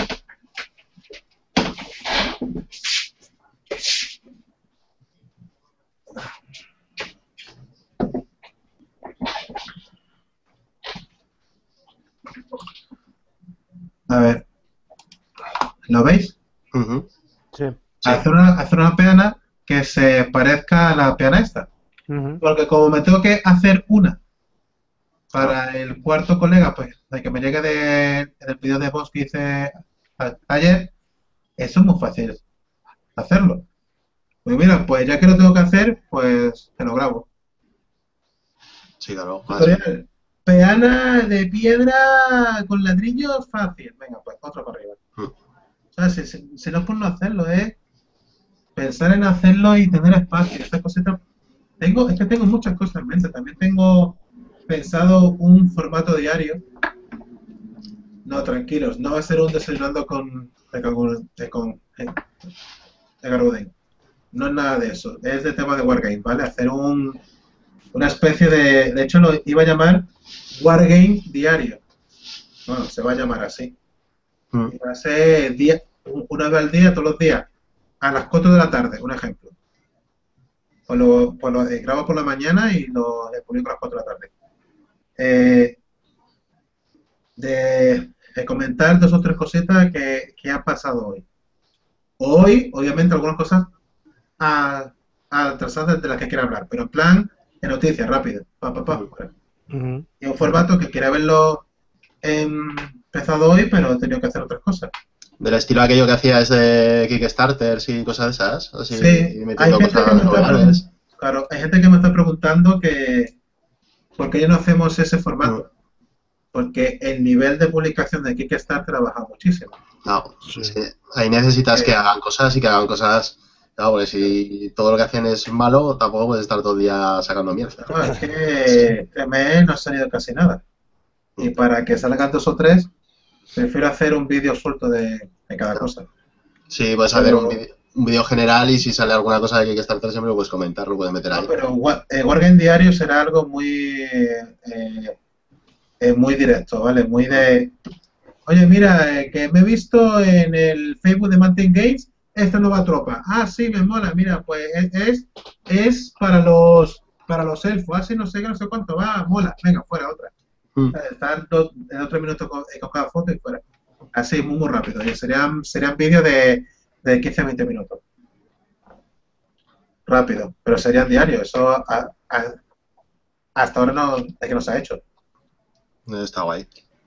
A ver, ¿lo veis? Sí. Hacer una peana que se parezca a la peana esta. Porque como me tengo que hacer una para el cuarto colega, pues de que me llegue del vídeo de voz que hice ayer, eso es muy fácil hacerlo. Pues mira, pues ya que lo tengo que hacer, pues te lo grabo. Sí, claro. Tutorial. Peana de piedra con ladrillos fácil. Venga, pues otro para arriba. O sea, si no es por no hacerlo, es pensar en hacerlo y tener espacio. Estas cositas. Es que tengo muchas cosas en mente. También tengo pensado un formato diario. No, tranquilos, no va a ser un desayunando con Garuden. No es nada de eso. Es de tema de Wargame, ¿vale? Hacer una especie de hecho lo iba a llamar Wargame diario. Bueno, se va a llamar así. Y va a ser una vez al día, todos los días, a las 4 de la tarde, un ejemplo. Pues lo grabo por la mañana y lo publico a las 4 de la tarde. De comentar 2 o 3 cositas que han pasado hoy. Hoy, obviamente, algunas cosas atrasadas de las que quiero hablar, pero en plan de noticias, rápido. Y un formato que quería haberlo empezado hoy, pero he tenido que hacer otras cosas. Del estilo aquello que hacías de Kickstarters y cosas de esas. Así, sí, metiendo cosas novedades. Claro, hay gente que me está preguntando que ¿por qué ya no hacemos ese formato? Porque el nivel de publicación de Kickstarter ha bajado muchísimo. No, sí. Ahí necesitas que hagan cosas y que hagan cosas. Claro, porque si todo lo que hacen es malo, tampoco puedes estar todo el día sacando mierda. No, es que este mes no ha salido casi nada. Y para que salgan 2 o 3, prefiero hacer un vídeo suelto de cada cosa. Sí, puedes hacer un vídeo general y si sale alguna cosa de Kickstarter siempre lo puedes comentar, lo puedes meter ahí. No, pero Wargame Diario será algo muy directo, ¿vale? Muy de... Oye, mira, que me he visto en el Facebook de Mountain Games esta nueva tropa. Ah, sí, me mola, mira, pues es para los elfos, así no sé qué, no sé cuánto, va, mola, venga, fuera, otra. Están 2 o 3 minutos con cada foto y fuera. Así, muy rápido. Y serían vídeos de 15 a 20 minutos. Rápido, pero serían diarios. Eso hasta ahora no es que no se ha hecho. Está guay.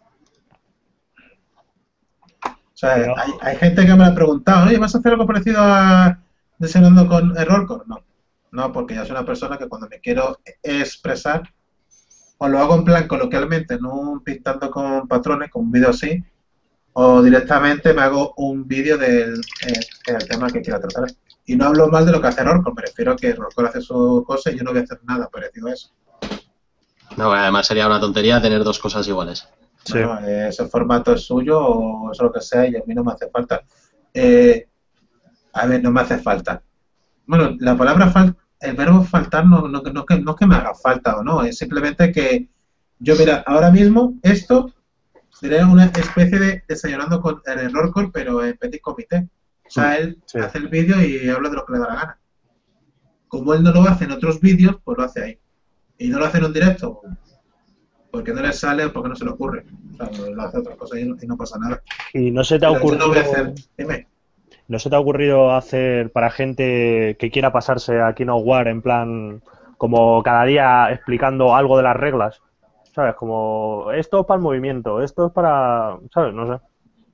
O sea, hay gente que me ha preguntado, oye, ¿vas a hacer algo parecido a Diseñando con Errorcore? No, porque yo soy una persona que cuando me quiero expresar, o lo hago en plan coloquialmente, no pintando con patrones, con un vídeo así, o directamente me hago un vídeo del el tema que quiera tratar. Y no hablo mal de lo que hace Rorco, me refiero a que Rorco hace su cosa y yo no voy a hacer nada parecido a eso. No, además sería una tontería tener dos cosas iguales. Sí. Bueno, ese formato es suyo o es lo que sea y a mí no me hace falta. A ver, no me hace falta. Bueno, la palabra el verbo faltar no es que me haga falta o no, es simplemente que yo, mira, ahora mismo esto sería una especie de desayunando con el Errorcore, pero en petit comité. O sea, él Sí. hace el vídeo y habla de lo que le da la gana. Como él no lo hace en otros vídeos, pues lo hace ahí. Y no lo hace en un directo, porque no le sale o porque no se le ocurre. O sea, lo hace otra cosa y no pasa nada. ¿Y no se te ha Pero yo no ocurrido, voy a hacer... Dime. no se te ha ocurrido hacer para gente que quiera pasarse a Kingdom War en plan como cada día explicando algo de las reglas? ¿Sabes? Como esto es para el movimiento, esto es para... ¿Sabes? No sé.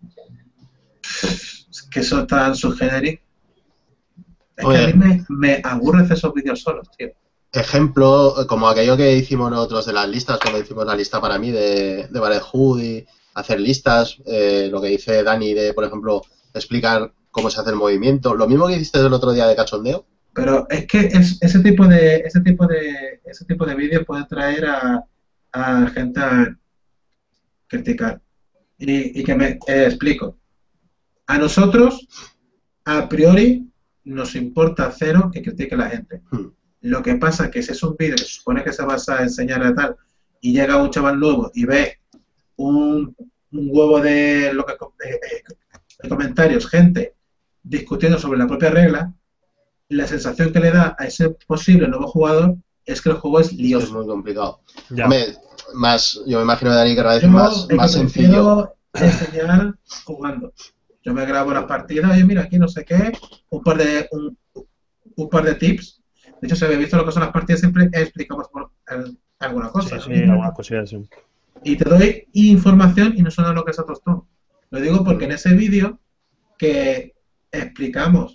Es que eso es tan subgenérico. Es que Oye. a mí me aburre hacer esos vídeos solos, tío. Ejemplo, como aquello que hicimos nosotros de las listas, cuando hicimos la lista para mí de Ballet Hood y hacer listas, lo que dice Dani de, por ejemplo, explicar cómo se hace el movimiento, lo mismo que hiciste el otro día de cachondeo. Pero es que ese tipo de vídeos puede traer a gente a criticar. Y que me explico. A nosotros, a priori, nos importa cero que critique la gente. Lo que pasa es que si es un vídeo que se supone que se basa a enseñar a tal y llega un chaval nuevo y ve un huevo de comentarios, gente discutiendo sobre la propia regla, la sensación que le da a ese posible nuevo jugador es que el juego es Es lioso. muy complicado. Ya. Hombre, yo me imagino que Dani querrá decir Yo más sencillo. prefiero enseñar jugando. Yo me grabo las partidas y mira aquí no sé qué, un par de tips. De hecho, si habéis visto lo que son las partidas, siempre explicamos alguna cosa. Sí, ¿no? sí, algunas cosillas, sí. Y te doy información y no suena lo que es a tostón. Lo digo porque en ese vídeo que explicamos,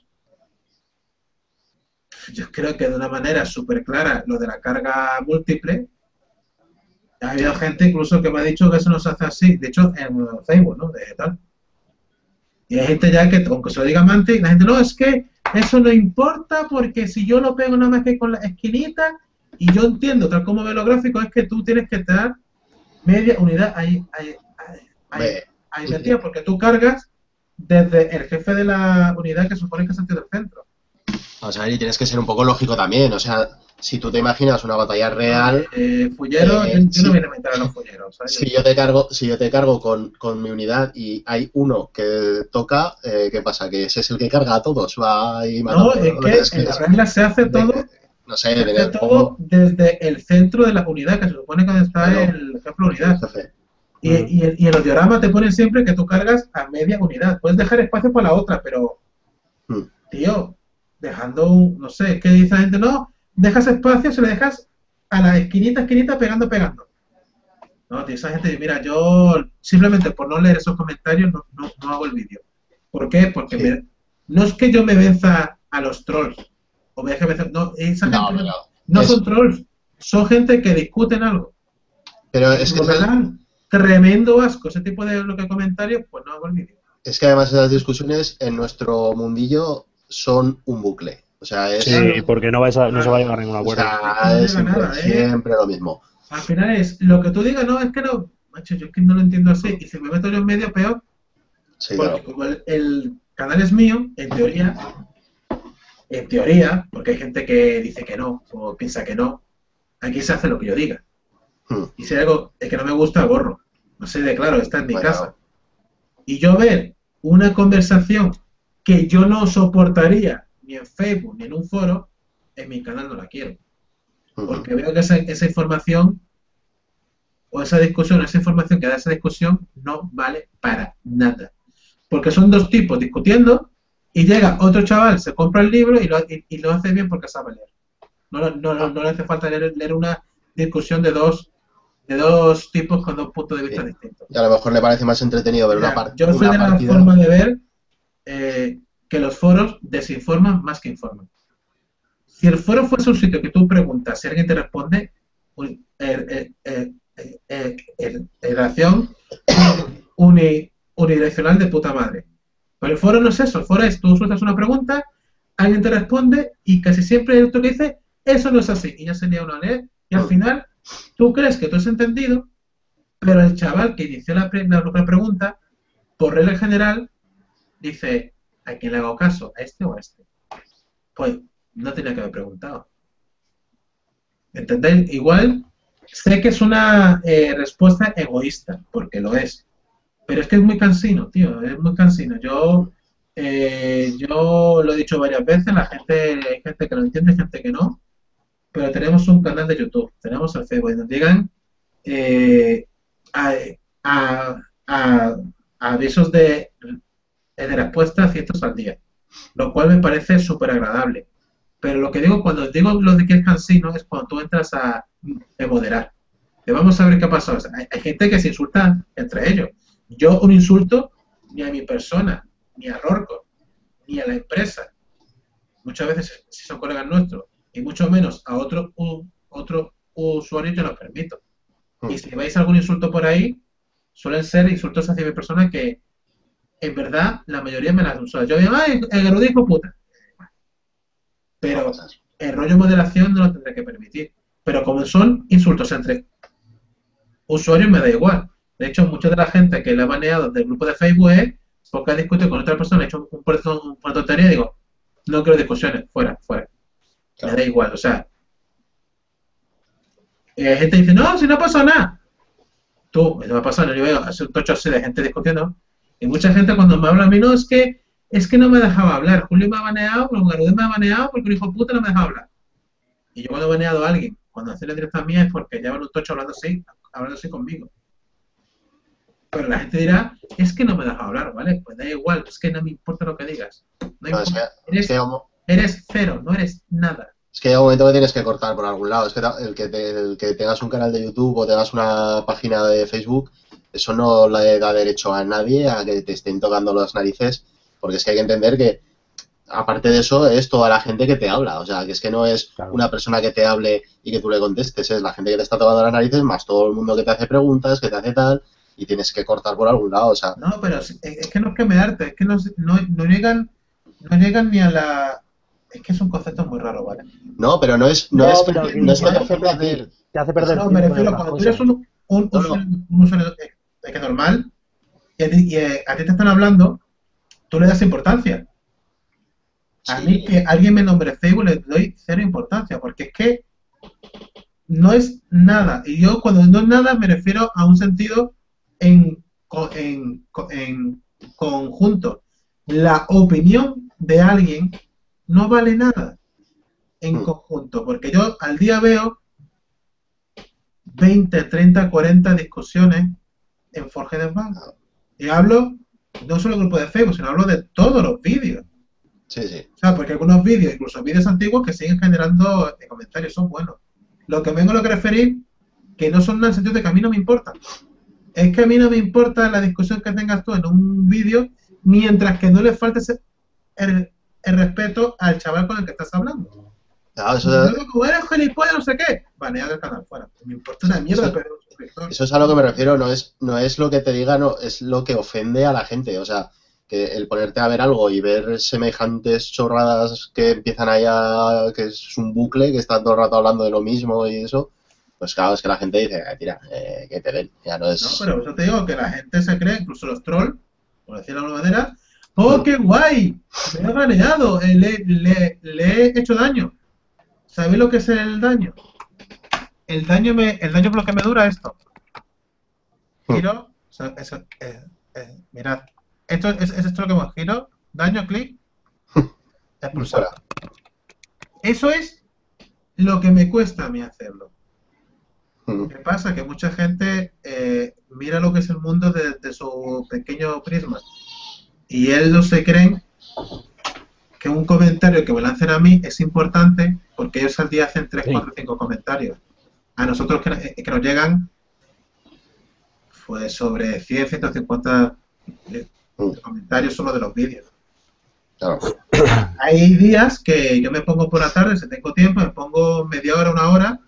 yo creo que de una manera súper clara, lo de la carga múltiple, ha habido gente incluso que me ha dicho que eso no se hace así. De hecho, en Facebook, ¿no? De tal. Y hay gente ya que, aunque se lo diga amante, la gente, no, es que eso no importa porque si yo lo pego nada más que con la esquinita, y yo entiendo, tal como ve los gráficos, es que tú tienes que estar media unidad ahí metida, porque tú cargas desde el jefe de la unidad que supone que es el del centro. Vamos a ver, y tienes que ser un poco lógico también. O sea, si tú te imaginas una batalla real, Fullero, yo sí. no voy a meter a los fulleros. ¿Sabes? si yo te cargo con mi unidad y hay uno que toca, ¿qué pasa? Que ese es el que carga a todos. Va y No, es que en la regla se hace todo. No sé, Se hace todo desde el centro de la unidad, que se supone que está Claro. el ejemplo unidad. jefe. Y en los dioramas te ponen siempre que tú cargas a media unidad. Puedes dejar espacio para la otra, pero, tío, dejando no sé, ¿qué dice la gente? No, dejas espacio, se le dejas a la esquinita, pegando. No, tío, esa gente, mira, yo simplemente por no leer esos comentarios no hago el vídeo. ¿Por qué? Porque Sí. no es que yo me venza a los trolls. O vea que no, esa gente no son trolls, son gente que discuten algo. Pero es que me dan tremendo asco ese tipo de comentarios, pues no hago el vídeo. Es que además esas discusiones en nuestro mundillo son un bucle. O sea, es... Sí, porque no se va a llegar a ningún O acuerdo. sea, es siempre lo mismo. Al final es lo que tú digas, no, es que no, macho, yo es que no lo entiendo así. Y si me meto yo en medio, peor. Sí, porque claro. como el canal es mío, en teoría, porque hay gente que dice que no, o piensa que no, aquí se hace lo que yo diga. Y si hay algo que no me gusta, borro. No sé, claro, está en mi casa. Y yo ver una conversación que yo no soportaría ni en Facebook ni en un foro, en mi canal no la quiero. Porque veo que esa información o esa discusión, esa información que da esa discusión no vale para nada. Porque son dos tipos discutiendo y llega otro chaval, se compra el libro y lo hace bien porque sabe leer. No le hace falta leer una discusión de dos tipos con dos puntos de vista distintos. Y a lo mejor le parece más entretenido ver una partida. Yo soy de la forma de ver que los foros desinforman más que informan. Si el foro fuese un sitio que tú preguntas, si alguien te responde, relación unidireccional de puta madre. Pero el foro no es eso, el foro es tú sueltas una pregunta, alguien te responde y casi siempre el otro que dice, eso no es así, y ya sería una ley, y al final tú crees que tú has entendido, pero el chaval que inició la pregunta, por regla general, dice, ¿a quién le hago caso? ¿A este o a este? Pues no tenía que haber preguntado. ¿Entendéis? Igual sé que es una respuesta egoísta, porque lo es. Pero es que es muy cansino, tío, es muy cansino. Yo lo he dicho varias veces, hay gente que lo entiende, hay gente que no, pero tenemos un canal de YouTube, tenemos el Facebook, y nos llegan a, a- a- avisos de respuesta cientos al día, lo cual me parece súper agradable. Pero lo que digo, cuando digo lo de que es cansino, es cuando tú entras a moderar. Que vamos a ver qué ha pasado. O sea, hay gente que se insulta entre ellos. Yo un insulto ni a mi persona, ni a Rorco, ni a la empresa. Muchas veces, si son colegas nuestros, y mucho menos a otro usuario, yo lo permito. Y si veis algún insulto por ahí, suelen ser insultos hacia mi persona que, en verdad, la mayoría me las usa. Yo digo, ¡ay, el erudijo puta! Pero el rollo moderación no lo tendré que permitir. Pero como son insultos entre usuarios, me da igual. De hecho, mucha de la gente que le ha baneado del grupo de Facebook es porque ha discutido con otra persona, ha hecho una tontería y digo, no quiero discusiones, fuera, fuera. Me da igual, o sea. Gente dice, no, si no pasa nada. Tú, me va a pasar, yo veo hace un tocho así de gente discutiendo. Y mucha gente cuando me habla a mí, no, es que no me dejaba hablar. Julio me ha baneado, Garudé me ha baneado porque el hijo puta no me dejaba hablar. Y yo cuando he baneado a alguien, cuando hace la directa mía es porque llevan un tocho hablando así conmigo. Pero la gente dirá, es que no me deja hablar, ¿vale? Pues da igual, es que no me importa lo que digas. No importa. Eres cero, no eres nada. Es que hay un momento que tienes que cortar por algún lado. Es que el que tengas un canal de YouTube o tengas una página de Facebook, eso no le da derecho a nadie a que te estén tocando las narices, porque es que hay que entender que, aparte de eso, es toda la gente que te habla. O sea, que es que no es una persona que te hable y que tú le contestes, es la gente que te está tocando las narices más todo el mundo que te hace preguntas, que te hace tal, y tienes que cortar por algún lado. O sea, no, pero es que no es que me arte, es que no llegan ni a la... Es que es un concepto muy raro, ¿vale? No, pero no es que te hace perder no, tiempo me en refiero, otras cuando tú cosas. eres un usuario que normal y a ti te están hablando, tú le das importancia. A mí que alguien me nombre Facebook le doy cero importancia, porque es que no es nada. Y yo cuando no es nada me refiero a un sentido en conjunto. La opinión de alguien no vale nada en conjunto, porque yo al día veo 20, 30, 40 discusiones en Forge Bank. Y hablo no solo del grupo de Facebook, sino hablo de todos los vídeos. Sí, sí. O sea, porque algunos vídeos, incluso vídeos antiguos, que siguen generando comentarios, son buenos. Lo que vengo a referir, que no son en el sentido de que a mí no me importa. Es que a mí no me importa la discusión que tengas tú en un vídeo, mientras que no le faltes el respeto al chaval con el que estás hablando. Claro, Como eres gilipollas, no sé qué, baneado del canal fuera. Me importa una mierda, pero un suscriptor. Eso es a lo que me refiero, no es lo que te diga, no, es lo que ofende a la gente. O sea, que el ponerte a ver algo y ver semejantes chorradas que empiezan allá, que es un bucle, que está todo el rato hablando de lo mismo y eso, pues claro, es que la gente dice, tira, que te den, ya no es... No, pero eso te digo, que la gente se cree, incluso los trolls, por decirlo de alguna manera, ¡oh, qué guay! Me ha baneado, le he hecho daño. ¿Sabéis lo que es el daño? El daño es lo que me dura esto. Giro, mirad, esto es lo que hemos giro, daño, clic, expulsar. Eso es lo que me cuesta a mí hacerlo. ¿Qué pasa? Que mucha gente mira lo que es el mundo desde su pequeño prisma y ellos se creen que un comentario que me lancen a mí es importante porque ellos al día hacen 3, 4, 5 comentarios. A nosotros que nos llegan pues sobre 100, 150 comentarios solo de los vídeos. Claro. Hay días que yo me pongo por la tarde, si tengo tiempo, me pongo media hora, una hora,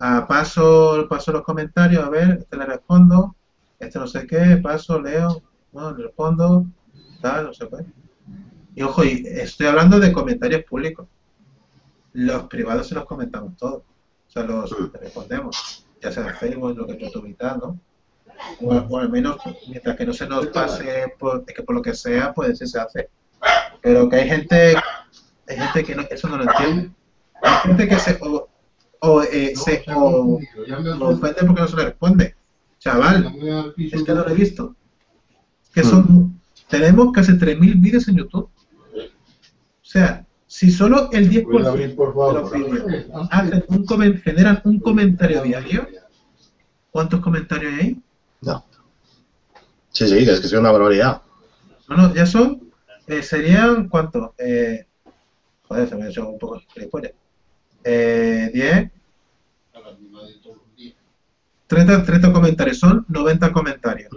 paso los comentarios, a ver, este le respondo, este no sé qué, paso, leo, no, en el fondo, tal, no sé qué. Y ojo, y estoy hablando de comentarios públicos. Los privados se los comentamos todos. O sea, los respondemos. Ya sea en Facebook, lo que YouTube y tal, ¿no? O al menos, mientras que no se nos pase, que por lo que sea, pues sí se hace. Pero que hay gente que no, eso no lo entiende. Hay gente que se lo ofende porque no se le responde. Chaval, es que no lo he visto. Es que tenemos casi 3.000 vídeos en YouTube. O sea, si solo el 10% de los vídeos generan un comentario diario, ¿cuántos comentarios hay? No. Sí, es que es una barbaridad. No, ya son, serían, ¿cuánto? Joder, se me ha hecho un poco gilipollas. 10, 30 comentarios, son 90 comentarios.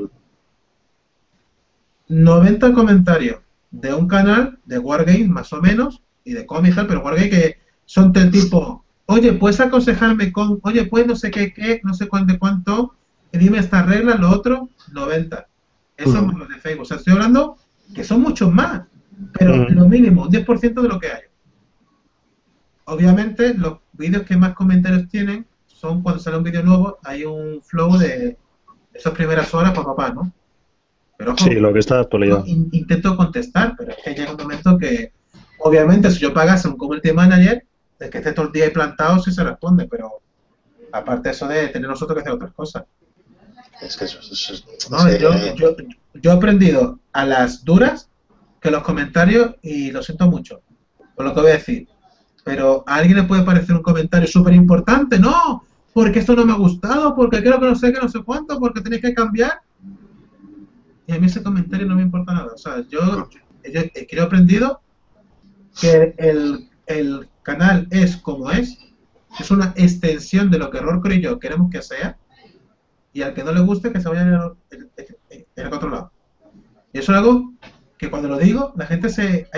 90 comentarios de un canal de Wargame, más o menos, y de cómics, pero Wargame que son del tipo, oye, ¿puedes aconsejarme con, oye, pues no sé qué, no sé cuánto, dime esta regla, lo otro, 90. Eso es más de Facebook. O sea, estoy hablando que son muchos más, pero lo mínimo, un 10% de lo que hay. Obviamente, los vídeos que más comentarios tienen son cuando sale un vídeo nuevo, hay un flow de esas primeras horas para papá, ¿no? Pero ojo, sí, lo que está de actualidad. Intento contestar, pero es que llega un momento que, obviamente, si yo pagase un community manager, de que esté todo el día ahí plantado, sí se responde, pero aparte eso de tener nosotros que hacer otras cosas. Es que eso no, yo he aprendido a las duras que los comentarios, y lo siento mucho por lo que voy a decir, pero a alguien le puede parecer un comentario súper importante, no, porque esto no me ha gustado, porque creo que no sé cuánto, porque tenéis que cambiar. Y a mí ese comentario no me importa nada. O sea, yo he aprendido que el canal es como es una extensión de lo que Rorco y yo queremos que sea, y al que no le guste que se vaya en el otro lado. Y eso es algo que cuando lo digo, la gente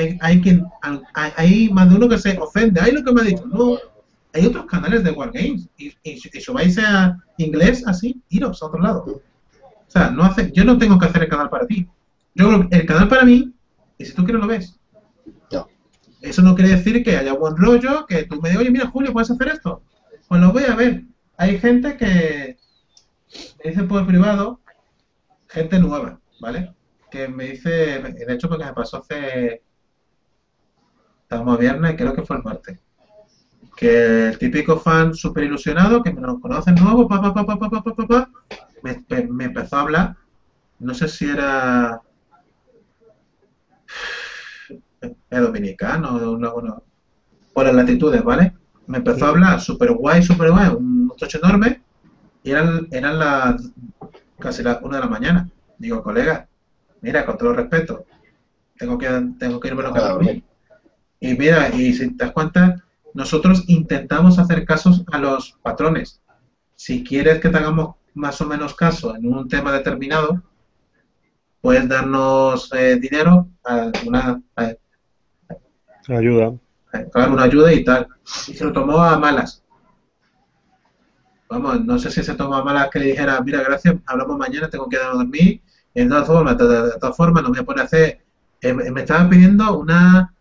hay más de uno que se ofende. Hay lo que me ha dicho, no, hay otros canales de Wargames, y si vais a inglés así, iros a otro lado. O sea, yo no tengo que hacer el canal para ti. El canal para mí, y si tú quieres lo ves. No. Eso no quiere decir que haya buen rollo, que tú me digas, oye, mira, Julio, ¿puedes hacer esto? Pues lo voy a ver. Hay gente que me dice por privado, gente nueva, ¿vale? Que me dice, de hecho, porque me pasó estamos viernes, creo que fue el martes, que el típico fan súper ilusionado, que me lo conocen nuevo, me empezó a hablar, no sé si era dominicano, por las latitudes, ¿vale? Me empezó a hablar súper guay, un tocho enorme, y eran casi las 1 de la mañana. Digo, colega, mira, con todo respeto, tengo que irme a lo que dormir. Y mira, y si te das cuenta, nosotros intentamos hacer casos a los patrones. Si quieres que te hagamos más o menos caso en un tema determinado, puedes darnos dinero, Ayuda. Claro, una ayuda y tal. Y se lo tomó a malas. Vamos, no sé si se tomó a malas que le dijera, mira, gracias, hablamos mañana, tengo que ir a dormir. De todas formas, no me pone a hacer. Me estaban pidiendo una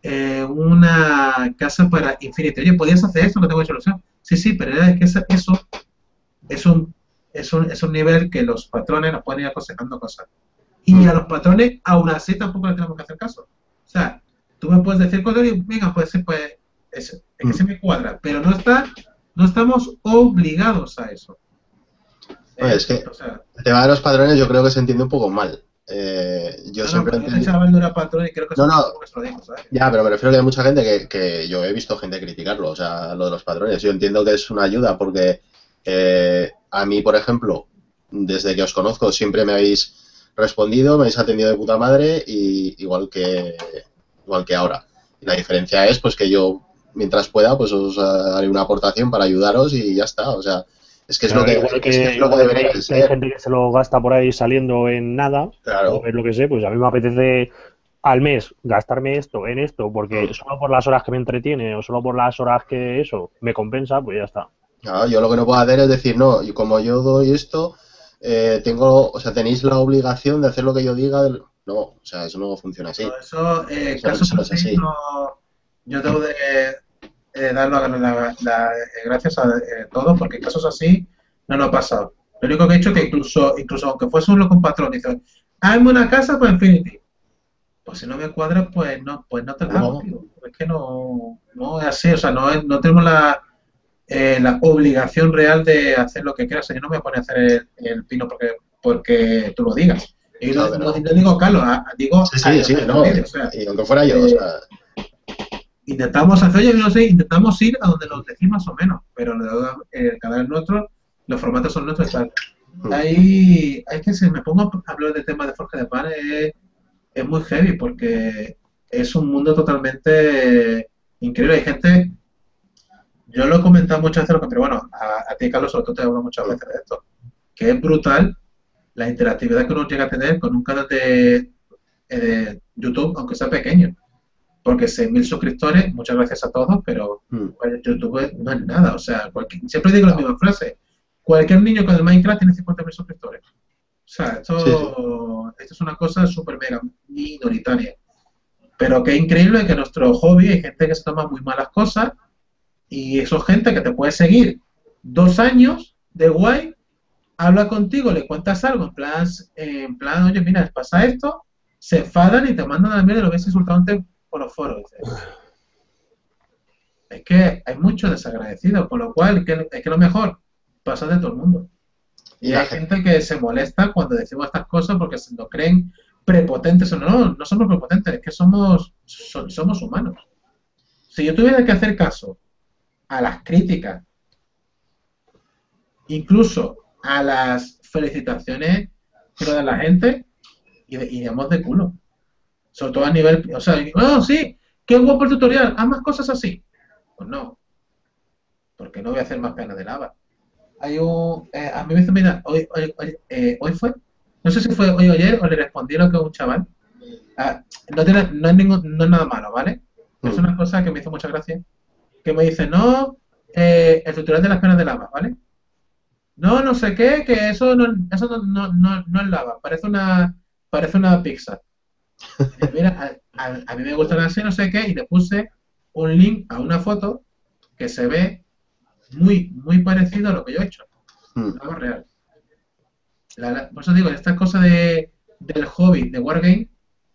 casa para Infinity. Oye, ¿podías hacer esto? Que tengo solución. Sí, pero es que eso es un nivel que los patrones nos pueden ir aconsejando cosas. Y a los patrones, aún así, tampoco les tenemos que hacer caso. O sea, tú me puedes decir, venga, pues es que se me cuadra, pero no estamos obligados a eso. Es que el tema de los patrones yo creo que se entiende un poco mal. Yo siempre ese chaval no era patrón y creo que no, se lo dijo, ¿sabes? Ya, pero me refiero que hay mucha gente que yo he visto gente criticarlo, o sea, lo de los patrones. Yo entiendo que es una ayuda porque a mí, por ejemplo, desde que os conozco siempre me habéis respondido, me habéis atendido de puta madre, y igual que ahora. Y la diferencia es pues que yo, mientras pueda, pues os haré una aportación para ayudaros y ya está. O sea, es que es lo que debería ser. Hay gente que se lo gasta por ahí saliendo en nada, claro. O es lo que sé, pues a mí me apetece al mes gastarme en esto, porque solo por las horas que me entretiene o solo por las horas que eso me compensa, pues ya está. Claro, yo lo que no puedo hacer es decir, no, y como yo doy esto, o sea, tenéis la obligación de hacer lo que yo diga. No, o sea, eso no funciona así. No, eso, Eso casos no es así, así. no, yo debo de dar gracias a todos, porque casos así no nos ha pasado. Lo único que he hecho es que incluso aunque fuese uno con patrón, dice, hazme una casa para Infinity. Pues si no me cuadra, pues no te la hago, No. tío. Es que no es así, o sea, no tenemos la obligación real de hacer lo que quieras. Yo no me voy a poner a hacer el pino porque tú lo digas. Y no, Claro que no, no. no digo Carlos, digo Sí, a no. o sea, Y aunque fuera yo, o sea, intentamos hacer, oye, no sé, intentamos ir a donde nos decís más o menos, pero el canal es nuestro, los formatos son nuestros y tal. Ahí, es que si me pongo a hablar de temas de Forja de Pan es muy heavy porque es un mundo totalmente increíble. Hay gente, yo lo he comentado muchas veces, pero bueno, a ti, Carlos, sobre todo te hablo muchas veces de esto, que es brutal la interactividad que uno llega a tener con un canal de YouTube, aunque sea pequeño. Porque 6.000 suscriptores, muchas gracias a todos, pero bueno, YouTube no es nada. O sea, siempre digo la misma frase. Cualquier niño con el Minecraft tiene 50.000 suscriptores. O sea, esto es una cosa súper mega minoritaria. Pero qué increíble que nuestro hobby hay gente que se toma muy malas cosas y eso es gente que te puede seguir 2 años de guay, habla contigo, le cuentas algo en plan, oye, mira, pasa esto, se enfadan y te mandan a la mierda y lo ves insultado antes por los foros. Es que hay mucho desagradecido, con lo cual es que lo mejor pasa de todo el mundo. Y hay gente que se molesta cuando decimos estas cosas porque se lo creen prepotentes o no somos prepotentes, es que somos humanos. Si yo tuviera que hacer caso a las críticas, incluso a las felicitaciones que nos da la gente, iríamos de culo. Sobre todo a nivel, o sea, oh, sí, qué guapo el tutorial, haz más cosas así. Pues no, porque no voy a hacer más penas de lava. Hay a mí me dice, mira, hoy fue, no sé si fue hoy o ayer, o le respondí lo que un chaval. No es nada malo, ¿vale? Es una cosa que me hizo mucha gracia. Que me dice, no, el tutorial de las penas de lava, ¿vale? No sé qué, que eso no es lava, parece una pizza. Mira, a mí me gustan así, no sé qué, y le puse un link a una foto que se ve muy parecido a lo que yo he hecho. Algo real. Por eso digo, esta cosa del hobby de Wargame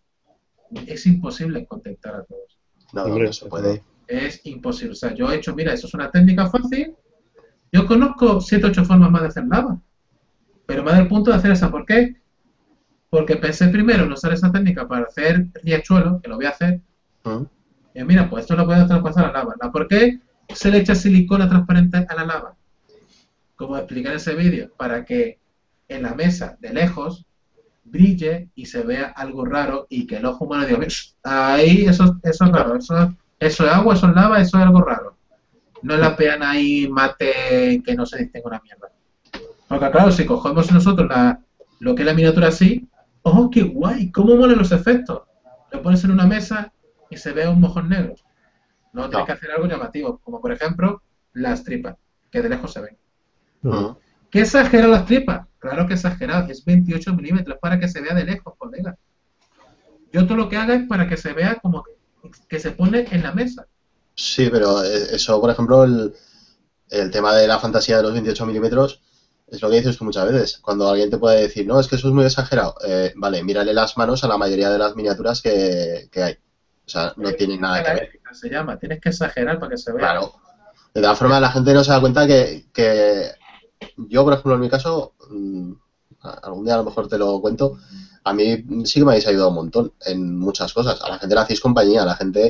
es imposible contentar a todos. No se puede. Es imposible. O sea, yo he hecho, mira, eso es una técnica fácil. Yo conozco 7 o 8 formas más de hacer lava. Pero me da el punto de hacer esa. ¿Por qué? Porque pensé primero en usar esa técnica para hacer riachuelo, que lo voy a hacer. Y mira, pues esto lo puedo traspasar a la lava. ¿Por qué se le echa silicona transparente a la lava? Como expliqué en ese vídeo, para que en la mesa de lejos brille y se vea algo raro y que el ojo humano diga, ahí eso es raro, eso es agua, eso es lava, eso es algo raro. No es la peana ahí mate que no se distingue una mierda. Porque claro, si cogemos nosotros lo que es la miniatura así, ¡oh, qué guay! ¿Cómo molan los efectos? Lo pones en una mesa y se ve un mojón negro. No, tienes que hacer algo llamativo, como por ejemplo las tripas, que de lejos se ven. ¿Qué exagera las tripas? Claro que exagerado, es 28 milímetros para que se vea de lejos, colega. Yo todo lo que haga es para que se vea como que se pone en la mesa. Sí, pero eso, por ejemplo, el tema de la fantasía de los 28 milímetros es lo que dices tú muchas veces. Cuando alguien te puede decir, no, es que eso es muy exagerado. Vale, mírale las manos a la mayoría de las miniaturas que hay. O sea, no tiene nada que ver. Se llama, tienes que exagerar para que se vea. Claro. De todas formas, la gente no se da cuenta que yo, por ejemplo, en mi caso, algún día a lo mejor te lo cuento, a mí sí que me habéis ayudado un montón en muchas cosas. A la gente le hacéis compañía, a la gente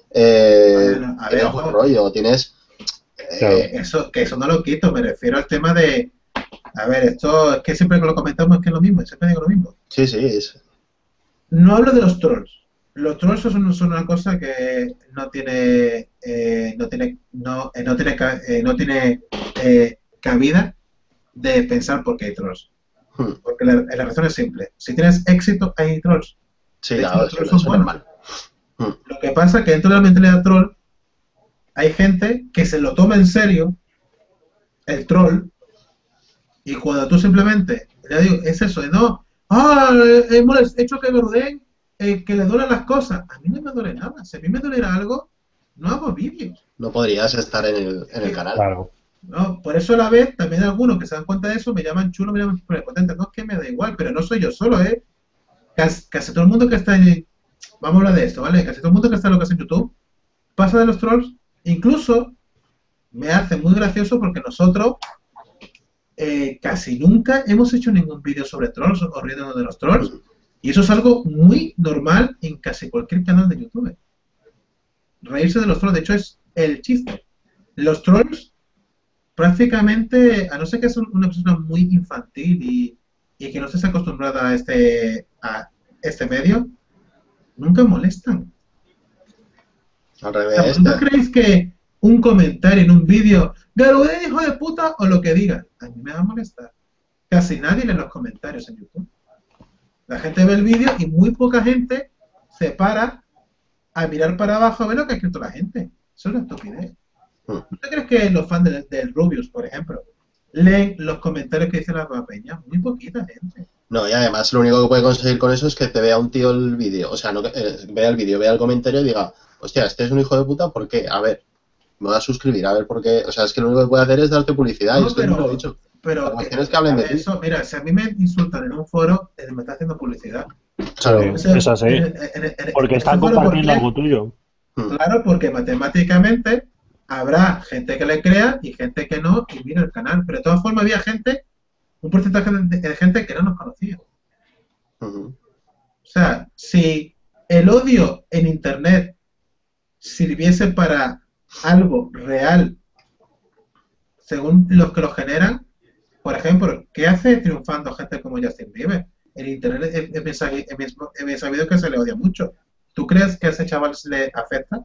tiene buen rollo, tienes... Eso no lo quito, me refiero al tema de... A ver, esto es que siempre que lo comentamos es que es lo mismo, siempre digo lo mismo. Sí. No hablo de los trolls. Los trolls son una cosa que no tiene cabida de pensar por qué hay trolls. Porque la razón es simple. Si tienes éxito, hay trolls. Sí, claro, eso es normal. Lo que pasa es que dentro de la mentalidad troll hay gente que se lo toma en serio, el troll, y cuando tú simplemente Ya digo, es eso, no, hemos hecho que Gordén, que le duelen las cosas. A mí no me duele nada. Si a mí me doliera algo, no hago vídeos. No podrías estar en el canal. Claro. No, por eso a la vez, también algunos que se dan cuenta de eso me llaman chulo, me llaman prepotente. No es que me da igual, pero no soy yo solo, ¿eh? Casi todo el mundo que está en... Vamos a hablar de esto, ¿vale? Casi todo el mundo que está en lo que es en YouTube pasa de los trolls. Incluso me hace muy gracioso porque nosotros casi nunca hemos hecho ningún vídeo sobre trolls o riéndonos de los trolls. Y eso es algo muy normal en casi cualquier canal de YouTube. Reírse de los trolls, de hecho es el chiste. Los trolls prácticamente, a no ser que es una persona muy infantil y que no estés acostumbrada a este medio, nunca molestan. Al O sea, revés. ¿vosotros creéis que un comentario en un vídeo, Garudé, hijo de puta, o lo que diga, a mí me va a molestar? Casi nadie lee los comentarios en YouTube. La gente ve el vídeo y muy poca gente se para a mirar para abajo a ver lo que ha escrito la gente. Eso es una estupidez. ¿No te crees que los fans del Rubius, por ejemplo, leen los comentarios que dice la peña? Muy poquita gente. No, y además lo único que puede conseguir con eso es que te vea un tío el vídeo. O sea, no vea el vídeo, vea el comentario y diga, hostia, este es un hijo de puta, ¿por qué? A ver, me voy a suscribir, a ver por qué. O sea, es que lo único que puede hacer es darte publicidad. No, y es que no lo he dicho. pero La cuestión es que hablen de ti. eso, mira, si a mí me insultan en un foro, me está haciendo publicidad. Claro, Entonces, es así. Porque en están ese foro, ¿por compartiendo qué? algo tuyo. Claro, porque matemáticamente habrá gente que le crea y gente que no, y mira el canal. Pero de todas formas había gente, un porcentaje de gente que no nos conocía. O sea, si el odio en Internet sirviese para algo real, según los que lo generan, por ejemplo, ¿qué hace triunfando gente como Justin Bieber? En Internet he sabido que se le odia mucho. ¿Tú crees que a ese chaval se le afecta?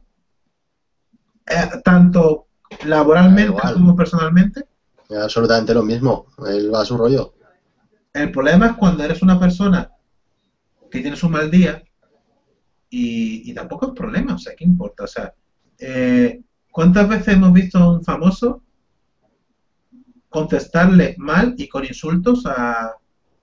Tanto laboralmente como personalmente. Es absolutamente lo mismo. Él va a su rollo. El problema es cuando eres una persona que tienes un mal día y tampoco es problema, o sea, ¿qué importa? O sea, ¿cuántas veces hemos visto a un famoso contestarle mal y con insultos a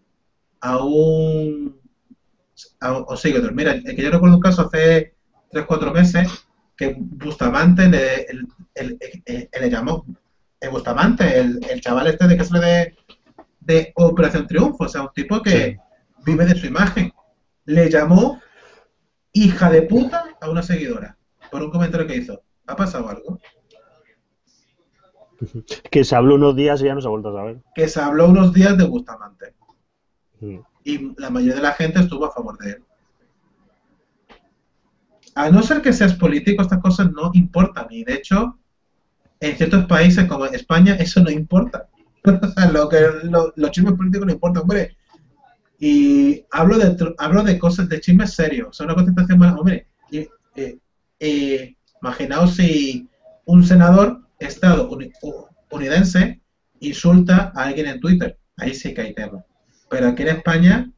un seguidor? Mira, que yo recuerdo un caso hace 3-4 meses que Bustamante le llamó, Bustamante, el chaval este de que sale de Operación Triunfo, o sea, un tipo que vive de su imagen, le llamó hija de puta a una seguidora por un comentario que hizo. ¿Ha pasado algo? Que se habló unos días y ya no se ha vuelto a saber. Que se habló unos días de Bustamante. Y la mayoría de la gente estuvo a favor de él. A no ser que seas político, estas cosas no importan. Y de hecho, en ciertos países como España, eso no importa. O sea, los chismes políticos no importan, hombre. Y hablo de cosas, de chismes serios. O sea, una contestación más, hombre. Imaginaos si un senador estadounidense insulta a alguien en Twitter. Ahí sí que hay tema. Pero aquí en España,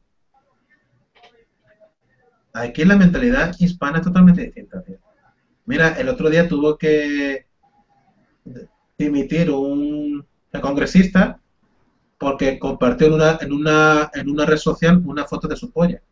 aquí la mentalidad hispana es totalmente distinta, tío. Mira, el otro día tuvo que dimitir un congresista porque compartió en una red social una foto de su polla.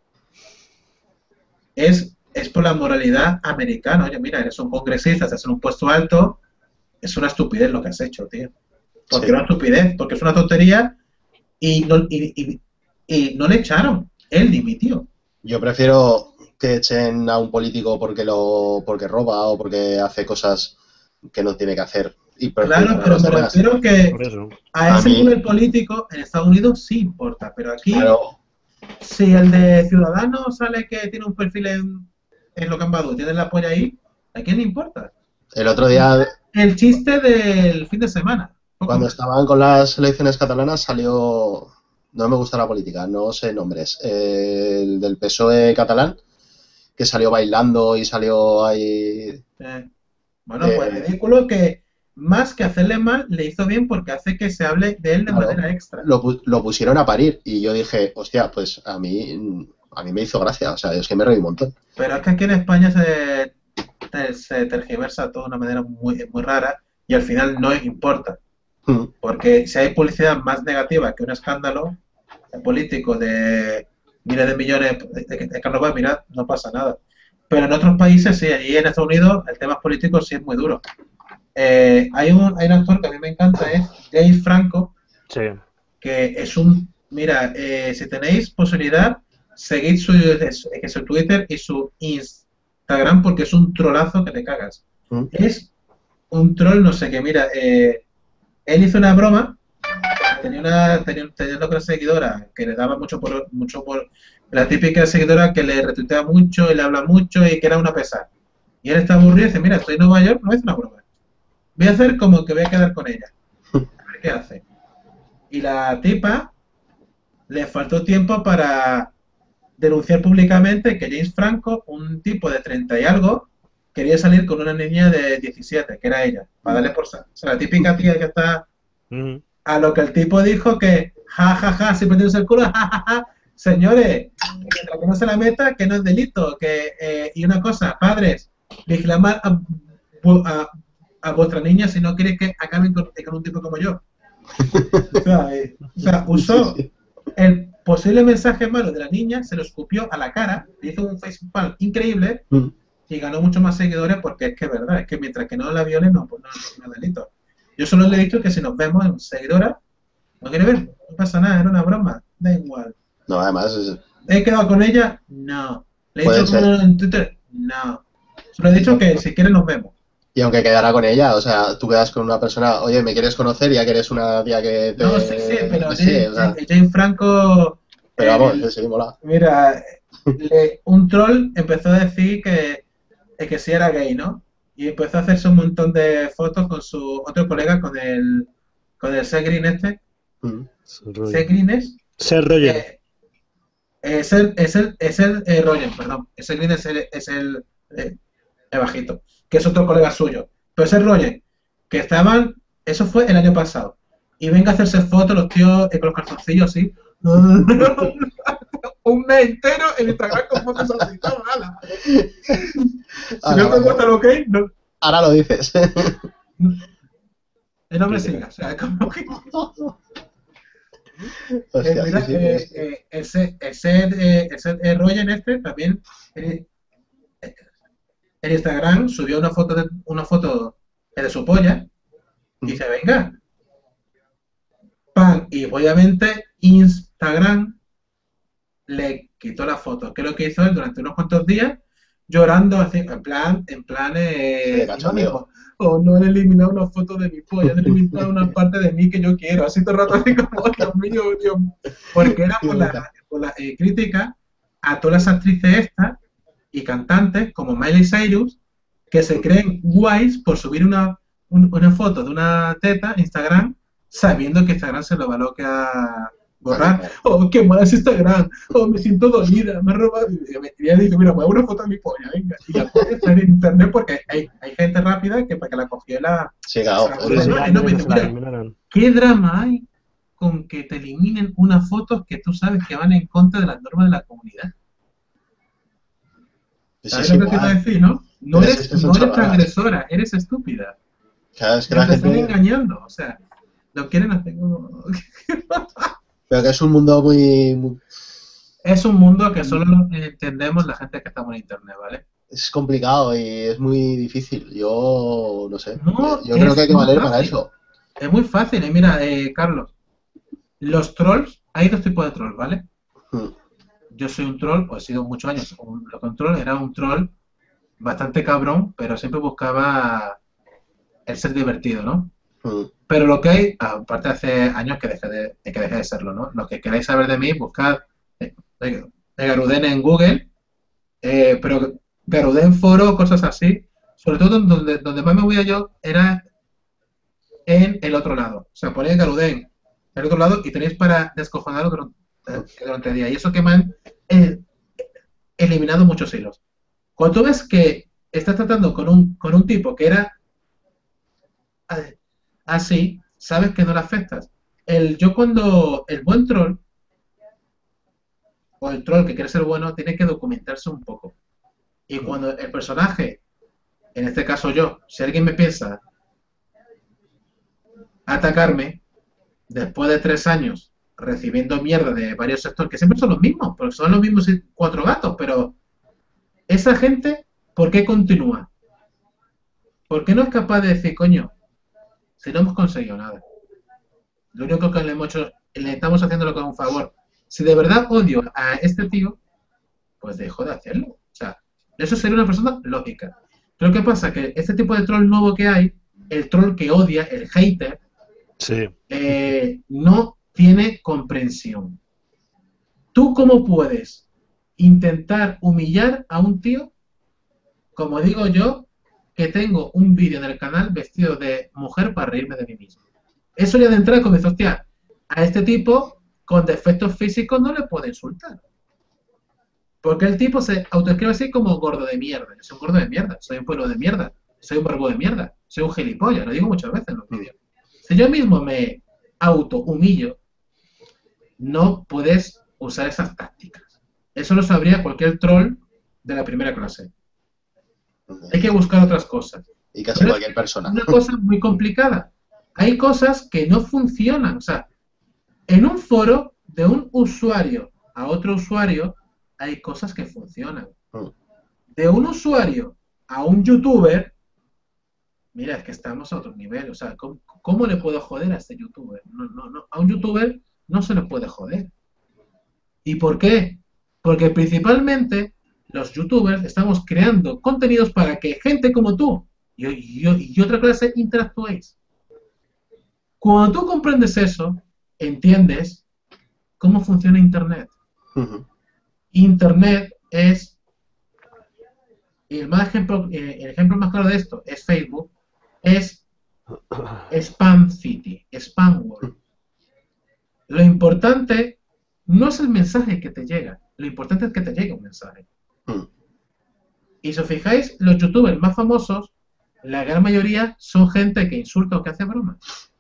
Es por la moralidad americana. Oye, mira, eres un congresista, estás en un puesto alto, es una estupidez lo que has hecho, tío. Porque era una estupidez, porque es una tontería y no le echaron, él dimitió. Yo prefiero que echen a un político porque roba o porque hace cosas que no tiene que hacer. Claro, pero me refiero que a ese nivel político en Estados Unidos sí importa, pero aquí, si el de Ciudadanos sale que tiene un perfil en lo que han Badu, tiene la polla ahí, ¿a quién le importa? El otro día... El chiste del fin de semana. Cuando estaban con las elecciones catalanas salió... No me gusta la política, no sé nombres. El del PSOE catalán, que salió bailando y salió ahí... Bueno, pues ridículo que más que hacerle mal, le hizo bien porque hace que se hable de él de manera extra. Lo pusieron a parir y yo dije, hostia, pues a mí me hizo gracia, o sea, es que me reí un montón. Pero es que aquí en España se tergiversa todo de una manera muy, muy rara y al final no importa. Porque si hay publicidad más negativa que un escándalo, políticos de miles de millones de Carlos Valls, mira, no pasa nada. Pero en otros países sí, allí en Estados Unidos el tema político sí es muy duro. Hay un actor que a mí me encanta, es James Franco, Sí. que es mira, si tenéis posibilidad, seguid su Twitter y su Instagram porque es un trolazo que te cagas. Es un troll, no sé qué, mira, él hizo una broma, tenía una seguidora que le daba mucho por la típica seguidora que le retuitea mucho y le habla mucho y que era una pesada. Y él está aburrido y dice, mira, estoy en Nueva York, no es una broma. Voy a hacer como que voy a quedar con ella. A ver qué hace. Y la tipa le faltó tiempo para denunciar públicamente que James Franco, un tipo de 30 y algo, quería salir con una niña de 17, que era ella, para darle por saco. O sea, la típica tía que está... A lo que el tipo dijo que, ja, ja, ja, siempre tienes el culo, ja, ja, ja. Señores, mientras que no se la meta, que no es delito. Y una cosa, padres, vigilad más a vuestra niña si no queréis que acaben con un tipo como yo. O sea, usó el posible mensaje malo de la niña, se lo escupió a la cara, le hizo un Facebook fan increíble y ganó mucho más seguidores porque es que es verdad, es que mientras que no la violen, no, pues no es delito. Yo solo le he dicho que si nos vemos en seguidora, ¿no quiere ver? No pasa nada, era una broma, da igual. No, además... ¿He quedado con ella? No. ¿Le he Puede dicho ser. en Twitter? No. Solo he dicho que si quiere nos vemos. Y aunque quedara con ella, o sea, tú quedas con una persona, oye, ¿me quieres conocer? Ya que eres una tía que te... No, sí, pero sí, o sea, James Franco... pero vamos, sí, mola. Mira, un troll empezó a decir que sí era gay, ¿no? Y empezó a hacerse un montón de fotos con su otro colega, con el Seth Green este. Seth Green es... Seth Rogen. Es el Rogen, perdón. Ese Green es el bajito, que es otro colega suyo. Pero ese Rogen, que estaban, eso fue el año pasado. Y venga a hacerse fotos los tíos con los calzoncillos así. Un mes entero en Instagram con fotos así, no, mala. Si no te gusta lo que hay, no. Ahora lo dices. No me sigas, o sea, como que... Hostia, mira, ese Rogen este también en Instagram subió una foto de su polla y dice, venga, pan, y obviamente Instagram le quitó la foto. ¿Qué es lo que hizo él durante unos cuantos días? Llorando así, en plan irónico. O no han eliminado una foto de mi polla, han eliminado una parte de mí que yo quiero. Así todo el rato así como, Dios mío, Dios mío. Porque era por la crítica a todas las actrices estas y cantantes como Miley Cyrus que se creen guays por subir una foto de una teta en Instagram sabiendo que Instagram se lo va a borrar. Oh, qué mal es Instagram. Oh, me siento dolida, me ha robado. Y ella dice, mira, voy a una foto de mi polla, venga. Y la polla está en internet porque hay gente rápida que para que la cogió la... Sí, claro. Mira, ¿qué drama hay con que te eliminen unas fotos que tú sabes que van en contra de las normas de la comunidad? ¿Sabes lo que te iba a decir, no? No eres transgresora, eres estúpida. Claro, es que te están engañando, o sea, lo quieren hacer como... Pero que es un mundo muy... Es un mundo que solo entendemos la gente que estamos en internet, ¿vale? Es complicado y es muy difícil. Yo no sé. No, yo creo que hay que valer para eso. Es muy fácil. Mira, Carlos, los trolls, hay dos tipos de trolls, ¿vale? Yo soy un troll, pues he sido muchos años un troll, era un troll bastante cabrón, pero siempre buscaba el ser divertido, ¿no? Pero lo que hay, aparte hace años que dejé de serlo, ¿no? Lo que queráis saber de mí, buscad Garuden en Google, pero Garuden foro, cosas así. Sobre todo donde más me voy yo era en el otro lado. O sea, ponéis Garuden en el otro lado y tenéis para descojonaros durante el día. Y eso que me han eliminado muchos hilos. Cuando tú ves que estás tratando con un tipo que era así, sabes que no le afectas. El buen troll o el troll que quiere ser bueno tiene que documentarse un poco. Y cuando el personaje, en este caso yo, si alguien me piensa atacarme, después de 3 años recibiendo mierda de varios sectores, que siempre son los mismos, porque son los mismos 4 gatos, pero esa gente, ¿por qué continúa? ¿Por qué no es capaz de decir, coño, si no hemos conseguido nada? Lo único que le estamos haciendo lo que es un favor. Si de verdad odio a este tío, pues dejo de hacerlo. O sea, eso sería una persona lógica. Pero ¿qué pasa? Que este tipo de troll nuevo que hay, el troll que odia, el hater, Sí. no tiene comprensión. ¿Tú cómo puedes intentar humillar a un tío? Como digo yo, que tengo un vídeo en el canal vestido de mujer para reírme de mí mismo. Eso ya de entrada comenzó, hostia, a este tipo con defectos físicos no le puedo insultar. Porque el tipo se autoescribe así como gordo de mierda. Yo soy un gordo de mierda, soy un pueblo de mierda, soy un barbudo de mierda, soy un gilipollas, lo digo muchas veces en los vídeos. Si yo mismo me auto-humillo, no puedes usar esas tácticas. Eso lo sabría cualquier troll de la primera clase. Hay que buscar otras cosas. Y casi Pero cualquier persona. es una cosa muy complicada. Hay cosas que no funcionan. O sea, en un foro de un usuario a otro usuario hay cosas que funcionan. De un usuario a un youtuber, mira, es que estamos a otro nivel. O sea, ¿cómo le puedo joder a este youtuber? No, a un youtuber no se le puede joder. ¿Y por qué? Porque principalmente los youtubers estamos creando contenidos para que gente como tú y otra clase interactuéis. Cuando tú comprendes eso, entiendes cómo funciona Internet. Internet es, el ejemplo más claro de esto es Facebook, es Spam City, Spam World. Lo importante no es el mensaje que te llega, lo importante es que te llegue un mensaje. Y si os fijáis, los youtubers más famosos, la gran mayoría son gente que insulta o que hace bromas.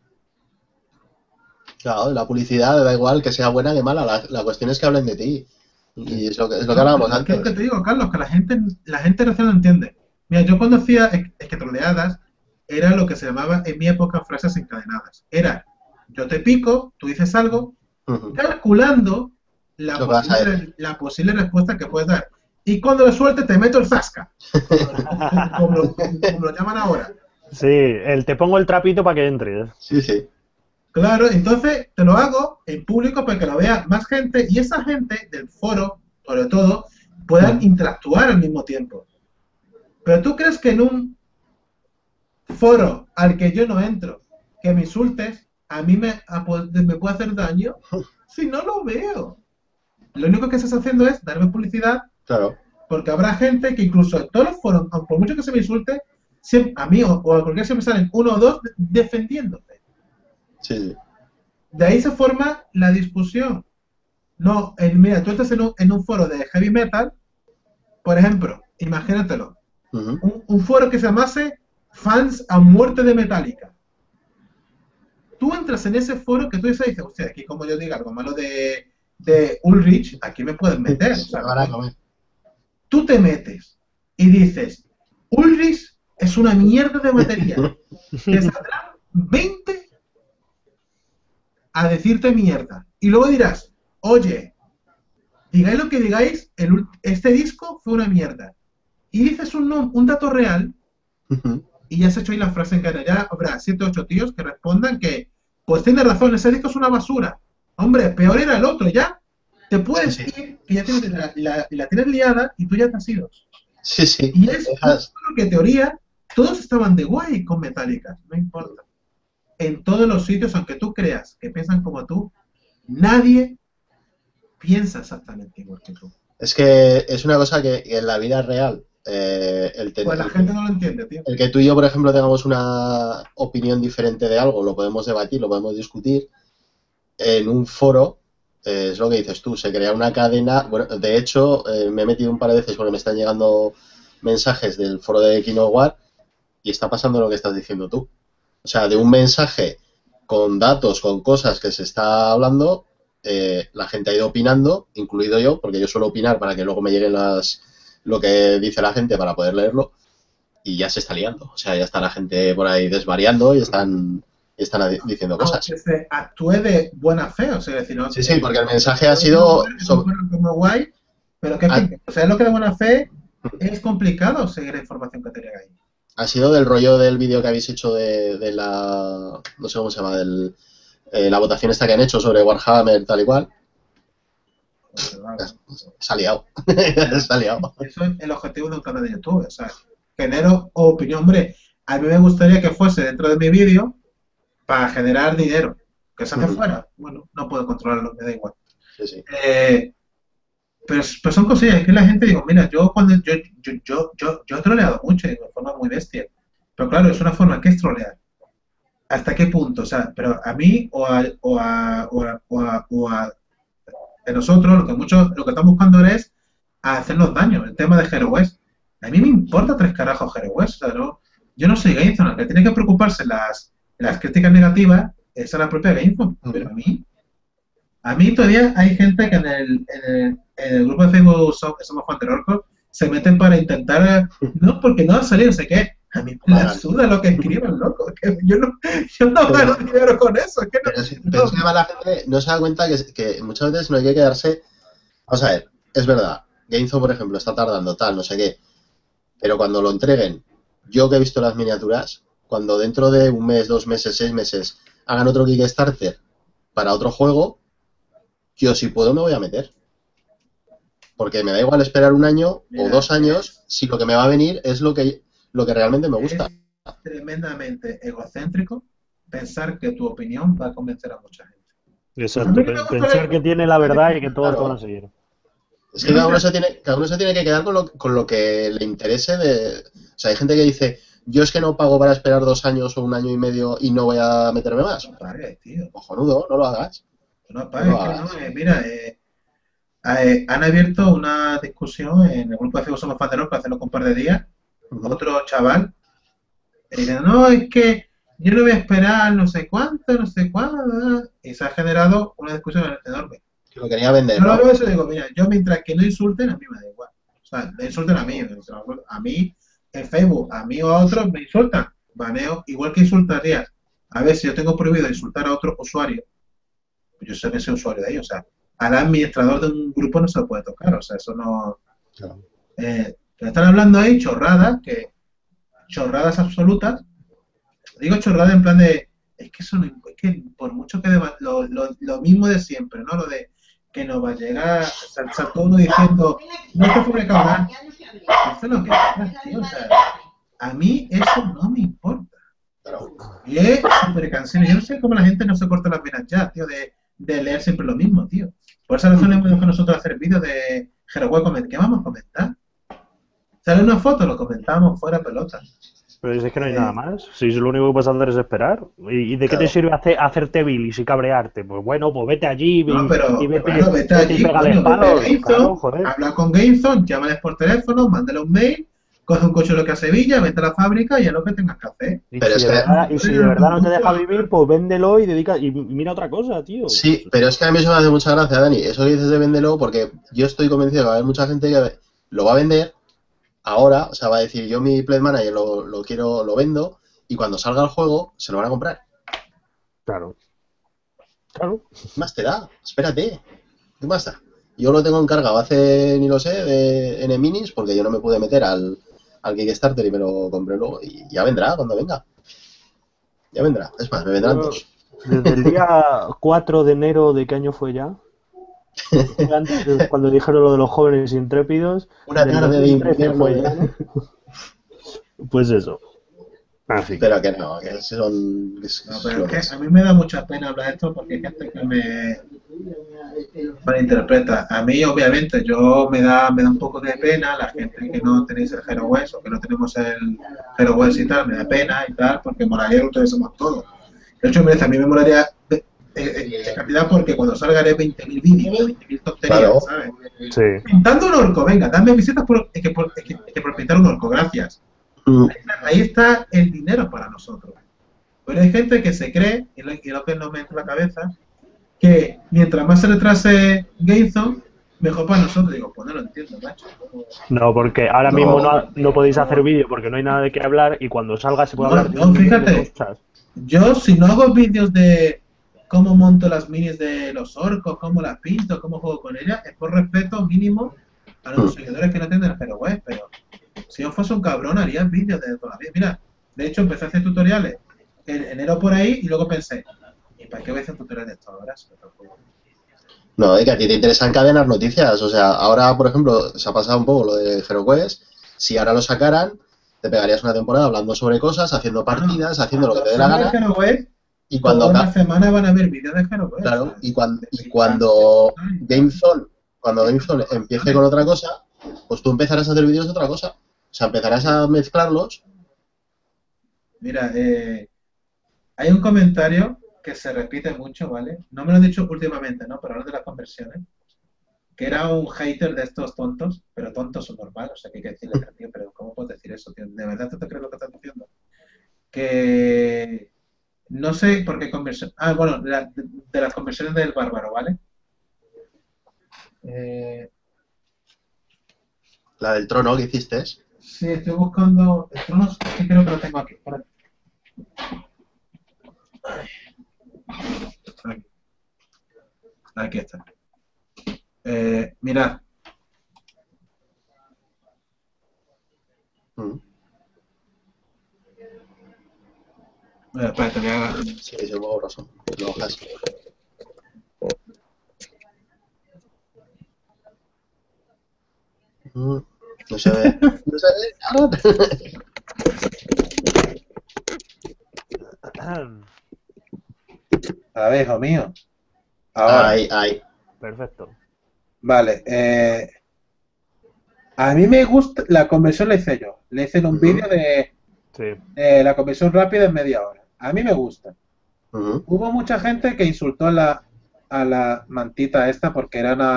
Claro, la publicidad da igual que sea buena que mala, la cuestión es que hablen de ti. Y es lo que hablábamos Es antes. lo que te digo, Carlos, que la gente recién lo entiende. Mira, yo cuando hacía troleadas, era lo que se llamaba en mi época frases encadenadas. Era, yo te pico, tú dices algo, calculando la posible respuesta que puedes dar. Y cuando lo suelte te meto el zasca, como lo llaman ahora. Sí, te pongo el trapito para que entres. Sí, sí. Claro, entonces te lo hago en público para que lo vea más gente y esa gente del foro, sobre todo, puedan interactuar al mismo tiempo. Pero tú crees que en un foro al que yo no entro, que me insultes, a mí me puede hacer daño si no lo veo. Lo único que estás haciendo es darme publicidad. Claro. Porque habrá gente que incluso en todos los foros, por mucho que se me insulte, a mí o a cualquiera siempre salen uno o dos defendiéndote. Sí. De ahí se forma la discusión. No, mira, tú estás en un foro de heavy metal, por ejemplo, imagínatelo, un foro que se llamase Fans a muerte de Metallica. Tú entras en ese foro que tú dices, hostia, aquí como yo diga algo malo de Ulrich, aquí me pueden meter. Tú te metes y dices, Ulrich es una mierda de material. Te saldrán 20 a decirte mierda. Y luego dirás, oye, digáis lo que digáis, este disco fue una mierda. Y dices un dato real y ya has hecho ahí la frase en cadena. Ya habrá 7 o 8 tíos que respondan que, pues tiene razón, ese disco es una basura. Hombre, peor era el otro, ya. Te puedes ir, que ya tienes la tienes liada y tú ya te has ido. Sí, sí. Y es que en teoría todos estaban de guay con Metallica, no importa. En todos los sitios, aunque tú creas que piensan como tú, nadie piensa exactamente igual que tú. Es que es una cosa que en la vida real, pues la gente no lo entiende, tío. El que tú y yo, por ejemplo, tengamos una opinión diferente de algo, lo podemos debatir, lo podemos discutir. En un foro, es lo que dices tú, se crea una cadena. Bueno, de hecho, me he metido un par de veces porque me están llegando mensajes del foro de KinoWar y está pasando lo que estás diciendo tú. O sea, de un mensaje con datos, con cosas que se está hablando, la gente ha ido opinando, incluido yo, porque yo suelo opinar para que luego me lleguen lo que dice la gente para poder leerlo, y ya se está liando. O sea, ya está la gente por ahí desvariando y están y están diciendo No, cosas. que se actúe de buena fe, o sea, decir, no, Sí, sí, porque el mensaje ha sido... como guay, pero que, o sea, lo que de buena fe es complicado seguir la información que tenía ahí. Ha sido del rollo del vídeo que habéis hecho de la... no sé cómo se llama, la votación esta que han hecho sobre Warhammer, tal y cual. Se ha liado. Se ha liado. Eso es el objetivo de un canal de YouTube, o sea, genero opinión. Hombre, a mí me gustaría que fuese dentro de mi vídeo para generar dinero. Que se hace fuera, bueno, no puedo controlarlo, me da igual. Sí, sí. Pero son cosillas, que la gente digo, mira, yo he troleado mucho de forma muy bestia. Pero claro, es una forma que es trolear. ¿Hasta qué punto? O sea, pero a mí a nosotros lo que están buscando es hacernos daño, el tema de Hero West. A mí me importa tres carajos Hero West, o sea, ¿no? Yo no soy GameZone, el que tiene que preocuparse las críticas negativas es a la propia GameZone, pero a mí todavía hay gente que en el grupo de Facebook Somos Juan Terrorco se meten para intentar, no, porque no va a salir, no sé qué. A mí me la suda lo que escriben, loco. Que yo no gano dinero con eso. Es que no, pero es que además la gente no se da cuenta que muchas veces no hay que quedarse. Vamos a ver, es verdad. GameZone, por ejemplo, está tardando tal, no sé qué. Pero cuando lo entreguen, yo que he visto las miniaturas, cuando dentro de un mes, 2 meses, 6 meses hagan otro Kickstarter para otro juego, yo si puedo me voy a meter. Porque me da igual esperar un año o 2 años si lo que me va a venir es lo que realmente me gusta. Es tremendamente egocéntrico pensar que tu opinión va a convencer a mucha gente. Exacto, pensar que tiene la verdad y que todos te van a seguir. Es que cada uno se tiene que quedar con lo que le interese. O sea, hay gente que dice, yo es que no pago para esperar 2 años o 1 año y medio y no voy a meterme más. No pagues, tío. Cojonudo, no lo hagas. No pagues, mira, han abierto una discusión en el grupo de Facebook Somos Fanderos para hacerlo con un par de días. Otro chaval dice, no, es que yo no voy a esperar no sé cuánto, y se ha generado una discusión enorme. Que lo quería vender, yo lo veo eso y digo, mira, yo mientras que no insulten, a mí me da igual. O sea, me insulten a mí en Facebook, a mí o a otros me insultan, baneo, igual que insultarías. A ver, si yo tengo prohibido insultar a otro usuario, pues yo soy ese usuario de ahí, o sea, al administrador de un grupo no se lo puede tocar, o sea, eso no... Claro. Que están hablando ahí chorradas absolutas. Digo chorradas en plan de, es que por mucho que lo mismo de siempre, ¿no? Lo de que no va a llegar, saltó uno diciendo, no te fue cabrón. Eso es lo que pasa, tío, o sea, a mí eso no me importa. Y es súper cansino. Yo no sé cómo la gente no se corta las venas ya, tío, de leer siempre lo mismo, tío. Por esa razón hemos que nosotros hacer vídeos de Hero, ¿qué vamos a comentar? Sale una foto, lo comentamos fuera pelota. Pero dices que no hay nada más. Si lo único que puedes hacer es esperar. ¿Y de qué te sirve hacerte bilis y cabrearte? Pues bueno, pues vete allí y vete allí, y pégale palos. Claro, habla con GameZone, llámales por teléfono, mándale un mail, coge un coche a Sevilla, vete a la fábrica y haz lo que tengas que hacer. Y si de verdad no te deja vivir, pues véndelo y mira otra cosa, tío. Sí, pero es que a mí eso me hace mucha gracia, Dani. Eso que dices de véndelo, porque yo estoy convencido de que va a haber mucha gente que lo va a vender ahora, o sea, va a decir, yo mi Play Manager lo vendo, y cuando salga el juego, se lo van a comprar. Claro. ¿Qué más te da? Espérate. ¿Qué más da? Yo lo tengo encargado hace, ni lo sé, de N-Minis, porque yo no me pude meter al Kickstarter y me lo compré luego, y ya vendrá cuando venga. Ya vendrá. Es más, me vendrán 2. Desde el día 4 de enero, ¿de qué año fue ya? Antes, cuando dijeron lo de los jóvenes intrépidos, una tarde de invierno ya, ¿no? Pues eso. Así pero que no, que son... pero es que a mí me da mucha pena hablar de esto porque hay gente que me malinterpreta. A mí, obviamente, me da un poco de pena la gente que no tenéis el Hero West o que no tenemos el Hero West y tal, me da pena y tal, porque molaría que ustedes somos todos. De hecho, a mí me molaría de cantidad porque cuando salga haré 20.000 vídeos, 20.000 tonterías, claro. ¿sabes? Sí. Pintando un orco, venga, dame visitas por pintar un orco, gracias. Ahí está el dinero para nosotros. Pero hay gente que se cree, y lo que no me entra en la cabeza, que mientras más se retrase GameZone, mejor para nosotros. Digo, pues no lo entiendo, macho. No, porque ahora mismo no podéis hacer vídeo porque no hay nada de qué hablar y cuando salga se puede hablar de fíjate. cosas. Yo, si no hago vídeos de cómo monto las minis de los orcos, cómo las pinto, cómo juego con ellas, es por respeto mínimo a los seguidores que no tienen Hero Web, pero si yo fuese un cabrón haría vídeos de toda la vida. Mira, de hecho empecé a hacer tutoriales en enero por ahí y luego pensé, ¿y para qué voy a hacer tutoriales de esto ahora? Si no tengo juego? No, es que a ti te interesa encadenar noticias. O sea, ahora, por ejemplo, se ha pasado un poco lo de HeroQuest. Si ahora lo sacaran, te pegarías una temporada hablando sobre cosas, haciendo partidas, haciendo lo que te dé la Cuando gana. salga Hero Web, Y cuando toda una semana van a ver vídeos de Hero Web. claro, o sea, y cuando GameZone empiece con otra cosa, pues tú empezarás a hacer vídeos de otra cosa. O sea, empezarás a mezclarlos. Mira, hay un comentario que se repite mucho, ¿vale? No me lo he dicho últimamente, ¿no? Pero hablo de las conversiones. Que era un hater de estos tontos, pero tontos son normal, o sea que hay que decirle, tío, pero ¿cómo puedes decir eso, tío? ¿De verdad tú te crees lo que estás diciendo? Que no sé por qué conversión. Ah, bueno, de las conversiones del bárbaro, ¿vale? La del trono que hiciste. Sí, estoy buscando. El trono, es que creo que lo tengo aquí. Espérate. Aquí. Aquí está. Mirad. Espérate, voy a... Sí, es el huevo roso. Lo bajas. No se ve. No se ve. A ver, hijo mío. Ahora. Ahí. Perfecto. Vale. A mí me gusta... La conversión la hice yo. Le hice en un vídeo de... Sí. La conversión rápida en media hora. A mí me gusta. Hubo mucha gente que insultó a la mantita esta porque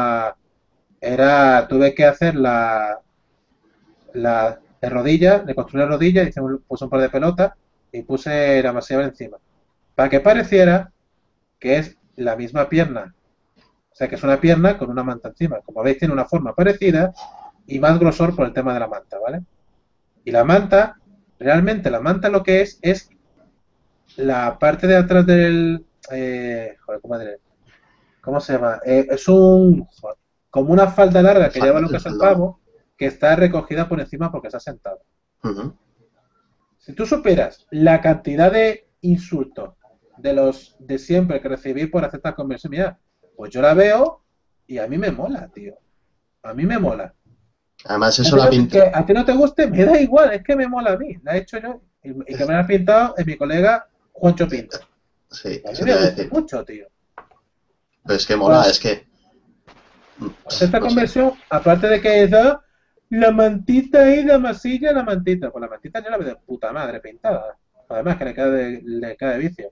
tuve que hacer la de rodilla, le construí la rodilla, puse un par de pelotas y puse la masiva encima. Para que pareciera que es la misma pierna. O sea, que es una pierna con una manta encima. Como veis, tiene una forma parecida y más grosor por el tema de la manta, ¿vale? Y la manta, realmente la manta lo que es la parte de atrás del... joder, ¿cómo se llama? Es como una falda larga que lleva lo que es el pavo, que está recogida por encima porque se ha sentado. Si tú superas la cantidad de insultos de los de siempre que recibí por hacer esta conversión, mira, pues yo la veo y a mí me mola, tío. A mí me mola. Además, eso la pinta. Que a ti no te guste, me da igual, es que me mola a mí. La he hecho yo y que me la ha pintado es mi colega Juancho Pinto. Sí, a mí me gusta mucho, tío. Pues es que mola, es que... Esta conversión, aparte de que es la mantita ahí de masilla, la mantita. Pues la mantita yo la veo de puta madre pintada. Además que le cae de vicio.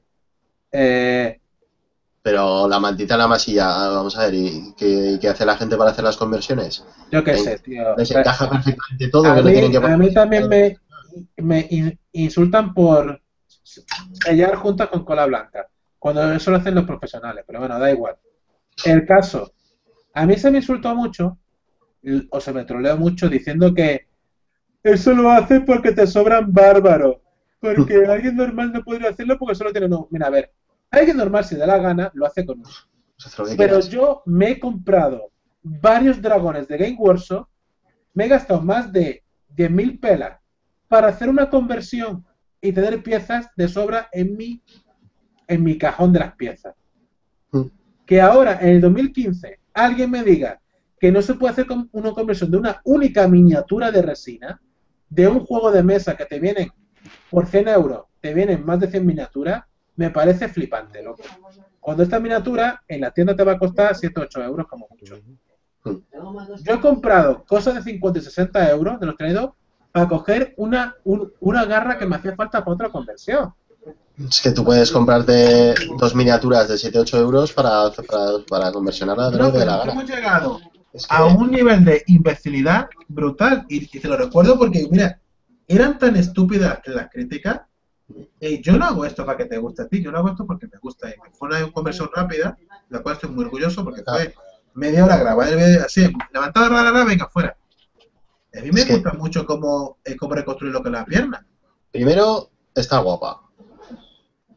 Pero la mantita en la masilla, vamos a ver, ¿y qué hace la gente para hacer las conversiones? Yo qué sé, tío. Les encaja perfectamente todo. A mí también me insultan por sellar juntas con cola blanca. Cuando eso lo hacen los profesionales, pero bueno, da igual. El caso, a mí se me insultó mucho, o se me troleó mucho diciendo que eso lo hace porque te sobran bárbaros. Porque alguien normal no podría hacerlo porque solo tiene uno. Mira, a ver, alguien normal si da la gana lo hace con uno. Pero yo me he comprado varios dragones de Game Workshop, me he gastado más de 10.000 pelas para hacer una conversión y tener piezas de sobra en mi cajón de las piezas. Que ahora, en el 2015, alguien me diga que no se puede hacer una conversión de una única miniatura de resina, de un juego de mesa que te vienen por 100 euros, te vienen más de 100 miniaturas, me parece flipante, loco. Cuando esta miniatura en la tienda te va a costar 7 o 8 euros como mucho. Yo he comprado cosas de 50 y 60 euros de los traídos para coger una garra que me hacía falta para otra conversión. Es que tú puedes comprarte 2 miniaturas de 7-8 euros para conversionarla de la gana. Hemos llegado a un nivel de imbecilidad brutal y te lo recuerdo porque, mira, eran tan estúpidas las críticas. Yo no hago esto para que te guste a ti, yo lo hago esto porque me gusta. Y fue una conversión rápida, de la cual estoy muy orgulloso porque fue media hora grabar el vídeo así, levantada, venga, fuera. A mí me gusta mucho cómo reconstruir lo que es la pierna. Primero, está guapa.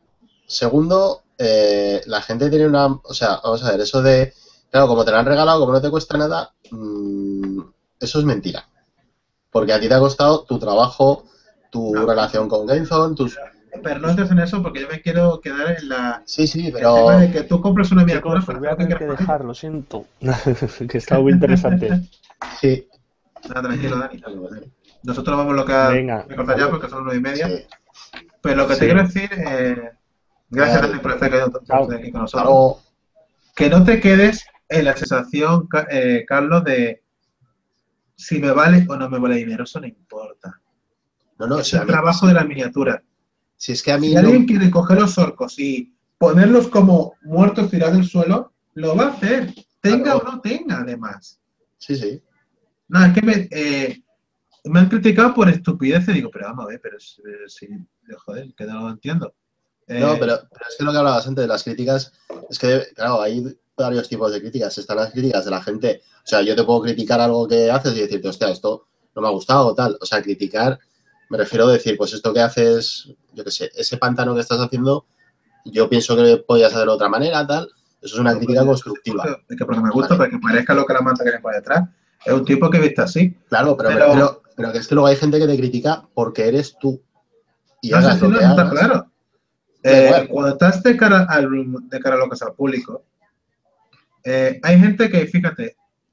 Segundo, la gente tiene una... O sea, vamos a ver, eso de... Claro, como te lo han regalado, como no te cuesta nada, eso es mentira. Porque a ti te ha costado tu trabajo, tu No, relación con GameZone, tus... pero no entres en eso porque yo me quiero quedar en Sí, sí, el tema pero... de que tú compras una miniatura Chicos, os para voy a hacer lo que tener que quieras con ella. dejar, lo siento. Que está muy interesante. Sí. Nada, tranquilo, Dani. Nosotros vamos a Venga, cortar ya porque son 9:30. Sí. Pero lo que te sí. quiero decir, gracias Dani, Dani por estar aquí Chao. con hasta nosotros. luego. Que no te quedes en la sensación, Carlos, de si me vale o no me vale dinero, eso no importa. No, no, Es si a el mí... trabajo de la miniatura. Si es que a mí Si no... alguien quiere coger los orcos y ponerlos como muertos tirados del suelo, lo va a hacer, tenga o Claro. no tenga, además. Sí, sí. No, es que me han criticado por estupidez y digo, pero vamos a ver, pero si, joder, que no lo entiendo. No, pero es que lo que hablabas antes de las críticas, es que, claro, hay varios tipos de críticas. Están las críticas de la gente. O sea, yo te puedo criticar algo que haces y decirte, hostia, esto no me ha gustado o tal. O sea, criticar, me refiero a decir, pues esto que haces, yo qué sé, ese pantano que estás haciendo, yo pienso que podías hacerlo de otra manera, tal. Eso es una crítica constructiva. Porque me gusta, Vale. para que parezca lo que la manta que le por detrás. Es un tipo que viste así. Claro, pero me refiero, pero que es que luego hay gente que te critica porque eres tú. Y No sé hagas si lo no, que no está hagas. claro. Da igual. Cuando estás de cara a lo que es al público, hay gente que, fíjate,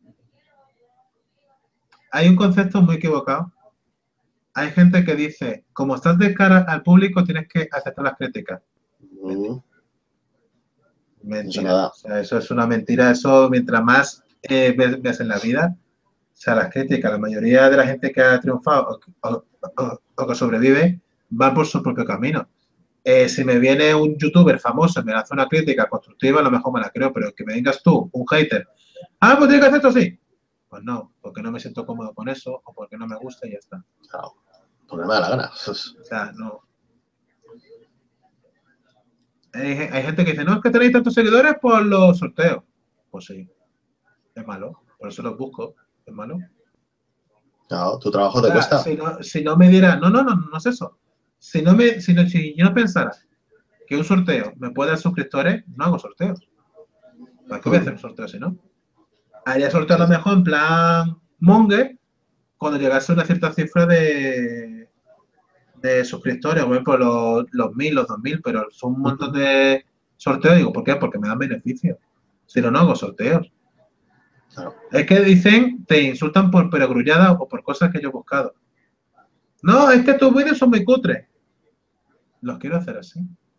hay un concepto muy equivocado. Hay gente que dice, como estás de cara al público, tienes que aceptar las críticas. Mm, Mentira. nada. O sea, eso es una mentira. Eso, mientras más ves en la vida, o sea, las críticas, la mayoría de la gente que ha triunfado o que sobrevive, va por su propio camino. Si me viene un youtuber famoso y me hace una crítica constructiva, a lo mejor me la creo, pero que me vengas tú, un hater, pues tiene que hacer esto así. Pues no, porque no me siento cómodo con eso o porque no me gusta y ya está. Claro, porque me da la gana. O sea, no. Hay gente que dice, no, es que tenéis tantos seguidores por los sorteos. Pues sí, es malo. Por eso los busco. Es malo. Claro, tu trabajo O te sea, cuesta. si no me diera, no es eso. Si yo no pensara que un sorteo me puede dar suscriptores, no hago sorteos. ¿Para qué voy a hacer un sorteo si no? Haría sorteo a lo mejor en plan Monger cuando llegase a una cierta cifra de suscriptores, o por los 1000, los 2000, pero son un montón de sorteos. Digo, ¿por qué? Porque me dan beneficios. Si no, no hago sorteos. Claro. Es que dicen, te insultan por perogrullada o por cosas que yo he buscado. No, es que tus vídeos son muy cutres. Los quiero hacer así.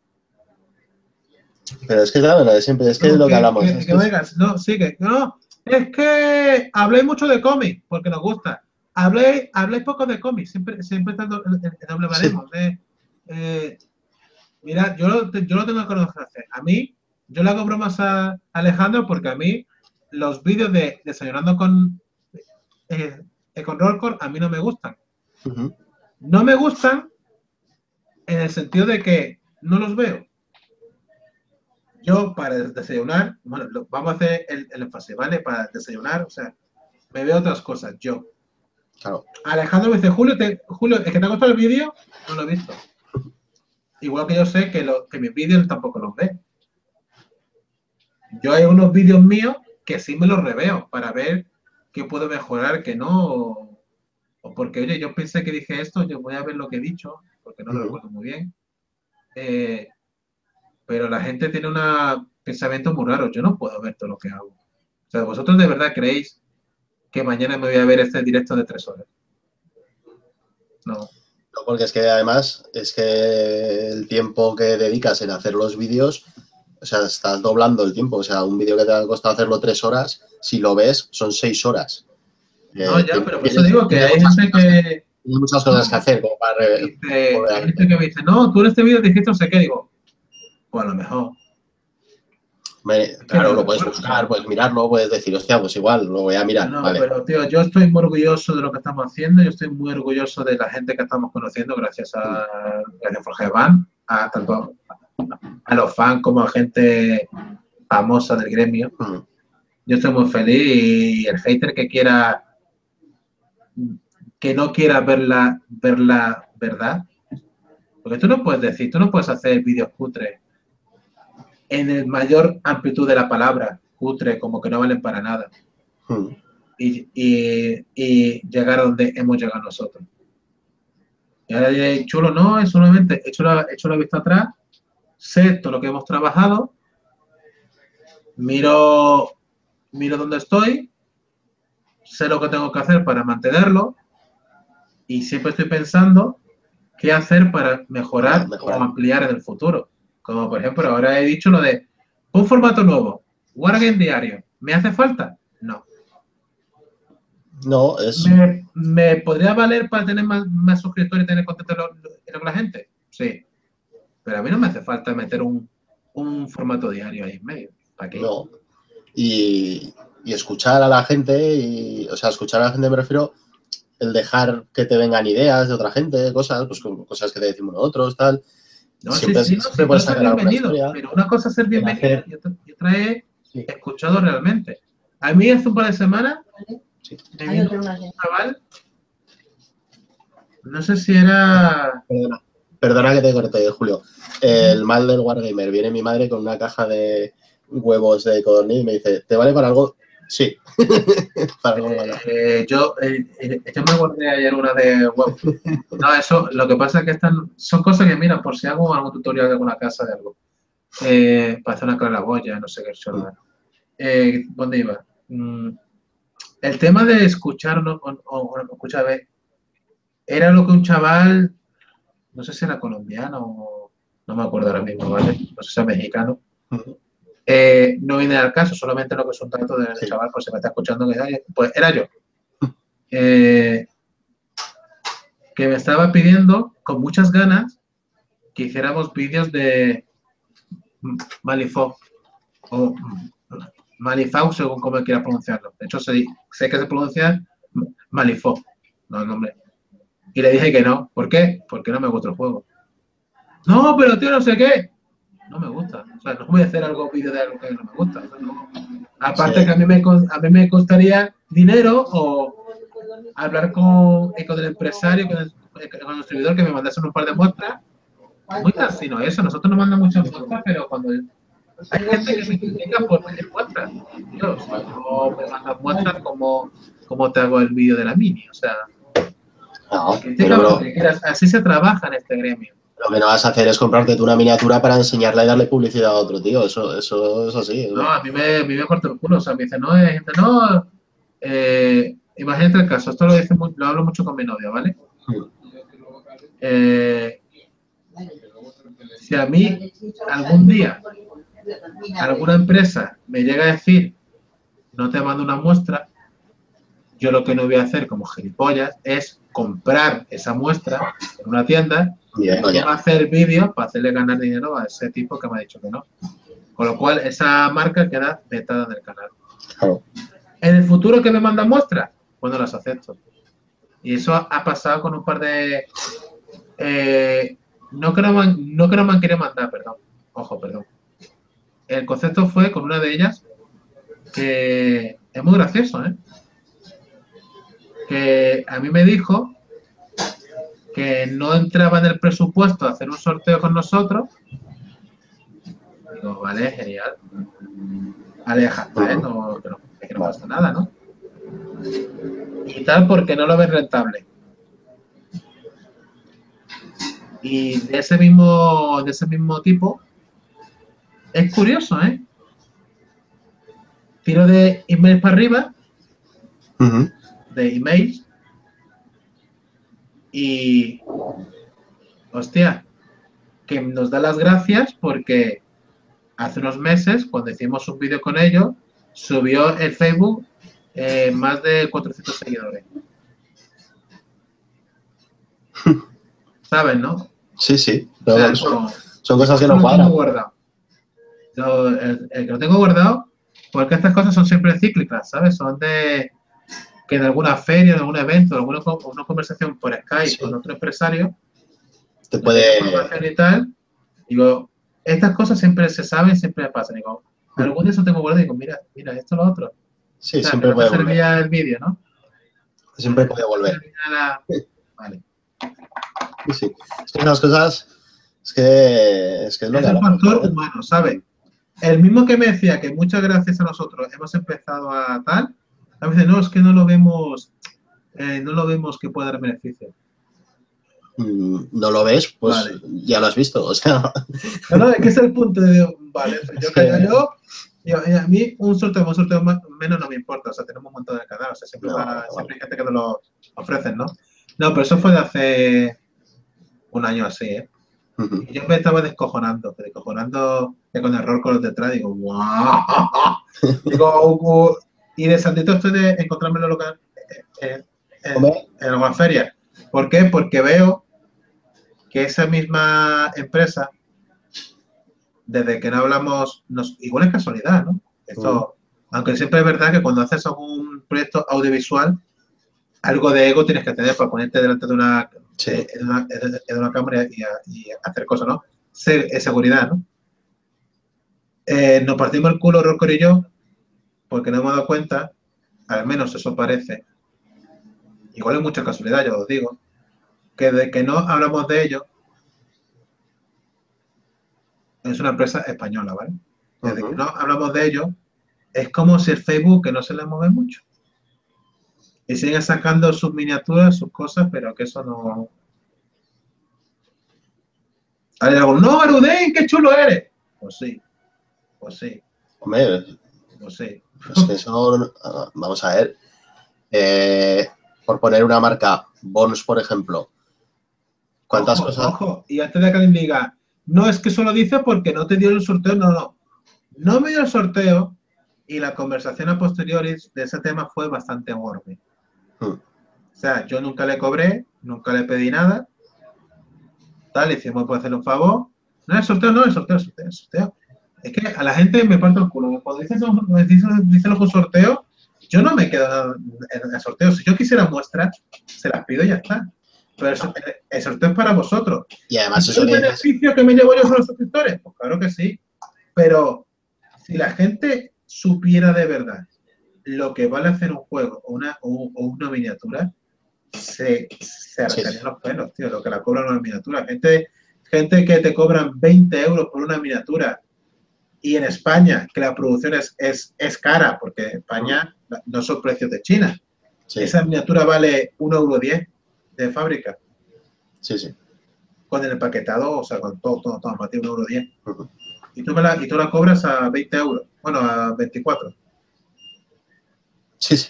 Pero es que es la verdad, siempre, es que es lo que hablamos. Que vengas, no, sigue. No, es que habléis mucho de cómics, porque nos gusta. Habléis poco de cómics, siempre está el doble baremo. Sí. Mira, yo lo tengo que conocer. A mí, yo le hago bromas a Alejandro porque a mí los vídeos de desayunando con Rollcore a mí no me gustan. No me gustan en el sentido de que no los veo. Yo para desayunar, bueno, vamos a hacer el énfasis, ¿vale? Para desayunar, o sea, me veo otras cosas, yo. Claro. Alejandro me dice, Julio, ¿es que te ha gustado el vídeo? No lo he visto. Igual que yo sé que mis vídeos tampoco los ve. Yo hay unos vídeos míos que sí me los reveo para ver qué puedo mejorar, qué no. O porque, oye, yo pensé que dije esto, yo voy a ver lo que he dicho, porque no lo recuerdo muy bien. Pero la gente tiene un pensamiento muy raro. Yo no puedo ver todo lo que hago. O sea, ¿vosotros de verdad creéis que mañana me voy a ver este directo de 3 horas? No. No, porque es que además, es que el tiempo que dedicas en hacer los vídeos, o sea, estás doblando el tiempo. O sea, un vídeo que te ha costado hacerlo 3 horas, si lo ves, son 6 horas. No, ya, pero por eso digo que hay gente que... Hay muchas cosas que hacer como para... Hay gente que me dice, no, tú en este vídeo dijiste no sé qué. Digo, pues a lo mejor. Claro, lo puedes buscar, puedes mirarlo, puedes decir, hostia, pues igual, lo voy a mirar. No, vale. pero tío, yo estoy muy orgulloso de lo que estamos haciendo, yo estoy muy orgulloso de la gente que estamos conociendo gracias a Forgeban, tanto a los fans como a gente famosa del gremio. Yo estoy muy feliz y el hater que no quiera ver la verdad, porque tú no puedes hacer vídeos cutres en el mayor amplitud de la palabra, cutre, como que no valen para nada. Y llegar a donde hemos llegado nosotros. Y ahora diré, chulo, no, es solamente he hecho la vista atrás, sé todo lo que hemos trabajado, miro dónde estoy, sé lo que tengo que hacer para mantenerlo y siempre estoy pensando qué hacer para mejorar o ampliar en el futuro. Como por ejemplo, ahora he dicho lo de un formato nuevo, Wargame diario. ¿Me hace falta? No. No, es... ¿Me podría valer para tener más suscriptores y tener contento con la gente? Sí. Pero a mí no me hace falta meter un formato diario ahí en medio. ¿Para qué? No. Y escuchar a la gente, o sea, escuchar a la gente me refiero el dejar que te vengan ideas de otra gente, cosas, pues cosas que te decimos nosotros, tal. No, siempre sí, puedes ser sacar alguna bienvenido, historia. pero una cosa es ser bienvenido y otra es escuchado realmente. A mí hace un par de semanas me vino un chaval, no sé si era... Perdona que te corte, Julio. El mal del Wargamer. Viene mi madre con una caja de huevos de codorniz y me dice, ¿te vale para algo? Sí. Para algo yo me guardé ayer una de huevos. No, eso, lo que pasa es que son cosas que, mira, por si hago algún tutorial de alguna casa de algo. Para hacer una claraboya, no sé qué. ¿Dónde iba? El tema de escuchar o escuchar, era lo que un chaval, no sé si era colombiano o no me acuerdo ahora mismo, ¿vale? No sé si era mexicano. No viene al caso, solamente lo que es un trato del chaval, pues se me está escuchando, pues era yo. Que me estaba pidiendo con muchas ganas que hiciéramos vídeos de Malifaux o Malifaux, según como quiera pronunciarlo. De hecho, sé que se pronuncia Malifaux, no el nombre. Y le dije que no. ¿Por qué? Porque no me gusta el juego. No, pero tío, no sé qué. No me gusta. O sea, no voy a hacer vídeo de algo que no me gusta. O sea, no. Aparte que a mí me costaría dinero o hablar con el empresario, con el distribuidor que me mandase un par de muestras. Muy cansino eso. Nosotros nos mandan muchas muestras, pero cuando hay gente que me critica por pedir muestras. Dios, no me mandan muestras como te hago el vídeo de la mini. O sea, no, lo que quieras. Así se trabaja en este gremio. Lo que no vas a hacer es comprarte tú una miniatura para enseñarla y darle publicidad a otro, tío. Eso es así. No, a mí me corta el culo. O sea, me dice, no, gente, no. Imagínate el caso. Esto lo hablo mucho con mi novia, ¿vale? Si a mí algún día alguna empresa me llega a decir no te mando una muestra, yo lo que no voy a hacer como gilipollas es comprar esa muestra en una tienda y hacer vídeos para hacerle ganar dinero a ese tipo que me ha dicho que no. Con lo cual esa marca queda vetada del canal. En el futuro que me mandan muestras, pues no las acepto. Y eso ha pasado con un par de... no que no me han querido mandar, perdón. Ojo, perdón. El concepto fue con una de ellas que es muy gracioso, ¿eh? Que a mí me dijo que no entraba en el presupuesto hacer un sorteo con nosotros. Digo, vale, genial. Aleja, ¿eh? Es que no pasa nada, ¿no? Y tal, porque no lo ves rentable. Y de ese mismo tipo, es curioso, ¿eh? Tiro de emails para arriba, de emails, y hostia, que nos da las gracias porque hace unos meses, cuando hicimos un vídeo con ellos, subió el Facebook más de 400 seguidores. ¿Sabes, no? Sí, sí. O sea, son cosas que no cuadran. El que lo tengo guardado, porque estas cosas son siempre cíclicas, ¿sabes? Son de que en alguna feria, en algún evento, en alguna conversación por Skype con otro empresario, te puede... información y tal, digo, estas cosas siempre se saben, siempre pasan. Digo, algún día eso tengo guardado y digo, mira, esto, lo otro. Sí, o sea, siempre puede volver. servía el vídeo, ¿no? Siempre puede volver. Vale. Sí. Es que esas cosas, es que es lo que es un factor humano, ¿sabes? el mismo que me decía que muchas gracias a nosotros hemos empezado a tal, a veces no, es que no lo vemos que pueda dar beneficio. ¿No lo ves? Pues Vale. ya lo has visto, o sea... No, es que es el punto de, vale, yo callo y a mí un sorteo menos no me importa, o sea, tenemos un montón de canales, o sea, siempre, siempre hay gente que nos lo ofrecen, ¿no? No, pero eso fue de hace un año así, ¿eh? Y yo me estaba descojonando que con error con los detrás, digo, ¡guau! Digo, y de santito estoy de encontrármelo local en alguna feria. ¿Por qué? Porque veo que esa misma empresa, desde que no hablamos, igual es casualidad, ¿no? Esto, aunque siempre es verdad que cuando haces un proyecto audiovisual, algo de ego tienes que tener para ponerte delante de una, de una cámara y hacer cosas, ¿no? Seguridad, ¿no? Nos partimos el culo, Rocco y yo, porque no hemos dado cuenta, al menos eso parece, igual es mucha casualidad, ya os digo, que de que no hablamos de ello, es una empresa española, ¿vale? Desde que no hablamos de ello, es como si el Facebook que no se le mueve mucho. Y siguen sacando sus miniaturas, sus cosas, pero que eso no... Hay algo, no, Aruden, qué chulo eres. Pues sí, pues sí. Hombre, pues sí. Es que eso, vamos a ver, por poner una marca, Bones, por ejemplo, ¿cuántas cosas? Ojo, y antes de que alguien diga, no, es que eso lo dice porque no te dio el sorteo, no me dio el sorteo y la conversación a posteriori de ese tema fue bastante enorme. O sea, yo nunca le cobré, nunca le pedí nada, tal, hicimos por hacerle un favor, no, el sorteo, el sorteo. Es que a la gente me parte el culo. Cuando dicen lo con sorteo, yo no me quedo en el sorteo. Si yo quisiera muestras, se las pido y ya está. Pero el sorteo es para vosotros. Y además ¿Es el beneficio que me llevo yo con los suscriptores? Pues claro que sí. Pero si la gente supiera de verdad lo que vale hacer un juego o una miniatura, se arrancarían los pelos, tío, lo que la cobran una miniatura. Gente que te cobran 20 euros por una miniatura. Y en España, que la producción es cara, porque en España no son precios de China. Sí. Esa miniatura vale 1,10 € de fábrica. Sí, sí. Con el empaquetado, o sea, con todo, para ti 1,10 €. Y tú la cobras a 20 euros. Bueno, a 24. Sí, sí.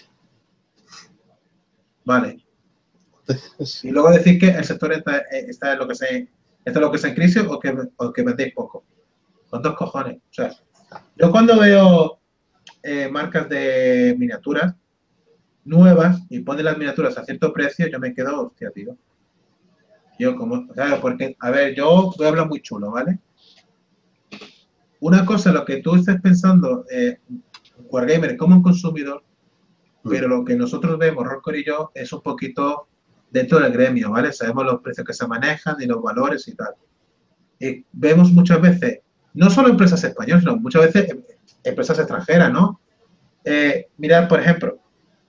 Vale. Y luego decir que el sector está en lo que se en crisis o que vendéis poco. Con dos cojones. O sea, yo cuando veo marcas de miniaturas nuevas y ponen las miniaturas a cierto precio, yo me quedo, hostia, tío. Yo como, claro, porque, a ver, yo voy a hablar muy chulo, ¿vale? Una cosa, lo que tú estés pensando, Wargamer como un consumidor, pero lo que nosotros vemos, Rocco y yo, es un poquito dentro del gremio, ¿vale? Sabemos los precios que se manejan y los valores y tal. Y vemos muchas veces, no solo empresas españolas, sino muchas veces empresas extranjeras, ¿no? Mirad, por ejemplo,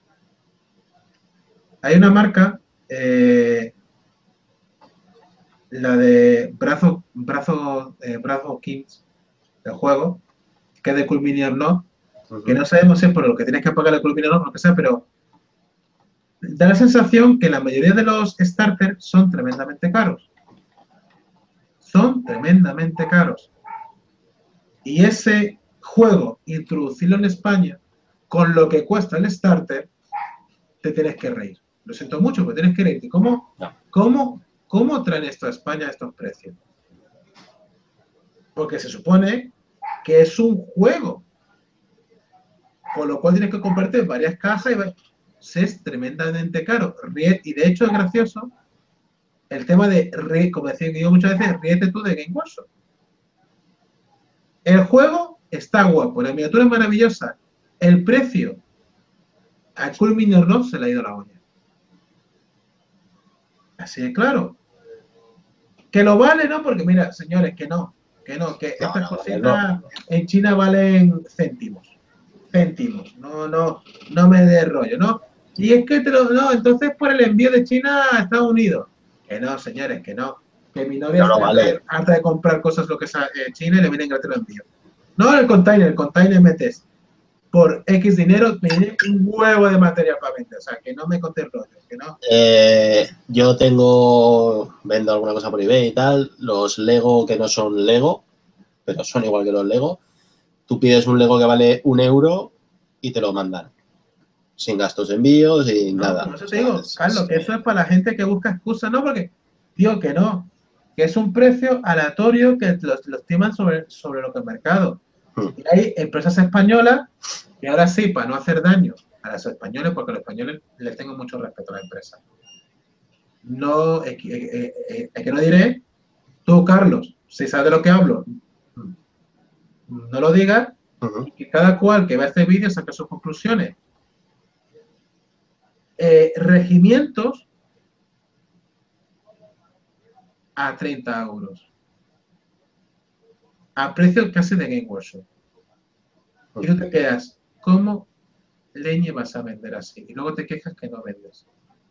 hay una marca, la de Brazo Kings, del juego, que es de Cool Mini or Not, que no sabemos si es por lo que tienes que pagar el Cool Mini or Not, lo que sea, pero da la sensación que la mayoría de los starters son tremendamente caros. Son tremendamente caros. Y ese juego, introducirlo en España, con lo que cuesta el starter, te tienes que reír. Lo siento mucho, pero tienes que reírte. ¿Cómo traen esto a España a estos precios? Porque se supone que es un juego. Con lo cual tienes que comprarte varias cajas y es tremendamente caro. Y de hecho es gracioso el tema de, como decía yo muchas veces, ríete tú de Game Workshop. El juego está guapo, la miniatura es maravillosa. El precio a Cool Mini or Not se le ha ido la olla. Así de claro. Que lo vale, ¿no? Porque mira, señores, que estas cositas en China valen céntimos. No me dé rollo, ¿no? Y es que entonces por el envío de China a Estados Unidos. Que no, señores, que no. Que mi novia está harta de comprar cosas lo que es China y le vienen gratis el envío. No, el container metes por X dinero, me viene un huevo de material para vender. O sea, que no me conté el rollo, que no. Yo vendo alguna cosa por eBay y tal, los Lego que no son Lego, pero son igual que los Lego. Tú pides un Lego que vale 1 euro y te lo mandan. Sin gastos de envío, sin No, nada. por eso te digo, Carlos, que eso es para la gente que busca excusas, no, porque, tío, que no. Que es un precio aleatorio que lo estiman sobre lo que es mercado. Y hay empresas españolas que ahora sí, para no hacer daño a los españoles, porque a los españoles les tengo mucho respeto a la empresa. No, es que no diré, tú, Carlos, si sabes de lo que hablo, no lo digas, y que cada cual que vea este vídeo saque sus conclusiones. Regimientos a 30 euros. A precio casi de Game Workshop. Y tú te quedas, ¿cómo leñe vas a vender así? Y luego te quejas que no vendes.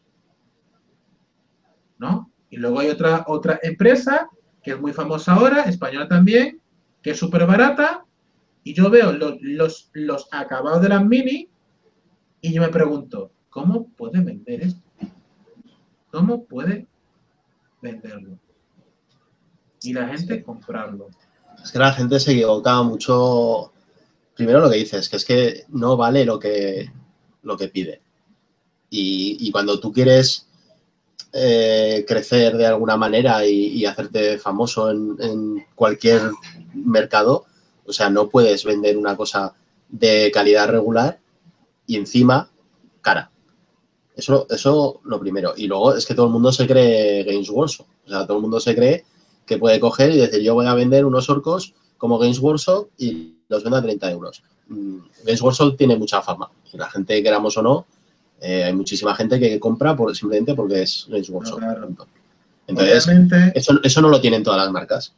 ¿No? Y luego hay otra empresa que es muy famosa ahora, española también, que es súper barata, y yo veo los acabados de las mini y yo me pregunto, ¿cómo puede vender esto? ¿Cómo puede venderlo? Y la gente comprarlo. Es que la gente se equivoca mucho. Primero lo que dices, que es que no vale lo que pide. Y cuando tú quieres crecer de alguna manera y hacerte famoso en cualquier mercado, o sea, no puedes vender una cosa de calidad regular y encima cara. Eso lo primero. Y luego es que todo el mundo se cree Games Workshop. O sea, todo el mundo se cree que puede coger y decir, yo voy a vender unos orcos como Games Workshop y los vendo a 30 euros. Games Workshop tiene mucha fama. Y la gente, queramos o no, hay muchísima gente que compra simplemente porque es Games Workshop. No, claro. Entonces, eso no lo tienen todas las marcas.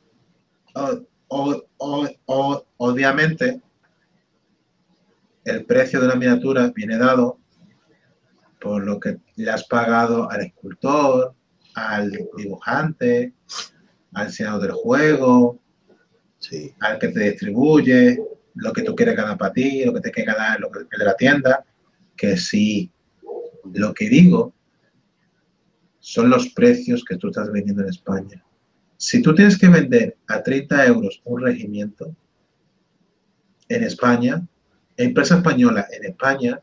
Obviamente, el precio de una miniatura viene dado por lo que le has pagado al escultor, al dibujante, al diseñador del juego, sí, al que te distribuye, lo que tú quieres ganar para ti, lo que te quiere ganar el de la tienda, que sí. Lo que digo son los precios que tú estás vendiendo en España. Si tú tienes que vender a 30 euros un regimiento en España, empresa española en España,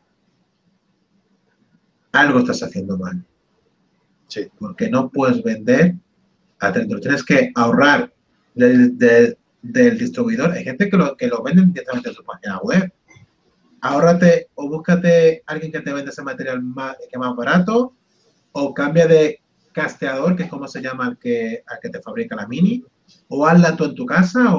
algo estás haciendo mal. Sí. Porque no puedes vender a 30. Tienes que ahorrar del distribuidor. Hay gente que lo venden directamente en su página web. Ahórrate o búscate a alguien que te venda ese material más barato, o cambia de casteador, que es como se llama al que te fabrica la mini, o hazla tú en tu casa.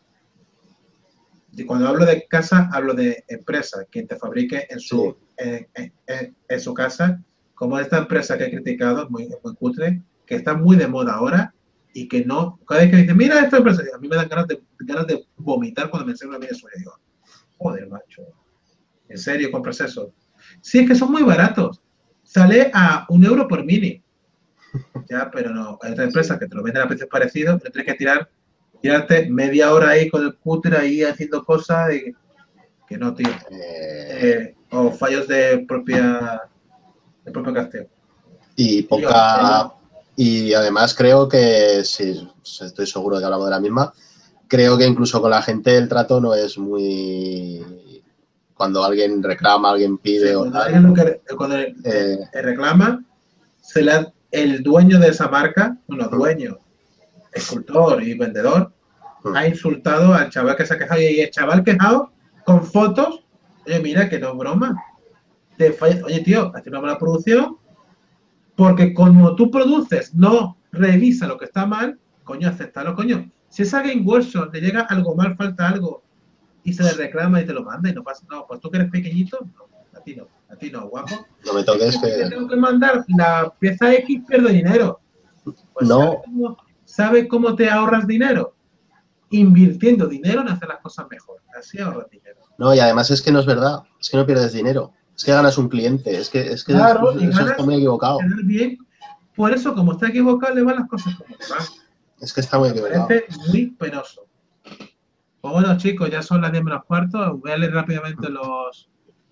Y cuando hablo de casa, hablo de empresa, quien te fabrique en su, sí, en su casa, como esta empresa que he criticado, es muy cutre, que está muy de moda ahora y que no, cada vez que dicen, mira esta empresa, a mí me dan ganas de vomitar cuando me enseñan una mini suya. Digo, joder, macho, ¿en serio compras eso? Sí, es que son muy baratos. Sale a 1 euro por mini. Ya, pero no, hay otra empresa que te lo venden a precios parecidos, pero tienes que tirarte media hora ahí con el cúter ahí haciendo cosas y que no, tío. O fallos de propio casteo. Y poca. Y además creo que, sí, estoy seguro de que hablamos de la misma, creo que incluso con la gente el trato no es muy. Cuando alguien reclama, alguien pide, sí, o cuando reclama, el dueño de esa marca, dueño, escultor y vendedor, ha insultado al chaval que se ha quejado, y el chaval quejado con fotos, oye, mira, que no es broma. Oye, tío, hace una buena producción, porque como tú produces, no revisa lo que está mal, coño, acéptalo, coño. Si esa Game Workshop le llega algo mal, falta algo, y se le reclama y te lo manda y no pasa nada, pues tú que eres pequeñito, no, a ti no, guapo. No me toques que... tengo que mandar la pieza X, pierdo dinero. Pues no. ¿Sabes cómo te ahorras dinero? Invirtiendo dinero en hacer las cosas mejor. Así ahorras dinero. No, y además es que no es verdad, es que no pierdes dinero, es que ganas un cliente, es que claro, eso está muy equivocado. Bien. Por eso, como está equivocado, le van las cosas como van. Es que está muy equivocado. Me parece muy penoso. Pues bueno, chicos, ya son las 10 menos cuarto. Voy a leer rápidamente los.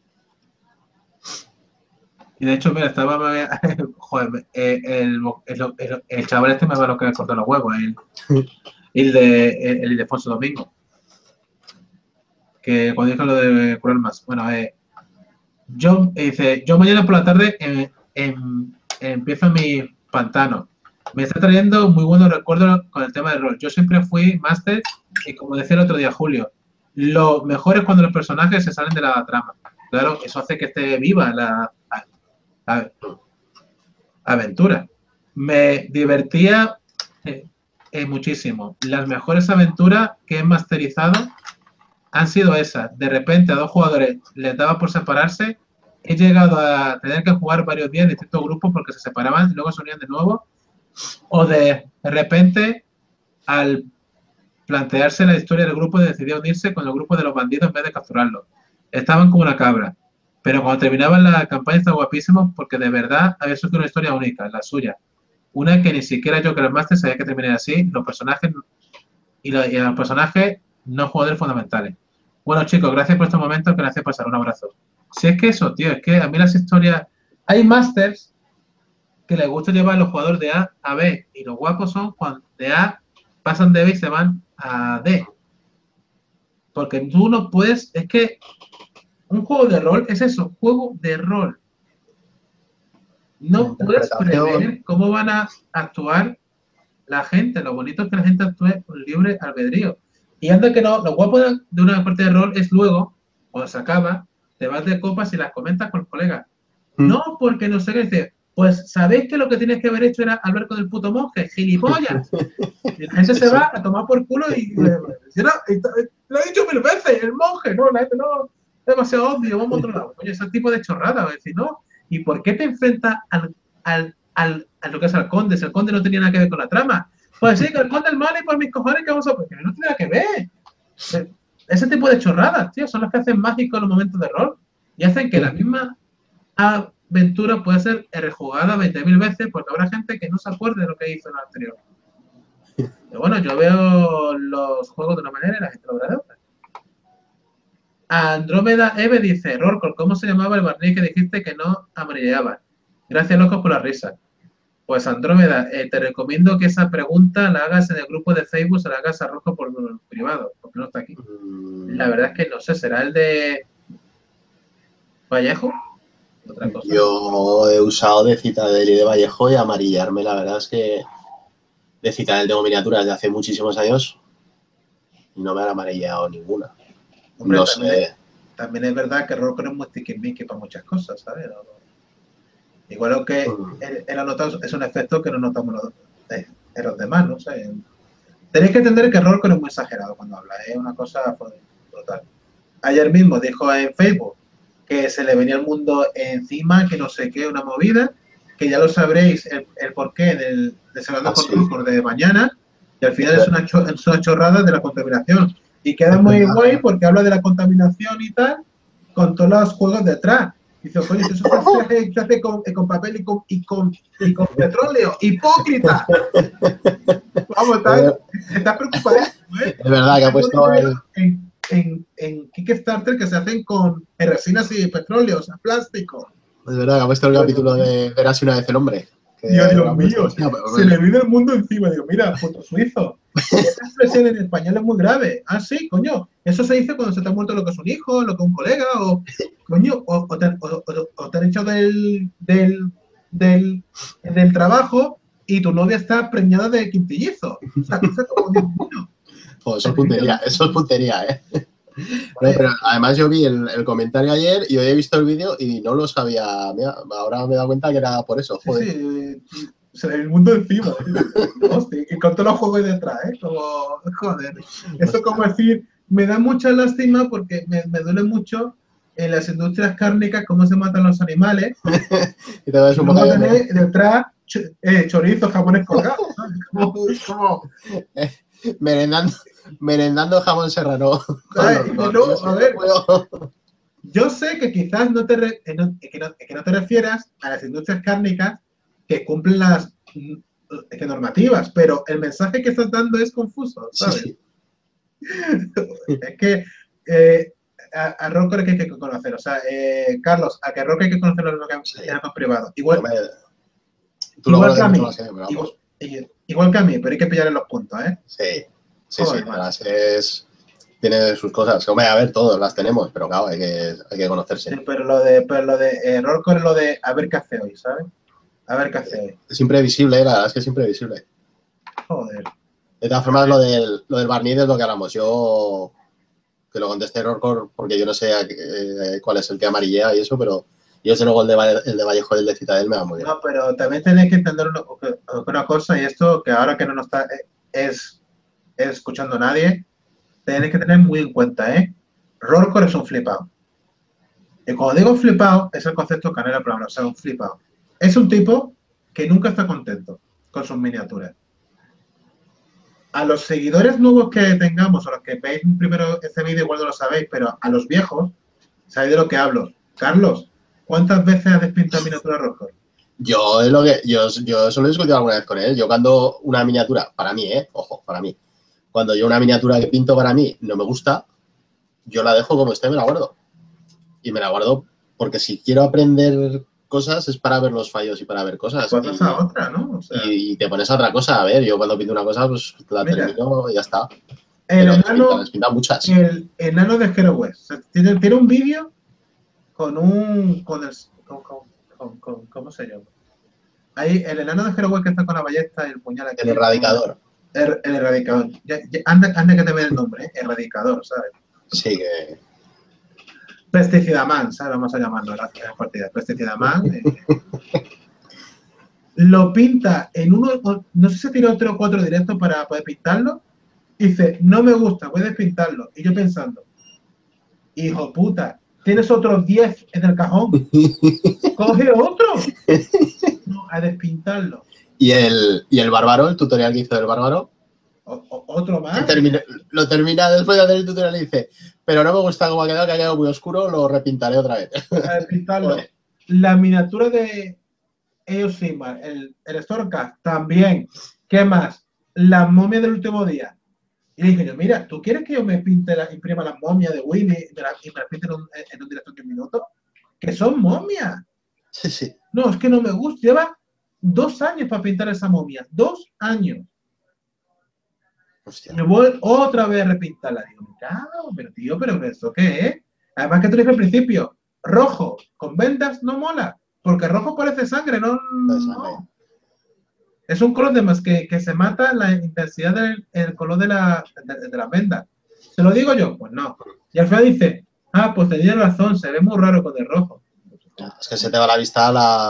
Y de hecho, mira, estaba. Joder, el chaval este me va a lo que cortó los huevos, el Ildefonso Domingo. Que cuando dijo lo de curar más. Bueno, dice: Yo mañana por la tarde empiezo mi pantano. Me está trayendo muy buenos recuerdos con el tema del rol. Yo siempre fui máster y como decía el otro día Julio, lo mejor es cuando los personajes se salen de la trama. Claro, eso hace que esté viva la aventura. Me divertía muchísimo. Las mejores aventuras que he masterizado han sido esas. De repente a dos jugadores les daba por separarse. He llegado a tener que jugar varios días en distintos grupos porque se separaban y luego se unían de nuevo. O de repente, al plantearse la historia del grupo, decidió unirse con el grupo de los bandidos en vez de capturarlos. Estaban como una cabra. Pero cuando terminaban la campaña estaba guapísimo porque de verdad había surgido una historia única, la suya. Una que ni siquiera yo que era el máster sabía que terminaría así. Los personajes y los personajes no jugadores fundamentales. Bueno, chicos, gracias por este momento que me hace pasar. Un abrazo. Si es que eso, tío, es que a mí las historias. Hay masters que les gusta llevar a los jugadores de A a B y los guapos son cuando de A pasan de B y se van a D. Porque tú no puedes. Es que un juego de rol es eso, juego de rol. No puedes prever cómo van a actuar la gente. Lo bonito es que la gente actúe con libre albedrío. Y anda que no, lo guapo de una partida de rol es luego, cuando se acaba, te vas de copas y las comentas con los colegas. No, porque no sé qué dice. Pues sabéis que lo que tienes que haber hecho era hablar con el puto monje, gilipollas. Y la gente se va a tomar por culo y lo he dicho 1000 veces, el monje, no, la gente no, es demasiado obvio, vamos a otro lado. Oye, ese tipo de chorrada, decir, ¿no? ¿Y por qué te enfrentas a lo que es al conde? Si el conde no tenía nada que ver con la trama. Pues sí, que el conde es malo y por mis cojones que vamos a... Porque no tiene nada que ver. Ese tipo de chorradas, tío, son las que hacen mágicos los momentos de rol. Y hacen que la misma aventura pueda ser rejugada 20.000 veces porque habrá gente que no se acuerde de lo que hizo en la anterior. Pero bueno, yo veo los juegos de una manera y la gente lo verá de otra. Andrómeda Eve dice: Rorcol, ¿cómo se llamaba el barniz que dijiste que no amarillaba? Gracias, locos, por la risa. Pues Andrómeda, te recomiendo que esa pregunta la hagas en el grupo de Facebook, se la hagas a Rorcol por privado, porque no está aquí. La verdad es que no sé, ¿será el de Vallejo? Otra cosa. Yo he usado de Citadel y de Vallejo y amarillarme, la verdad es que de Citadel tengo miniaturas de hace muchísimos años y no me han amarillado ninguna. Hombre, No también, sé. también es verdad que Rorcol es muy tiquismiqui para muchas cosas, ¿sabes? Igual que él ha notado, es un efecto que no notamos en los demás, ¿no? O sea, tenéis que entender que Rorcol es muy exagerado cuando habla, es una cosa brutal. Ayer mismo dijo en Facebook que se le venía el mundo encima, que no sé qué, una movida, que ya lo sabréis el porqué del Salón con Rorcol de mañana, y al final es una chorrada de la contaminación. Y queda muy guay porque habla de la contaminación y tal, con todos los juegos detrás. Dice, coño, eso se hace con papel y con petróleo. ¡Hipócrita! Vamos, estás preocupadísimo, ¿eh? Es verdad que ha puesto en Kickstarter que se hacen con resinas y petróleo, o sea, plástico. Es verdad que ha puesto el capítulo de Verás una vez el hombre. Dios mío, se le viene el mundo encima. Digo, mira, puto suizo. Esa expresión en español es muy grave. Ah, sí, coño. Eso se dice cuando se te ha muerto lo que es un hijo, lo que es un colega, o coño, o te han echado del trabajo y tu novia está preñada de quintillizo. O sea, cosas como Dios mío. Oh, eso es puntería, ¿eh? No, pero además yo vi el comentario ayer y hoy he visto el vídeo y no lo sabía. Mira, ahora me he dado cuenta que era por eso. Joder. Sí, se le ve el mundo encima. Hostia, y con todos los juegos detrás, ¿eh? Como, joder. Eso como decir, me da mucha lástima porque me duele mucho en las industrias cárnicas cómo se matan los animales. Y te ves un poco detrás chorizo, jamones colgados. Como... merendando jamón serrano. A ver, yo sé que quizás no te refieras a las industrias cárnicas que cumplen las normativas, pero el mensaje que estás dando es confuso, ¿sabes? Sí. Es que a Rorco hay que conocer. O sea, Carlos, a que Rorco hay que conocerlo en lo que Sí. es más privado. Igual, Tú lo igual conoces que a mucho mí. más que yo, pero vamos. Igual que a mí, pero hay que pillarle los puntos, ¿eh? Sí, sí, Joder, sí. macho. Además tiene sus cosas. Hombre, a ver, todos las tenemos, pero claro, hay que conocerse. Sí, pero lo de Rorco es lo de a ver qué hace hoy, ¿sabes? A ver qué hace hoy. Es imprevisible, la verdad es que es imprevisible. Joder. De todas formas, lo del barniz es lo que hablamos. Yo que lo contesté Rorcor porque yo no sé cuál es el que amarillea y eso, pero yo desde luego el de Vallejo y el de Citadel me va muy bien. No, pero también tenéis que entender una cosa, y esto que ahora que no nos está escuchando nadie, tenéis que tener muy en cuenta, ¿eh? Rorcor es un flipado. Y cuando digo flipado, es el concepto canela plana, o sea, un flipado. Es un tipo que nunca está contento con sus miniaturas. A los seguidores nuevos que tengamos, o los que veis primero este vídeo, igual no lo sabéis, pero a los viejos, sabéis de lo que hablo. Carlos, ¿cuántas veces has despintado miniatura Rorcor? Yo es lo que yo solo he discutido alguna vez con él. Yo cuando una miniatura, para mí, ojo, para mí, cuando yo una miniatura que pinto para mí no me gusta, yo la dejo como esté y me la guardo. Y me la guardo porque si quiero aprender cosas es para ver los fallos y para ver cosas. Pasas a otra, ¿no? O sea, Y te pones a otra cosa. A ver, yo cuando pinto una cosa, pues la Mira, termino y ya está. el Pero enano, les pintan muchas. el enano de Hero West. O sea, tiene un vídeo con ¿cómo se llama? Ahí, el enano de Hero West que está con la ballesta y el puñal aquí. El erradicador. El erradicador. Anda que te ve el nombre, ¿eh? Erradicador, ¿sabes? Sí, que... Pesticidaman, ¿sabes? Vamos a llamarlo en la partida. Pesticidaman. Lo pinta en uno, no sé si tiró 3 o 4 directos para poder pintarlo. Y dice, no me gusta, voy a despintarlo. Y yo pensando, hijo puta, tienes otros 10 en el cajón. Coge otro. No, a despintarlo. ¿Y el bárbaro, el tutorial que hizo del bárbaro? Otro más. Lo termina después de hacer el tutorial y dice, pero no me gusta cómo ha quedado muy oscuro, lo repintaré otra vez. A despintarlo. La miniatura de Eosigmar, el Stormcast, también. ¿Qué más? La momia del último día. Y le dije yo, mira, ¿tú quieres que yo me imprima las momias de Winnie y me las pinte en un directo de 10 minutos? Que son momias. Sí, sí. No, es que no me gusta. Lleva 2 años para pintar esa momia. 2 años. Hostia. Me voy otra vez a repintarla. Digo, me cago, pero tío, ¿pero esto qué es? Además que tú dices al principio, rojo con vendas no mola. Porque rojo parece sangre, no. Es un color de más que se mata la intensidad del color de la venda. ¿Se lo digo yo? Pues no. Y al final dice, pues tenía razón, se ve muy raro con el rojo. Es que se te va la vista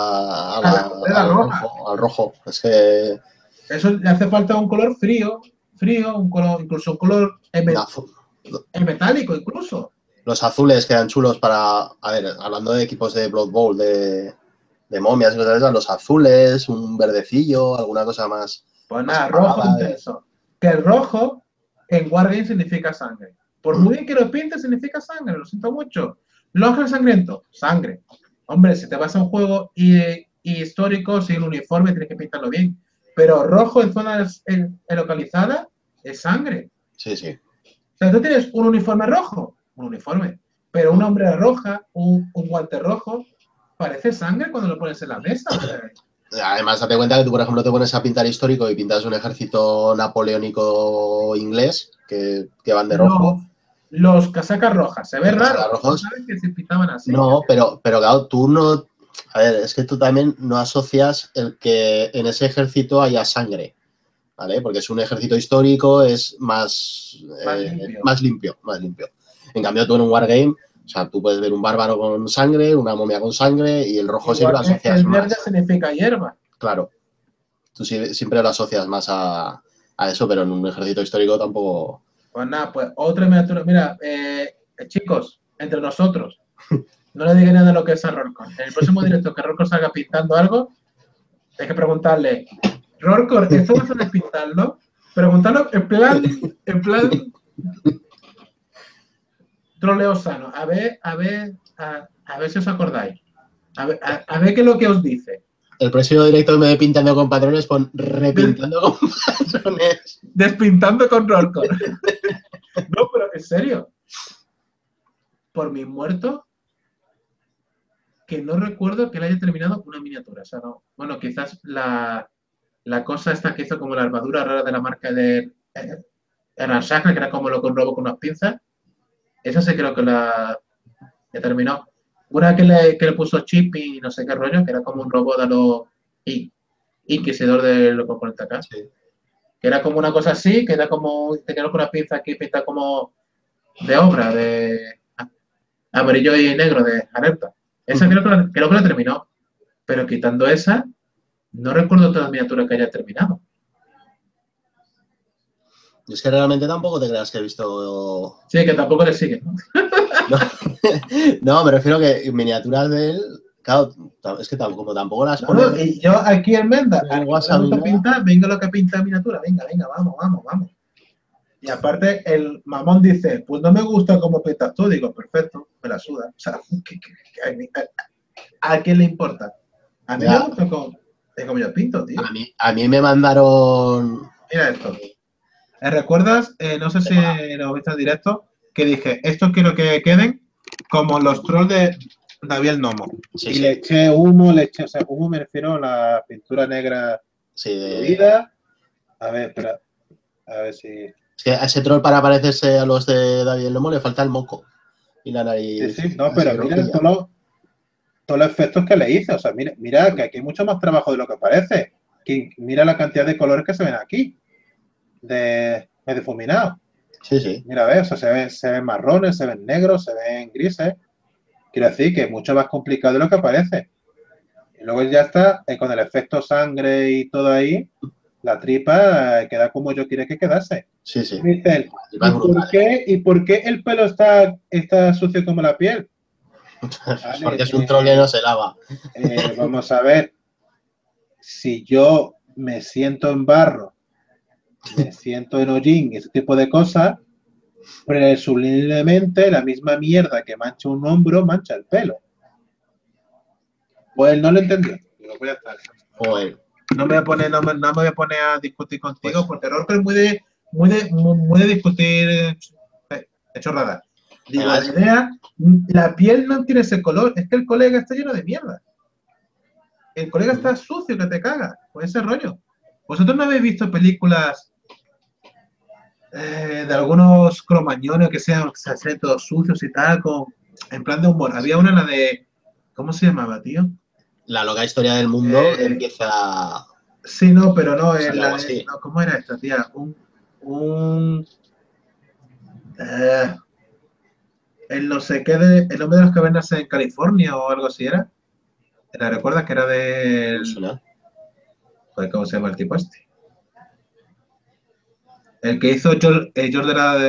al rojo. Es que... Eso le hace falta un color frío, un color, incluso un color metálico incluso. Los azules quedan chulos para, a ver, hablando de equipos de Blood Bowl, de momias y cosas de esas, los azules, un verdecillo, alguna cosa más. Pues nada, rojo intenso. Que el rojo en Wargame significa sangre. Por muy bien que lo pintes, significa sangre, lo siento mucho. Los ángeles sangrientos, sangre. Hombre, si te vas a un juego histórico sin uniforme, tienes que pintarlo bien. Pero rojo en zonas localizadas es sangre. Sí, sí. O sea, tú tienes un uniforme rojo, un uniforme, pero una hombrera roja, un guante rojo, parece sangre cuando lo pones en la mesa. O sea. Además, date cuenta que tú, por ejemplo, te pones a pintar histórico y pintas un ejército napoleónico inglés que van de rojo. Los casacas rojas, se ve raro. Rojos, ¿Sabes que se pintaban así? No, pero claro, tú no... A ver, es que tú también no asocias el que en ese ejército haya sangre, ¿vale? Porque es un ejército histórico, es más limpio. En cambio, tú en un wargame, o sea, tú puedes ver un bárbaro con sangre, una momia con sangre y el rojo siempre lo asocias más. El verde significa hierba. Claro. Tú siempre lo asocias más a eso, pero en un ejército histórico tampoco... Pues nada, pues otra miniatura. Mira, chicos, entre nosotros, no le digan nada de lo que es a Rorcor. En el próximo directo que Rorcor salga pintando algo, hay que preguntarle, Rorcor, ¿esto vas a despintarlo? Preguntarlo en plan troleo sano. A ver si os acordáis. A ver qué es lo que os dice. El próximo directo me de pintando con patrones, pon repintando con patrones. Despintando con Rorcor. en serio. Por mis muertos, que no recuerdo que él haya terminado una miniatura. O sea, no. Bueno, quizás la cosa esta que hizo como la armadura rara de la marca de Ransackle, que era como lo que un robo con unas pinzas. Esa sí creo que la terminó. Una que le puso chip y no sé qué rollo, que era como un robot de los inquisidor de los componentes acá. Sí. Que era como una cosa así, que era como tenía una pinza aquí pintada como de obra, de amarillo y negro, de alerta. Esa creo que la terminó. Pero quitando esa, no recuerdo todas las miniaturas que haya terminado. Y es que realmente tampoco te creas que he visto... Sí, que tampoco le sigue, ¿no? No, me refiero que miniaturas de él, claro, es que como tampoco las pone... No, y yo aquí en Menda, El al que WhatsApp, me gusta ¿no? pintar, venga lo que pinta miniatura, venga, vamos. Y aparte, el mamón dice, pues no me gusta cómo pintas tú, digo, perfecto, me la suda. O sea, ¿a quién le importa? A mí Ya. me gusta como yo pinto, tío. A mí me mandaron... Mira esto. ¿Recuerdas? No sé si lo viste en directo, que dije, estos quiero que queden como los trolls de David Nomo. Sí, y sí. le eché humo, o sea, humo me refiero a la pintura negra Sí, fluida. A ver, espera. A ver si... Es que a ese troll para parecerse a los de David el Lomo le falta el moco y la nariz. Sí, no, así pero mira rojilla. todos los efectos que le hice. O sea, mira que aquí hay mucho más trabajo de lo que parece. Mira la cantidad de colores que se ven aquí. De difuminado. Sí. Mira, ves, o sea, se ven marrones, se ven negros, se ven grises. Quiero decir que es mucho más complicado de lo que parece. Y luego ya está, con el efecto sangre y todo ahí, la tripa queda como yo quiero que quedase. Sí. Dicen, ¿y por qué el pelo está sucio como la piel? Vale, porque es un troll que no se lava. Vamos a ver. Si yo me siento en barro, me siento en hollín y ese tipo de cosas, presumiblemente la misma mierda que mancha un hombro mancha el pelo. Pues él no lo entendió. Digo, pues ya está. Joder. No me voy a poner a discutir contigo, porque Rorco es muy de discutir chorradas. Digo, la idea, la piel no tiene ese color, es que el colega está lleno de mierda. El colega está sucio que te caga, pues ese rollo. ¿Vosotros no habéis visto películas de algunos cromañones que se hacen todos sucios y tal, en plan de humor? Había una, la de, ¿cómo se llamaba, tío? La loca historia del mundo empieza... Sí, no, pero no, no, ¿cómo era esta, tía? El no sé qué el nombre de las cavernas en California o algo así era. ¿La recuerdas que era de... Joder, ¿cómo se llama el tipo este? El que hizo George de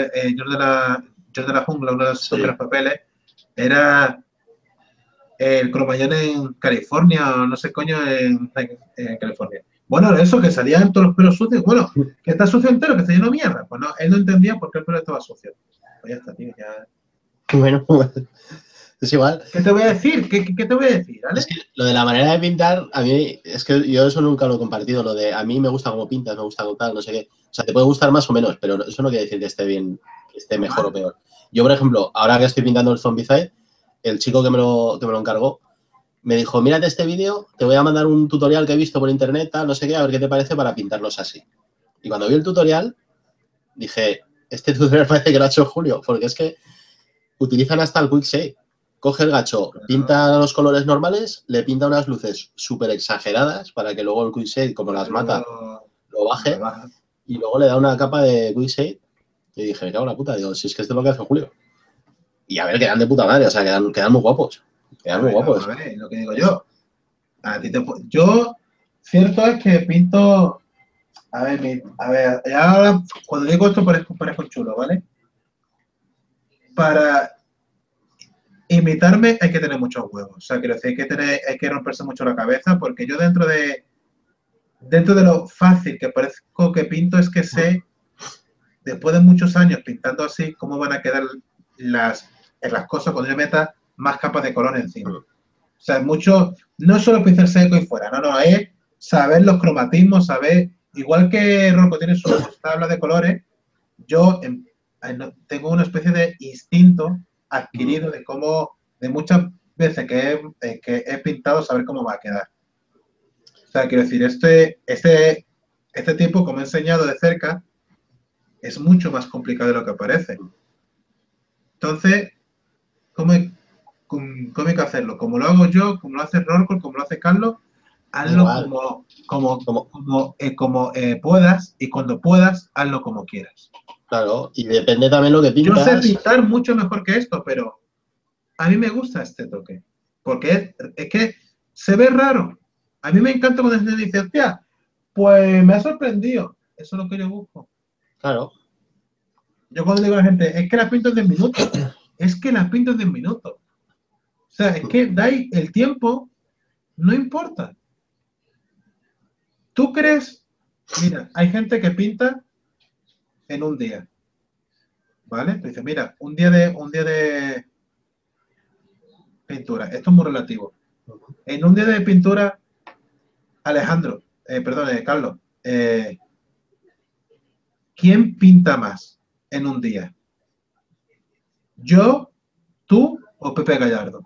la Jungla, uno de los primeros papeles, era el cromañón en California, o no sé coño, en California. Bueno, eso, que salían todos los pelos sucios. Bueno, que está sucio entero, que está lleno de mierda. Pues no, él no entendía por qué el pelo estaba sucio. Pues ya está, tío, ya... Bueno, es igual. ¿Qué te voy a decir? ¿Qué te voy a decir, ¿vale? Es que lo de la manera de pintar, a mí, es que yo eso nunca lo he compartido. Lo de a mí me gusta cómo pintas, me gusta cómo tal, no sé qué. O sea, te puede gustar más o menos, pero eso no quiere decir que esté bien, que esté mejor o peor. Yo, por ejemplo, ahora que estoy pintando el Zombicide, el chico que me lo encargó me dijo, mírate este vídeo, te voy a mandar un tutorial que he visto por internet, tal, no sé qué, a ver qué te parece para pintarlos así. Y cuando vi el tutorial, dije, este tutorial parece que lo ha hecho Julio, porque es que utilizan hasta el Quick Shade. Coge el gacho, pinta los colores normales, le pinta unas luces súper exageradas para que luego el Quick Shade, como las mata, lo baje y luego le da una capa de Quick Shade. Y dije, me cago en la puta, digo, si es que esto es lo que hace Julio. Y a ver, quedan de puta madre, o sea, quedan muy guapos. Quedan muy guapos. A ver, lo que digo yo. Yo, cierto es que pinto. A ver, ahora cuando digo esto parezco chulo, ¿vale? Para imitarme hay que tener muchos huevos. O sea, quiero decir, hay que romperse mucho la cabeza, porque yo dentro de lo fácil que parezco que pinto es que sé, después de muchos años pintando así, cómo van a quedar las cosas cuando yo meta más capas de color encima. O sea, no solo pincel seco y fuera, no, es saber los cromatismos, saber, igual que Rocco tiene su tabla de colores, yo tengo una especie de instinto adquirido de cómo, de muchas veces que he pintado, saber cómo va a quedar. O sea, quiero decir, este tipo, como he enseñado de cerca, es mucho más complicado de lo que parece. Entonces, ¿cómo hay que hacerlo? Como lo hago yo, como lo hace Rorco, como lo hace Carlos, hazlo como puedas, y cuando puedas, hazlo como quieras. Claro, y depende también lo que pintas. Yo sé pintar mucho mejor que esto, pero a mí me gusta este toque. Porque es que se ve raro. A mí me encanta cuando se dice, hostia, pues me ha sorprendido. Eso es lo que yo busco. Claro. Yo cuando digo a la gente, es que las pinto en 10 minutos. Es que las pinto en 10 minutos. O sea, es que dais el tiempo, no importa. ¿Tú crees? Mira, hay gente que pinta en un día. ¿Vale? Tú dices, mira, un día de pintura. Esto es muy relativo. En un día de pintura, Alejandro, Carlos, ¿quién pinta más en un día? ¿Yo, tú o Pepe Gallardo?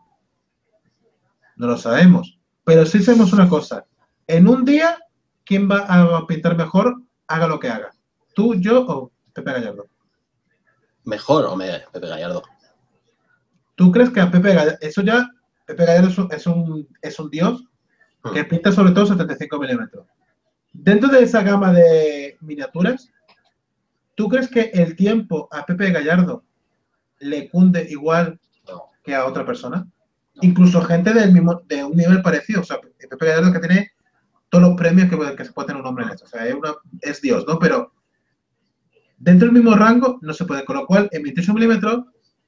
No lo sabemos. Pero sí sabemos una cosa. En un día, ¿quién va a pintar mejor? Haga lo que haga. ¿Tú, yo o Pepe Gallardo? Mejor, hombre, Pepe Gallardo. ¿Tú crees que a Pepe Gallardo, Pepe Gallardo es un dios que pinta sobre todo 75 milímetros? Dentro de esa gama de miniaturas, ¿tú crees que el tiempo a Pepe Gallardo le cunde igual que a otra persona? Incluso gente de un nivel parecido. O sea, Pepe Gallardo que tiene todos los premios que se puede tener un hombre en esto. O sea, es Dios, ¿no? Pero dentro del mismo rango no se puede. Con lo cual, en 28 milímetros,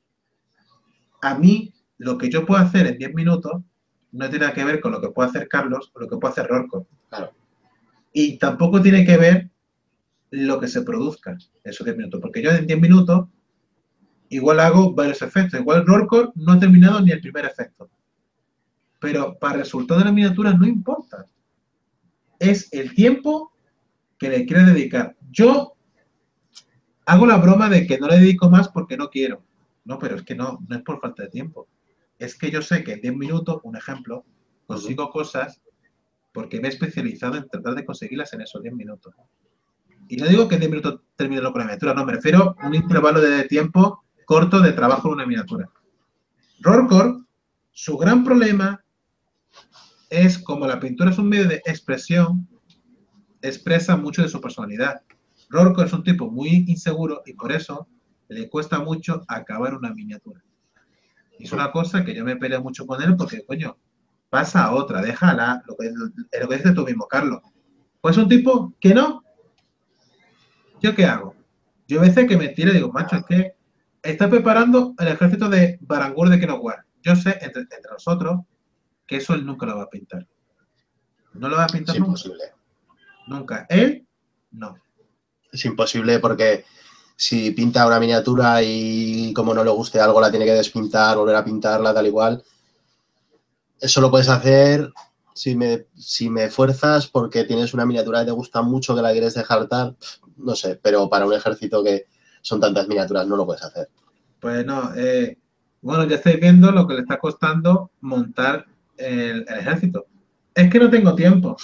a mí, lo que yo puedo hacer en 10 minutos no tiene nada que ver con lo que puede hacer Carlos o lo que puede hacer Rorco. Claro. Y tampoco tiene que ver lo que se produzca en esos 10 minutos. Porque yo en 10 minutos igual hago varios efectos. Igual Rorco no ha terminado ni el primer efecto. Pero para el resultado de la miniatura no importa. Es el tiempo que le quiero dedicar. Yo hago la broma de que no le dedico más porque no quiero. No, pero es que no es por falta de tiempo. Es que yo sé que en 10 minutos, un ejemplo, consigo cosas porque me he especializado en tratar de conseguirlas en esos 10 minutos. Y no digo que en 10 minutos termine con la miniatura, no, me refiero a un intervalo de tiempo corto de trabajo en una miniatura. Rorco, su gran problema es como la pintura es un medio de expresión, expresa mucho de su personalidad. Rorco es un tipo muy inseguro y por eso le cuesta mucho acabar una miniatura. Y es una cosa que yo me peleo mucho con él porque, coño, pasa a otra, déjala, lo que dices tú mismo, Carlos. Pues es un tipo que no. ¿Yo qué hago? Yo a veces que me tiro y digo, macho, es que está preparando el ejército de Barangur de Kenowar. Yo sé, entre nosotros, que eso él nunca lo va a pintar. No lo va a pintar nunca. Es imposible. Nunca. Él, no. Es imposible porque si pinta una miniatura y como no le guste algo la tiene que despintar, volver a pintarla, tal igual. Eso lo puedes hacer si me fuerzas porque tienes una miniatura que te gusta mucho, que la quieres dejar tal, no sé, pero para un ejército que son tantas miniaturas no lo puedes hacer. Pues no, bueno, ya estáis viendo lo que le está costando montar el ejército. Es que no tengo tiempo.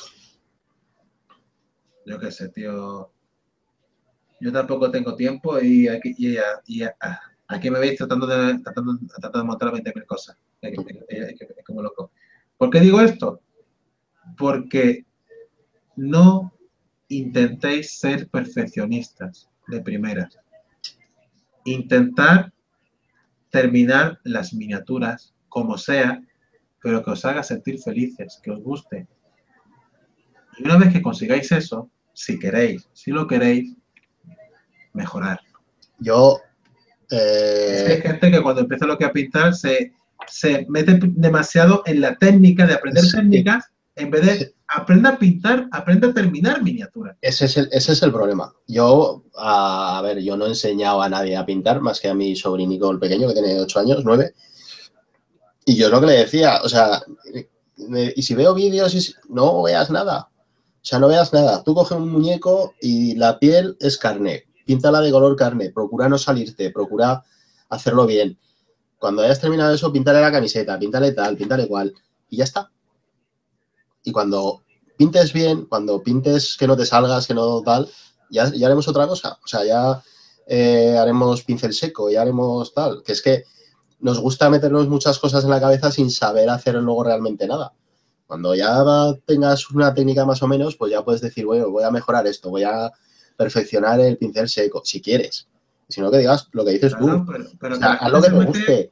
Yo qué sé, tío. Yo tampoco tengo tiempo y aquí me veis tratando de montar 20.000 cosas. Es como loco. ¿Por qué digo esto? Porque no intentéis ser perfeccionistas de primeras. Intentar terminar las miniaturas como sea, pero que os haga sentir felices, que os guste. Y una vez que consigáis eso, si lo queréis, mejorar. Yo... Es que hay gente que cuando empieza lo que a pintar se mete demasiado en la técnica de aprender técnicas en vez de aprender a pintar, aprender a terminar miniaturas. Ese es el problema. Yo, a ver, yo no he enseñado a nadie a pintar más que a mi sobrinico el pequeño que tiene 8 años, 9. Y yo es lo que le decía, o sea, y si veo vídeos, no veas nada. O sea, no veas nada. Tú coges un muñeco y la piel es carne. píntala de color carne, procura no salirte, procura hacerlo bien. Cuando hayas terminado eso, píntale la camiseta, píntale tal, píntale cual, y ya está. Y cuando pintes bien, cuando pintes que no te salgas, que no tal, ya haremos otra cosa. O sea, ya haremos pincel seco, ya haremos tal. Que es que nos gusta meternos muchas cosas en la cabeza sin saber hacer luego realmente nada. Cuando ya tengas una técnica más o menos, pues ya puedes decir, bueno, voy a mejorar esto, voy a perfeccionar el pincel seco, si quieres. Si no, que digas lo que dices Claro, tú. pero O que sea, la haz lo gente que se te mete guste.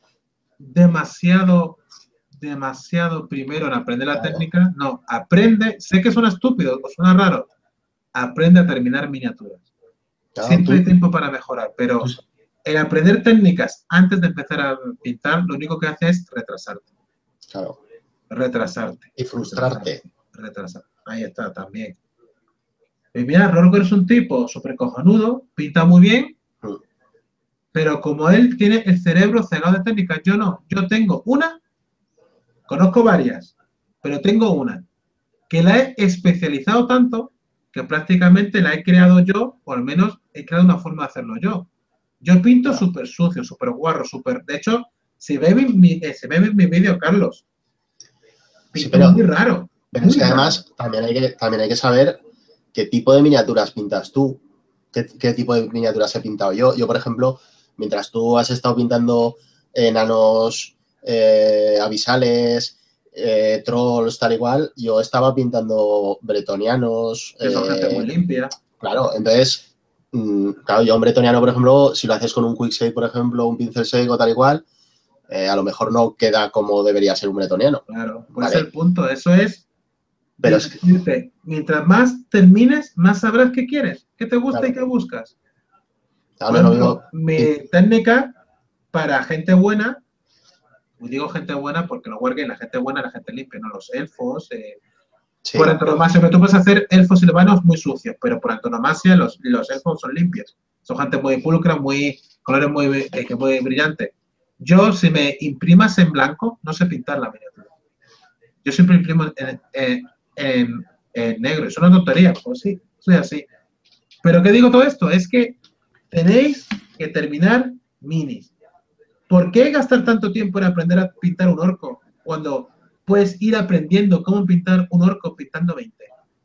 demasiado primero en aprender la Claro. técnica. No, aprende, sé que suena estúpido o suena raro, aprende a terminar miniaturas. Claro, Siempre hay tú, tiempo para mejorar, pero el aprender técnicas antes de empezar a pintar, lo único que hace es retrasarte. claro. Retrasarte. Y frustrarte. Retrasarte. Ahí está, también. Y mira, Rorger es un tipo súper cojonudo, pinta muy bien, Mm. pero como él tiene el cerebro cegado de técnicas, yo no. Yo tengo una, conozco varias, pero tengo una, que la he especializado tanto que prácticamente la he creado yo, o al menos he creado una forma de hacerlo yo. Yo pinto Claro. súper sucio, súper guarro, súper... De hecho, si ve mi vídeo, Carlos, Sí, pinto pero muy raro. es que Muy raro. además también hay que saber qué tipo de miniaturas pintas tú, qué tipo de miniaturas he pintado yo. Yo, por ejemplo, mientras tú has estado pintando enanos abisales, trolls, tal igual, yo estaba pintando bretonianos. Que son gente muy limpia. Claro, entonces, claro, yo un bretoniano, por ejemplo, si lo haces con un quicksave, por ejemplo, un pincel seco, tal igual, a lo mejor no queda como debería ser un bretoniano. Claro, pues Vale. es el punto. Eso es Pero es que, decirte, mientras más termines, más sabrás qué quieres, qué te gusta claro, y qué buscas. claro, Por no es lo ejemplo, mismo. mi técnica para gente buena, digo gente buena porque los wargames, la gente buena, la gente limpia, no los elfos. Sí, Por antonomasia, pero tú puedes hacer elfos silvanos muy sucios, pero por antonomasia los elfos son limpios. Son gente muy pulcra, muy colores muy brillantes. Yo, si me imprimas en blanco, no sé pintar la miniatura. Yo siempre imprimo en negro. Es una tontería, pues sí, soy así. Pero ¿qué digo todo esto? Es que tenéis que terminar minis. ¿Por qué gastar tanto tiempo en aprender a pintar un orco cuando puedes ir aprendiendo cómo pintar un orco pintando 20?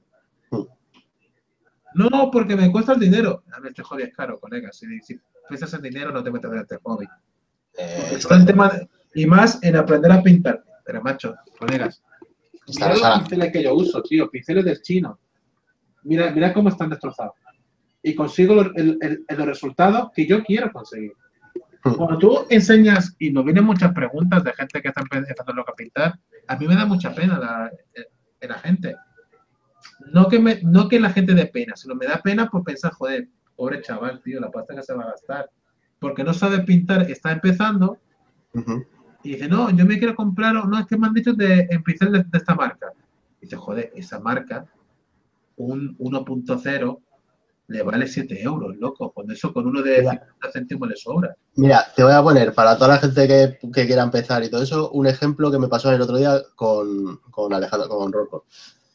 No, porque me cuesta el dinero. A ver, este hobby es caro, colega. Si piensas en dinero, no te metas en este hobby. Porque solo el tema, y más en aprender a pintar. Pero, macho, colegas. Mira los pinceles que yo uso, tío, pinceles del chino. Mira cómo están destrozados. Y consigo los resultados que yo quiero conseguir. Cuando tú enseñas, y nos vienen muchas preguntas de gente que está empezando a pintar, a mí me da mucha pena la gente. No que la gente dé pena, sino me da pena por pensar, joder, pobre chaval, tío, la pasta que se va a gastar. Porque no sabe pintar, está empezando, y dice, no, yo me quiero comprar, no, es que me han dicho en pincel de esta marca. Y dice, joder, esa marca, un 1.0, le vale 7 euros, loco. Cuando eso con uno de 50 céntimos le sobra. Mira, te voy a poner, para toda la gente que quiera empezar y todo eso, un ejemplo que me pasó el otro día con Alejandro, con Rorco.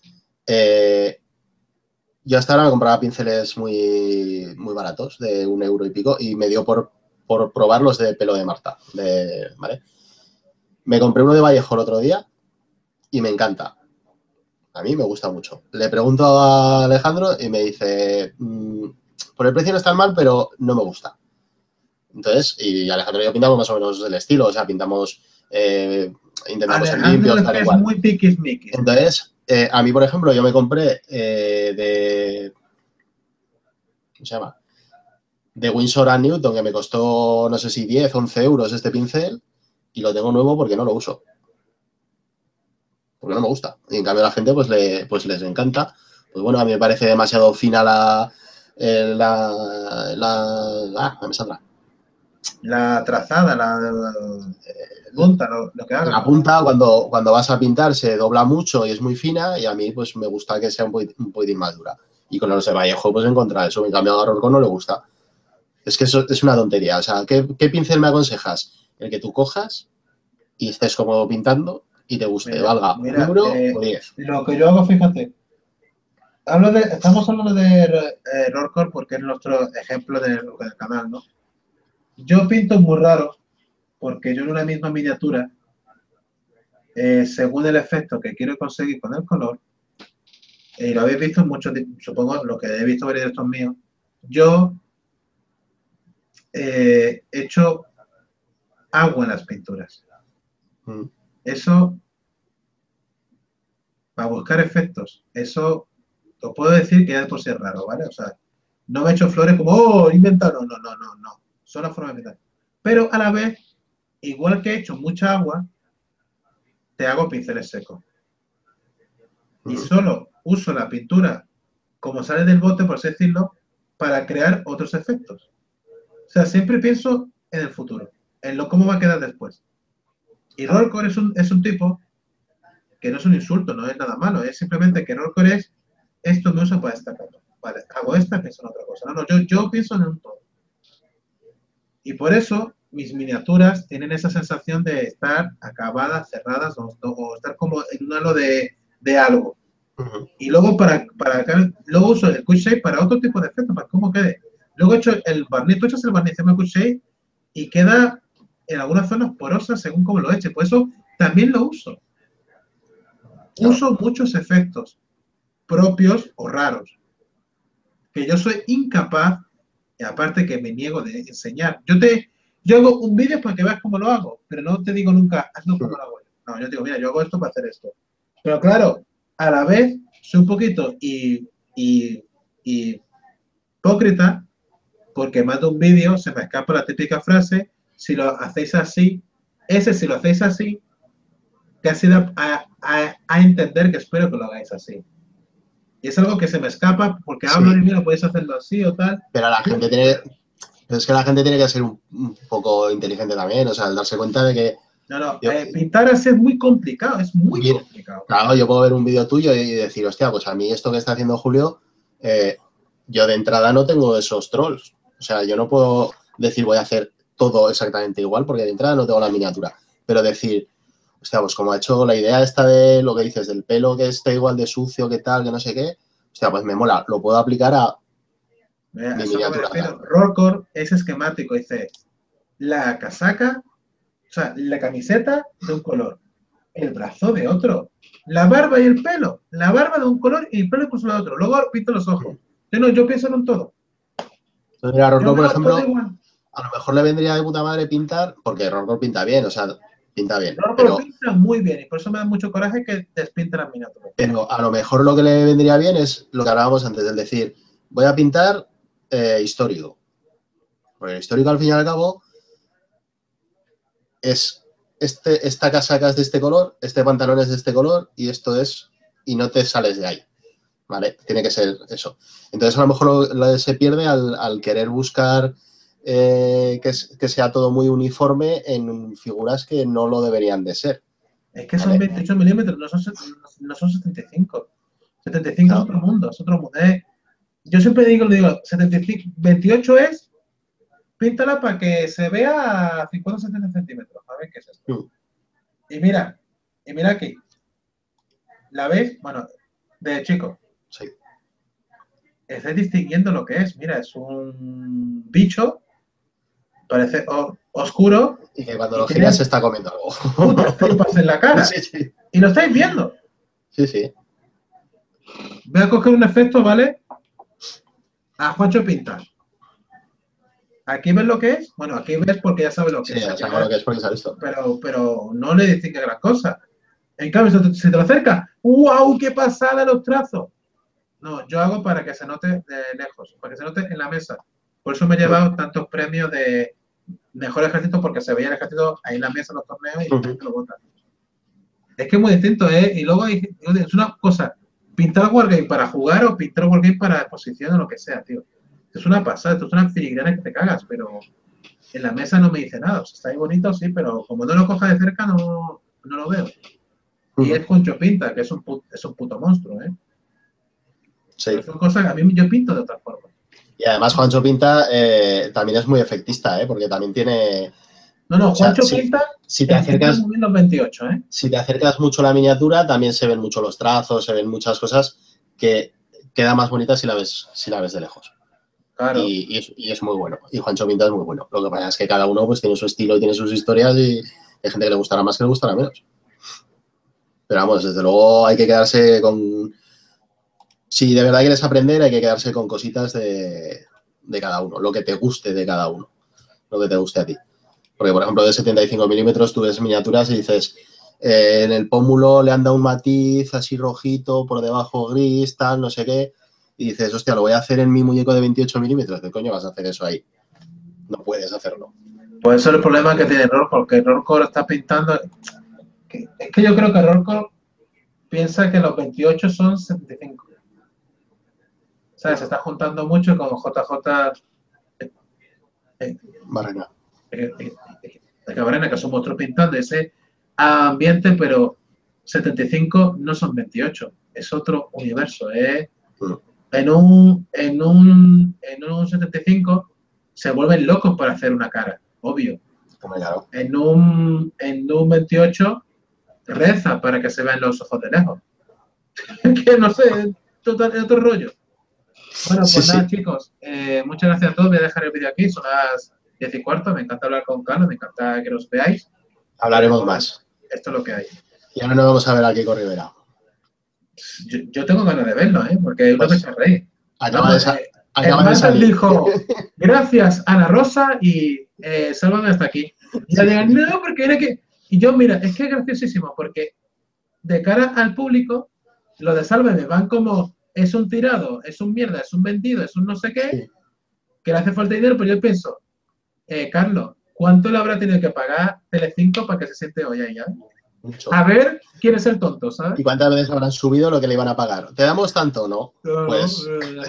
Yo hasta ahora me compraba pinceles muy, muy baratos, de 1 euro y pico, y me dio por probar los de pelo de Marta. ¿Vale? Me compré uno de Vallejo el otro día y me encanta. A mí me gusta mucho. Le pregunto a Alejandro y me dice, por el precio no está mal, pero no me gusta. Entonces, y Alejandro y yo pintamos más o menos el estilo, o sea, pintamos, intentamos ser limpios, tal es igual. muy tiquismiquis. Entonces, a mí, por ejemplo, yo me compré ¿cómo se llama? De Winsor & Newton, que me costó, no sé si 10, 11 euros este pincel, y lo tengo nuevo porque no lo uso. Porque no me gusta. Y en cambio a la gente pues les encanta. Pues bueno, a mí me parece demasiado fina me saldrá. La trazada, punta, lo que haga. La punta, cuando vas a pintar, se dobla mucho y es muy fina, y a mí pues me gusta que sea un poquitín más dura. Y con los de Vallejo pues encontrar eso. En cambio a Rorco no le gusta. Es que eso es una tontería. O sea, ¿qué pincel me aconsejas? El que tú cojas y estés como pintando y te guste, valga 1 euro o 10. Lo que yo hago, fíjate, Estamos hablando de Rollcore porque es nuestro ejemplo del canal, ¿no? Yo pinto muy raro porque yo en una misma miniatura, según el efecto que quiero conseguir con el color, y lo habéis visto en muchos, supongo, lo que he visto varios de estos míos, yo he hecho agua en las pinturas. Eso, para buscar efectos, eso os puedo decir que ya de por sí es raro, ¿vale? O sea, no me he hecho flores como, oh, inventado, no. Son las formas de pintar. Pero a la vez, igual que he hecho mucha agua, te hago pinceles secos. Y solo uso la pintura como sale del bote, por así decirlo, para crear otros efectos. O sea, siempre pienso en el futuro, en cómo va a quedar después. Y Rollcore es un tipo que no es un insulto, no es nada malo, es simplemente que Rollcore es esto me uso para esta capa. Vale, hago esta, pienso en otra cosa. No, yo pienso en un todo. Y por eso mis miniaturas tienen esa sensación de estar acabadas, cerradas o estar como en un halo de algo. Y luego luego uso el quick shape para otro tipo de efecto, para cómo quede. Luego he hecho el barniz, tú echas el barniz en el quick shape y queda en algunas zonas porosas según cómo lo eche. Por eso también lo uso. Uso muchos efectos propios o raros que yo soy incapaz, y aparte que me niego de enseñar. Yo hago un vídeo para que veas cómo lo hago, pero no te digo nunca, hazlo como lo hago yo. No, yo digo, mira, yo hago esto para hacer esto. Pero claro, a la vez soy un poquito hipócrita, porque más de un vídeo se me escapa la típica frase, si lo hacéis así, si lo hacéis así, casi da a entender que espero que lo hagáis así. Y es algo que se me escapa porque hablo y mira, podéis hacerlo así o tal. Pero la gente tiene que ser un poco inteligente también, o sea, al darse cuenta de que... Pintar así es muy complicado, es muy complicado. Claro, yo puedo ver un vídeo tuyo y decir, hostia, pues a mí esto que está haciendo Julio, yo de entrada no tengo esos trolls. O sea, yo no puedo decir voy a hacer todo exactamente igual porque de entrada no tengo la miniatura. Pero decir, hostia, pues como ha hecho la idea esta de lo que dices, del pelo que esté igual de sucio, que tal, que no sé qué, hostia, pues me mola, lo puedo aplicar a mi miniatura. Rollcore es esquemático, dice, la casaca, o sea, la camiseta de un color, el brazo de otro, la barba y el pelo, la barba de un color y el pelo incluso de otro, luego pinto los ojos. Yo pienso en un todo. Entonces, mira, Rollcore, por ejemplo, a lo mejor le vendría de puta madre pintar, porque Rollcore pinta bien, o sea, pinta bien. Rollcore pinta muy bien y por eso me da mucho coraje que despinte las miniaturas. Pero a lo mejor lo que le vendría bien es lo que hablábamos antes, del decir, voy a pintar histórico. Porque el histórico, al fin y al cabo, es esta casaca es de este color, este pantalón es de este color y esto es, y no te sales de ahí, ¿vale? Tiene que ser eso. Entonces a lo mejor se pierde al querer buscar que sea todo muy uniforme en figuras que no lo deberían de ser. Es que son 28 milímetros, no son 75. 75 claro. Es otro mundo, es otro mundo. Yo siempre digo, 28 es píntala para que se vea a 50 o 70 centímetros. A ver qué es esto. Y mira aquí. ¿La ves? Bueno, de chico. Sí. Estáis distinguiendo lo que es. Mira, es un bicho. Parece oscuro. Y que cuando lo giras se está comiendo algo. Putas tripas en la cara. Sí. Y lo estáis viendo. Sí. Voy a coger un efecto, ¿vale? A Juancho pintar. ¿Aquí ves lo que es? Bueno, aquí ves porque ya sabes lo que es. Sí, ya sabes lo que es porque se ha visto. Pero no le distingue gran cosa. En cambio, si te lo acerca, ¡wow! ¡Qué pasada los trazos! No, yo hago para que se note de lejos, para que se note en la mesa. Por eso me he llevado tantos premios de mejor ejército, porque se veía el ejército ahí en la mesa en los torneos y la gente lo vota. Es que es muy distinto, ¿eh? Y luego es una cosa, pintar Wargame para jugar o pintar Wargame para exposición o lo que sea, tío. Es una pasada, esto es una filigrana que te cagas, pero en la mesa no me dice nada. O sea, está ahí bonito, sí, pero como no lo coja de cerca, no lo veo. Y es Juancho Pinta, que es un puto monstruo, ¿eh? Sí. Pero son cosas que a mí yo pinto de otra forma. Y además Juancho Pinta también es muy efectista, ¿eh? Porque también tiene... No, Juancho Pinta si te acercas, los 28, si te acercas mucho a la miniatura, también se ven mucho los trazos, se ven muchas cosas que queda más bonita si la ves de lejos. Claro. Y es muy bueno. Y Juancho Pinta es muy bueno. Lo que pasa es que cada uno pues tiene su estilo y tiene sus historias y hay gente que le gustará más que le gustará menos. Pero vamos, desde luego hay que quedarse con... Si de verdad quieres aprender, hay que quedarse con cositas de cada uno. Lo que te guste de cada uno. Lo que te guste a ti. Porque, por ejemplo, de 75 milímetros tú ves miniaturas y dices... en el pómulo le han dado un matiz así rojito, por debajo gris, tal, no sé qué. Y dices, hostia, lo voy a hacer en mi muñeco de 28 milímetros. ¿Qué coño vas a hacer eso ahí? No puedes hacerlo. Pues eso es el problema que tiene Rollcore, que Rollcore está pintando... Es que yo creo que Rollcore piensa que los 28 son 75. O sea, se está juntando mucho con JJ... Barrena. Cabrera, que son otros pintando ese ambiente, pero 75 no son 28, es otro universo. En un 75 se vuelven locos para hacer una cara, obvio. Claro. En un 28 reza para que se vean los ojos de lejos. Que no sé, es otro rollo. Bueno, pues Sí, nada, sí. chicos, muchas gracias a todos. Voy a dejar el vídeo aquí, son las 10:15. Me encanta hablar con Carlos, me encanta que los veáis. Hablaremos más. Esto es lo que hay. Y ahora nos vamos a ver a Kiko Rivera. Yo tengo ganas de verlo, porque es lo que Pues, se reír. Acaba de Hernández salir. dijo, gracias Ana Rosa y sálvame hasta aquí. Y yo digo, no, porque era que... Y yo, mira, es que es graciosísimo, porque de cara al público, lo de Sálvame van como, es un tirado, es un mierda, es un vendido, es un no sé qué, Sí. que le hace falta dinero, pero yo pienso, Carlos, ¿cuánto le habrá tenido que pagar Telecinco para que se siente hoy ahí? Mucho. A ver quién es el tonto, ¿sabes? ¿Y cuántas veces habrán subido lo que le iban a pagar? ¿Te damos tanto o no? Pues,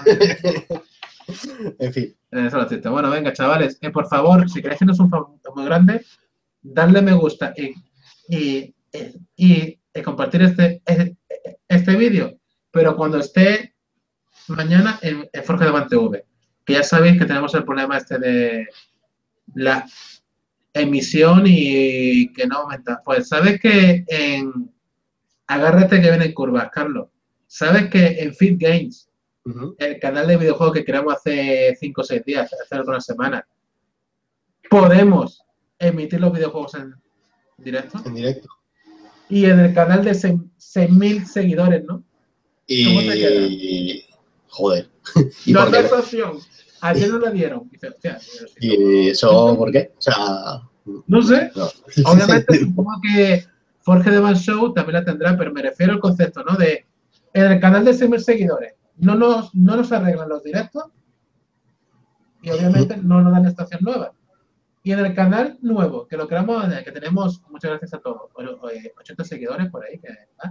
en fin. Eso lo siento. Bueno, venga, chavales, por favor, si queréis hacernos un favor muy grande, darle me gusta y compartir este vídeo, pero cuando esté mañana en Forge de TV, que ya sabéis que tenemos el problema este de la emisión y que no aumenta. Pues sabes que agárrate que vienen curvas, Carlos. Sabes que en Fit Games, el canal de videojuegos que creamos hace 5 o 6 días, hace algunas semanas, podemos emitir los videojuegos en directo. En directo. Y en el canal de 6.000 seguidores, ¿no? ¿Cómo te queda? Joder. ¿Y No por qué? hay opción. Ayer no la dieron. Dice, hostia, ¿Y eso por qué? O sea... No sé. No. Obviamente, supongo que Forge de Van Show también la tendrá, pero me refiero al concepto, ¿no? De en el canal de 6.000 seguidores no nos arreglan los directos y obviamente no nos dan estación nueva. Y en el canal nuevo, que lo creamos, que tenemos, muchas gracias a todos, 80 seguidores por ahí,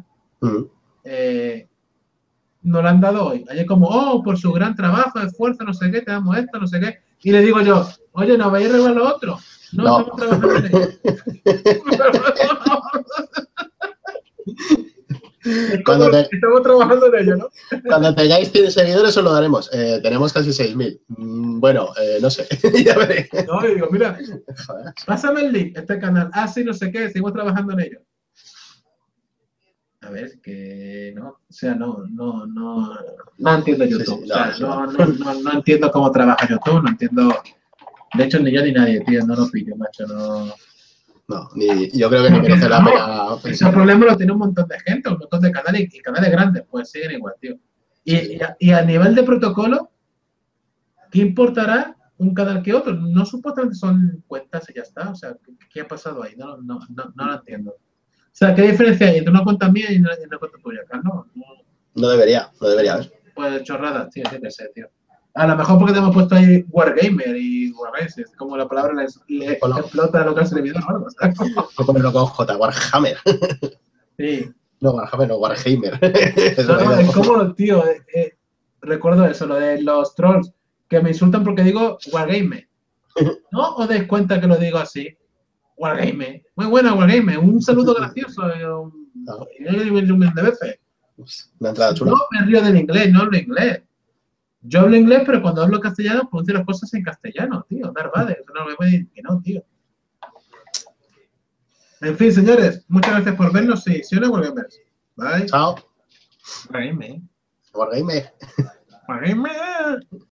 nos lo han dado hoy. Ayer como, oh, por su gran trabajo, esfuerzo, no sé qué, te damos esto, no sé qué. Y le digo yo, oye, ¿no vais a arreglar lo otro? No, estamos trabajando en ello. Estamos trabajando en ello, ¿no? Cuando tengáis 100 seguidores os lo daremos. Tenemos casi 6.000. Bueno, no sé. Ya veré. No, y digo, mira, pásame el link, este canal. Ah, sí, no sé qué, seguimos trabajando en ello. A ver, que no, o sea, no entiendo YouTube. Sí, o sea, no entiendo cómo trabaja YouTube, no entiendo. De hecho, ni yo ni nadie, tío, no lo pillo, macho, no. No, yo creo que ni merece la pena. Ese problema lo tiene un montón de gente, un montón de canales y canales grandes, pues siguen igual, tío. Y a nivel de protocolo, ¿qué importará un canal que otro? No supuestamente son cuentas y ya está. O sea, ¿qué ha pasado ahí? No lo entiendo. O sea, ¿qué diferencia hay entre una cuenta mía y una cuenta tuya, Carlos? No debería haber. Pues chorradas, tío, sí que sé, tío. A lo mejor porque te hemos puesto ahí Wargamer y Warraces, como la palabra le explota lo que es servidor o algo, ¿sabes? Voy a ponerlo con J, Warhammer. Sí. No, Warhammer, no, Wargamer. No, es como, tío, recuerdo eso, lo de los trolls, que me insultan porque digo Wargamer. ¿No os dais cuenta que lo digo así? Wargamer. Muy buena, Wargamer. Un saludo gracioso. De veces. Una entrada chula. No me río del inglés, no hablo inglés. Yo hablo inglés, pero cuando hablo castellano, pronuncio las cosas en castellano, tío. Dar vale. No me puede decir que no, tío. En fin, señores, muchas gracias por vernos. Sí, sí, Wargamers. Bye. Chao. Wargamer. Wargamer. Wargamer.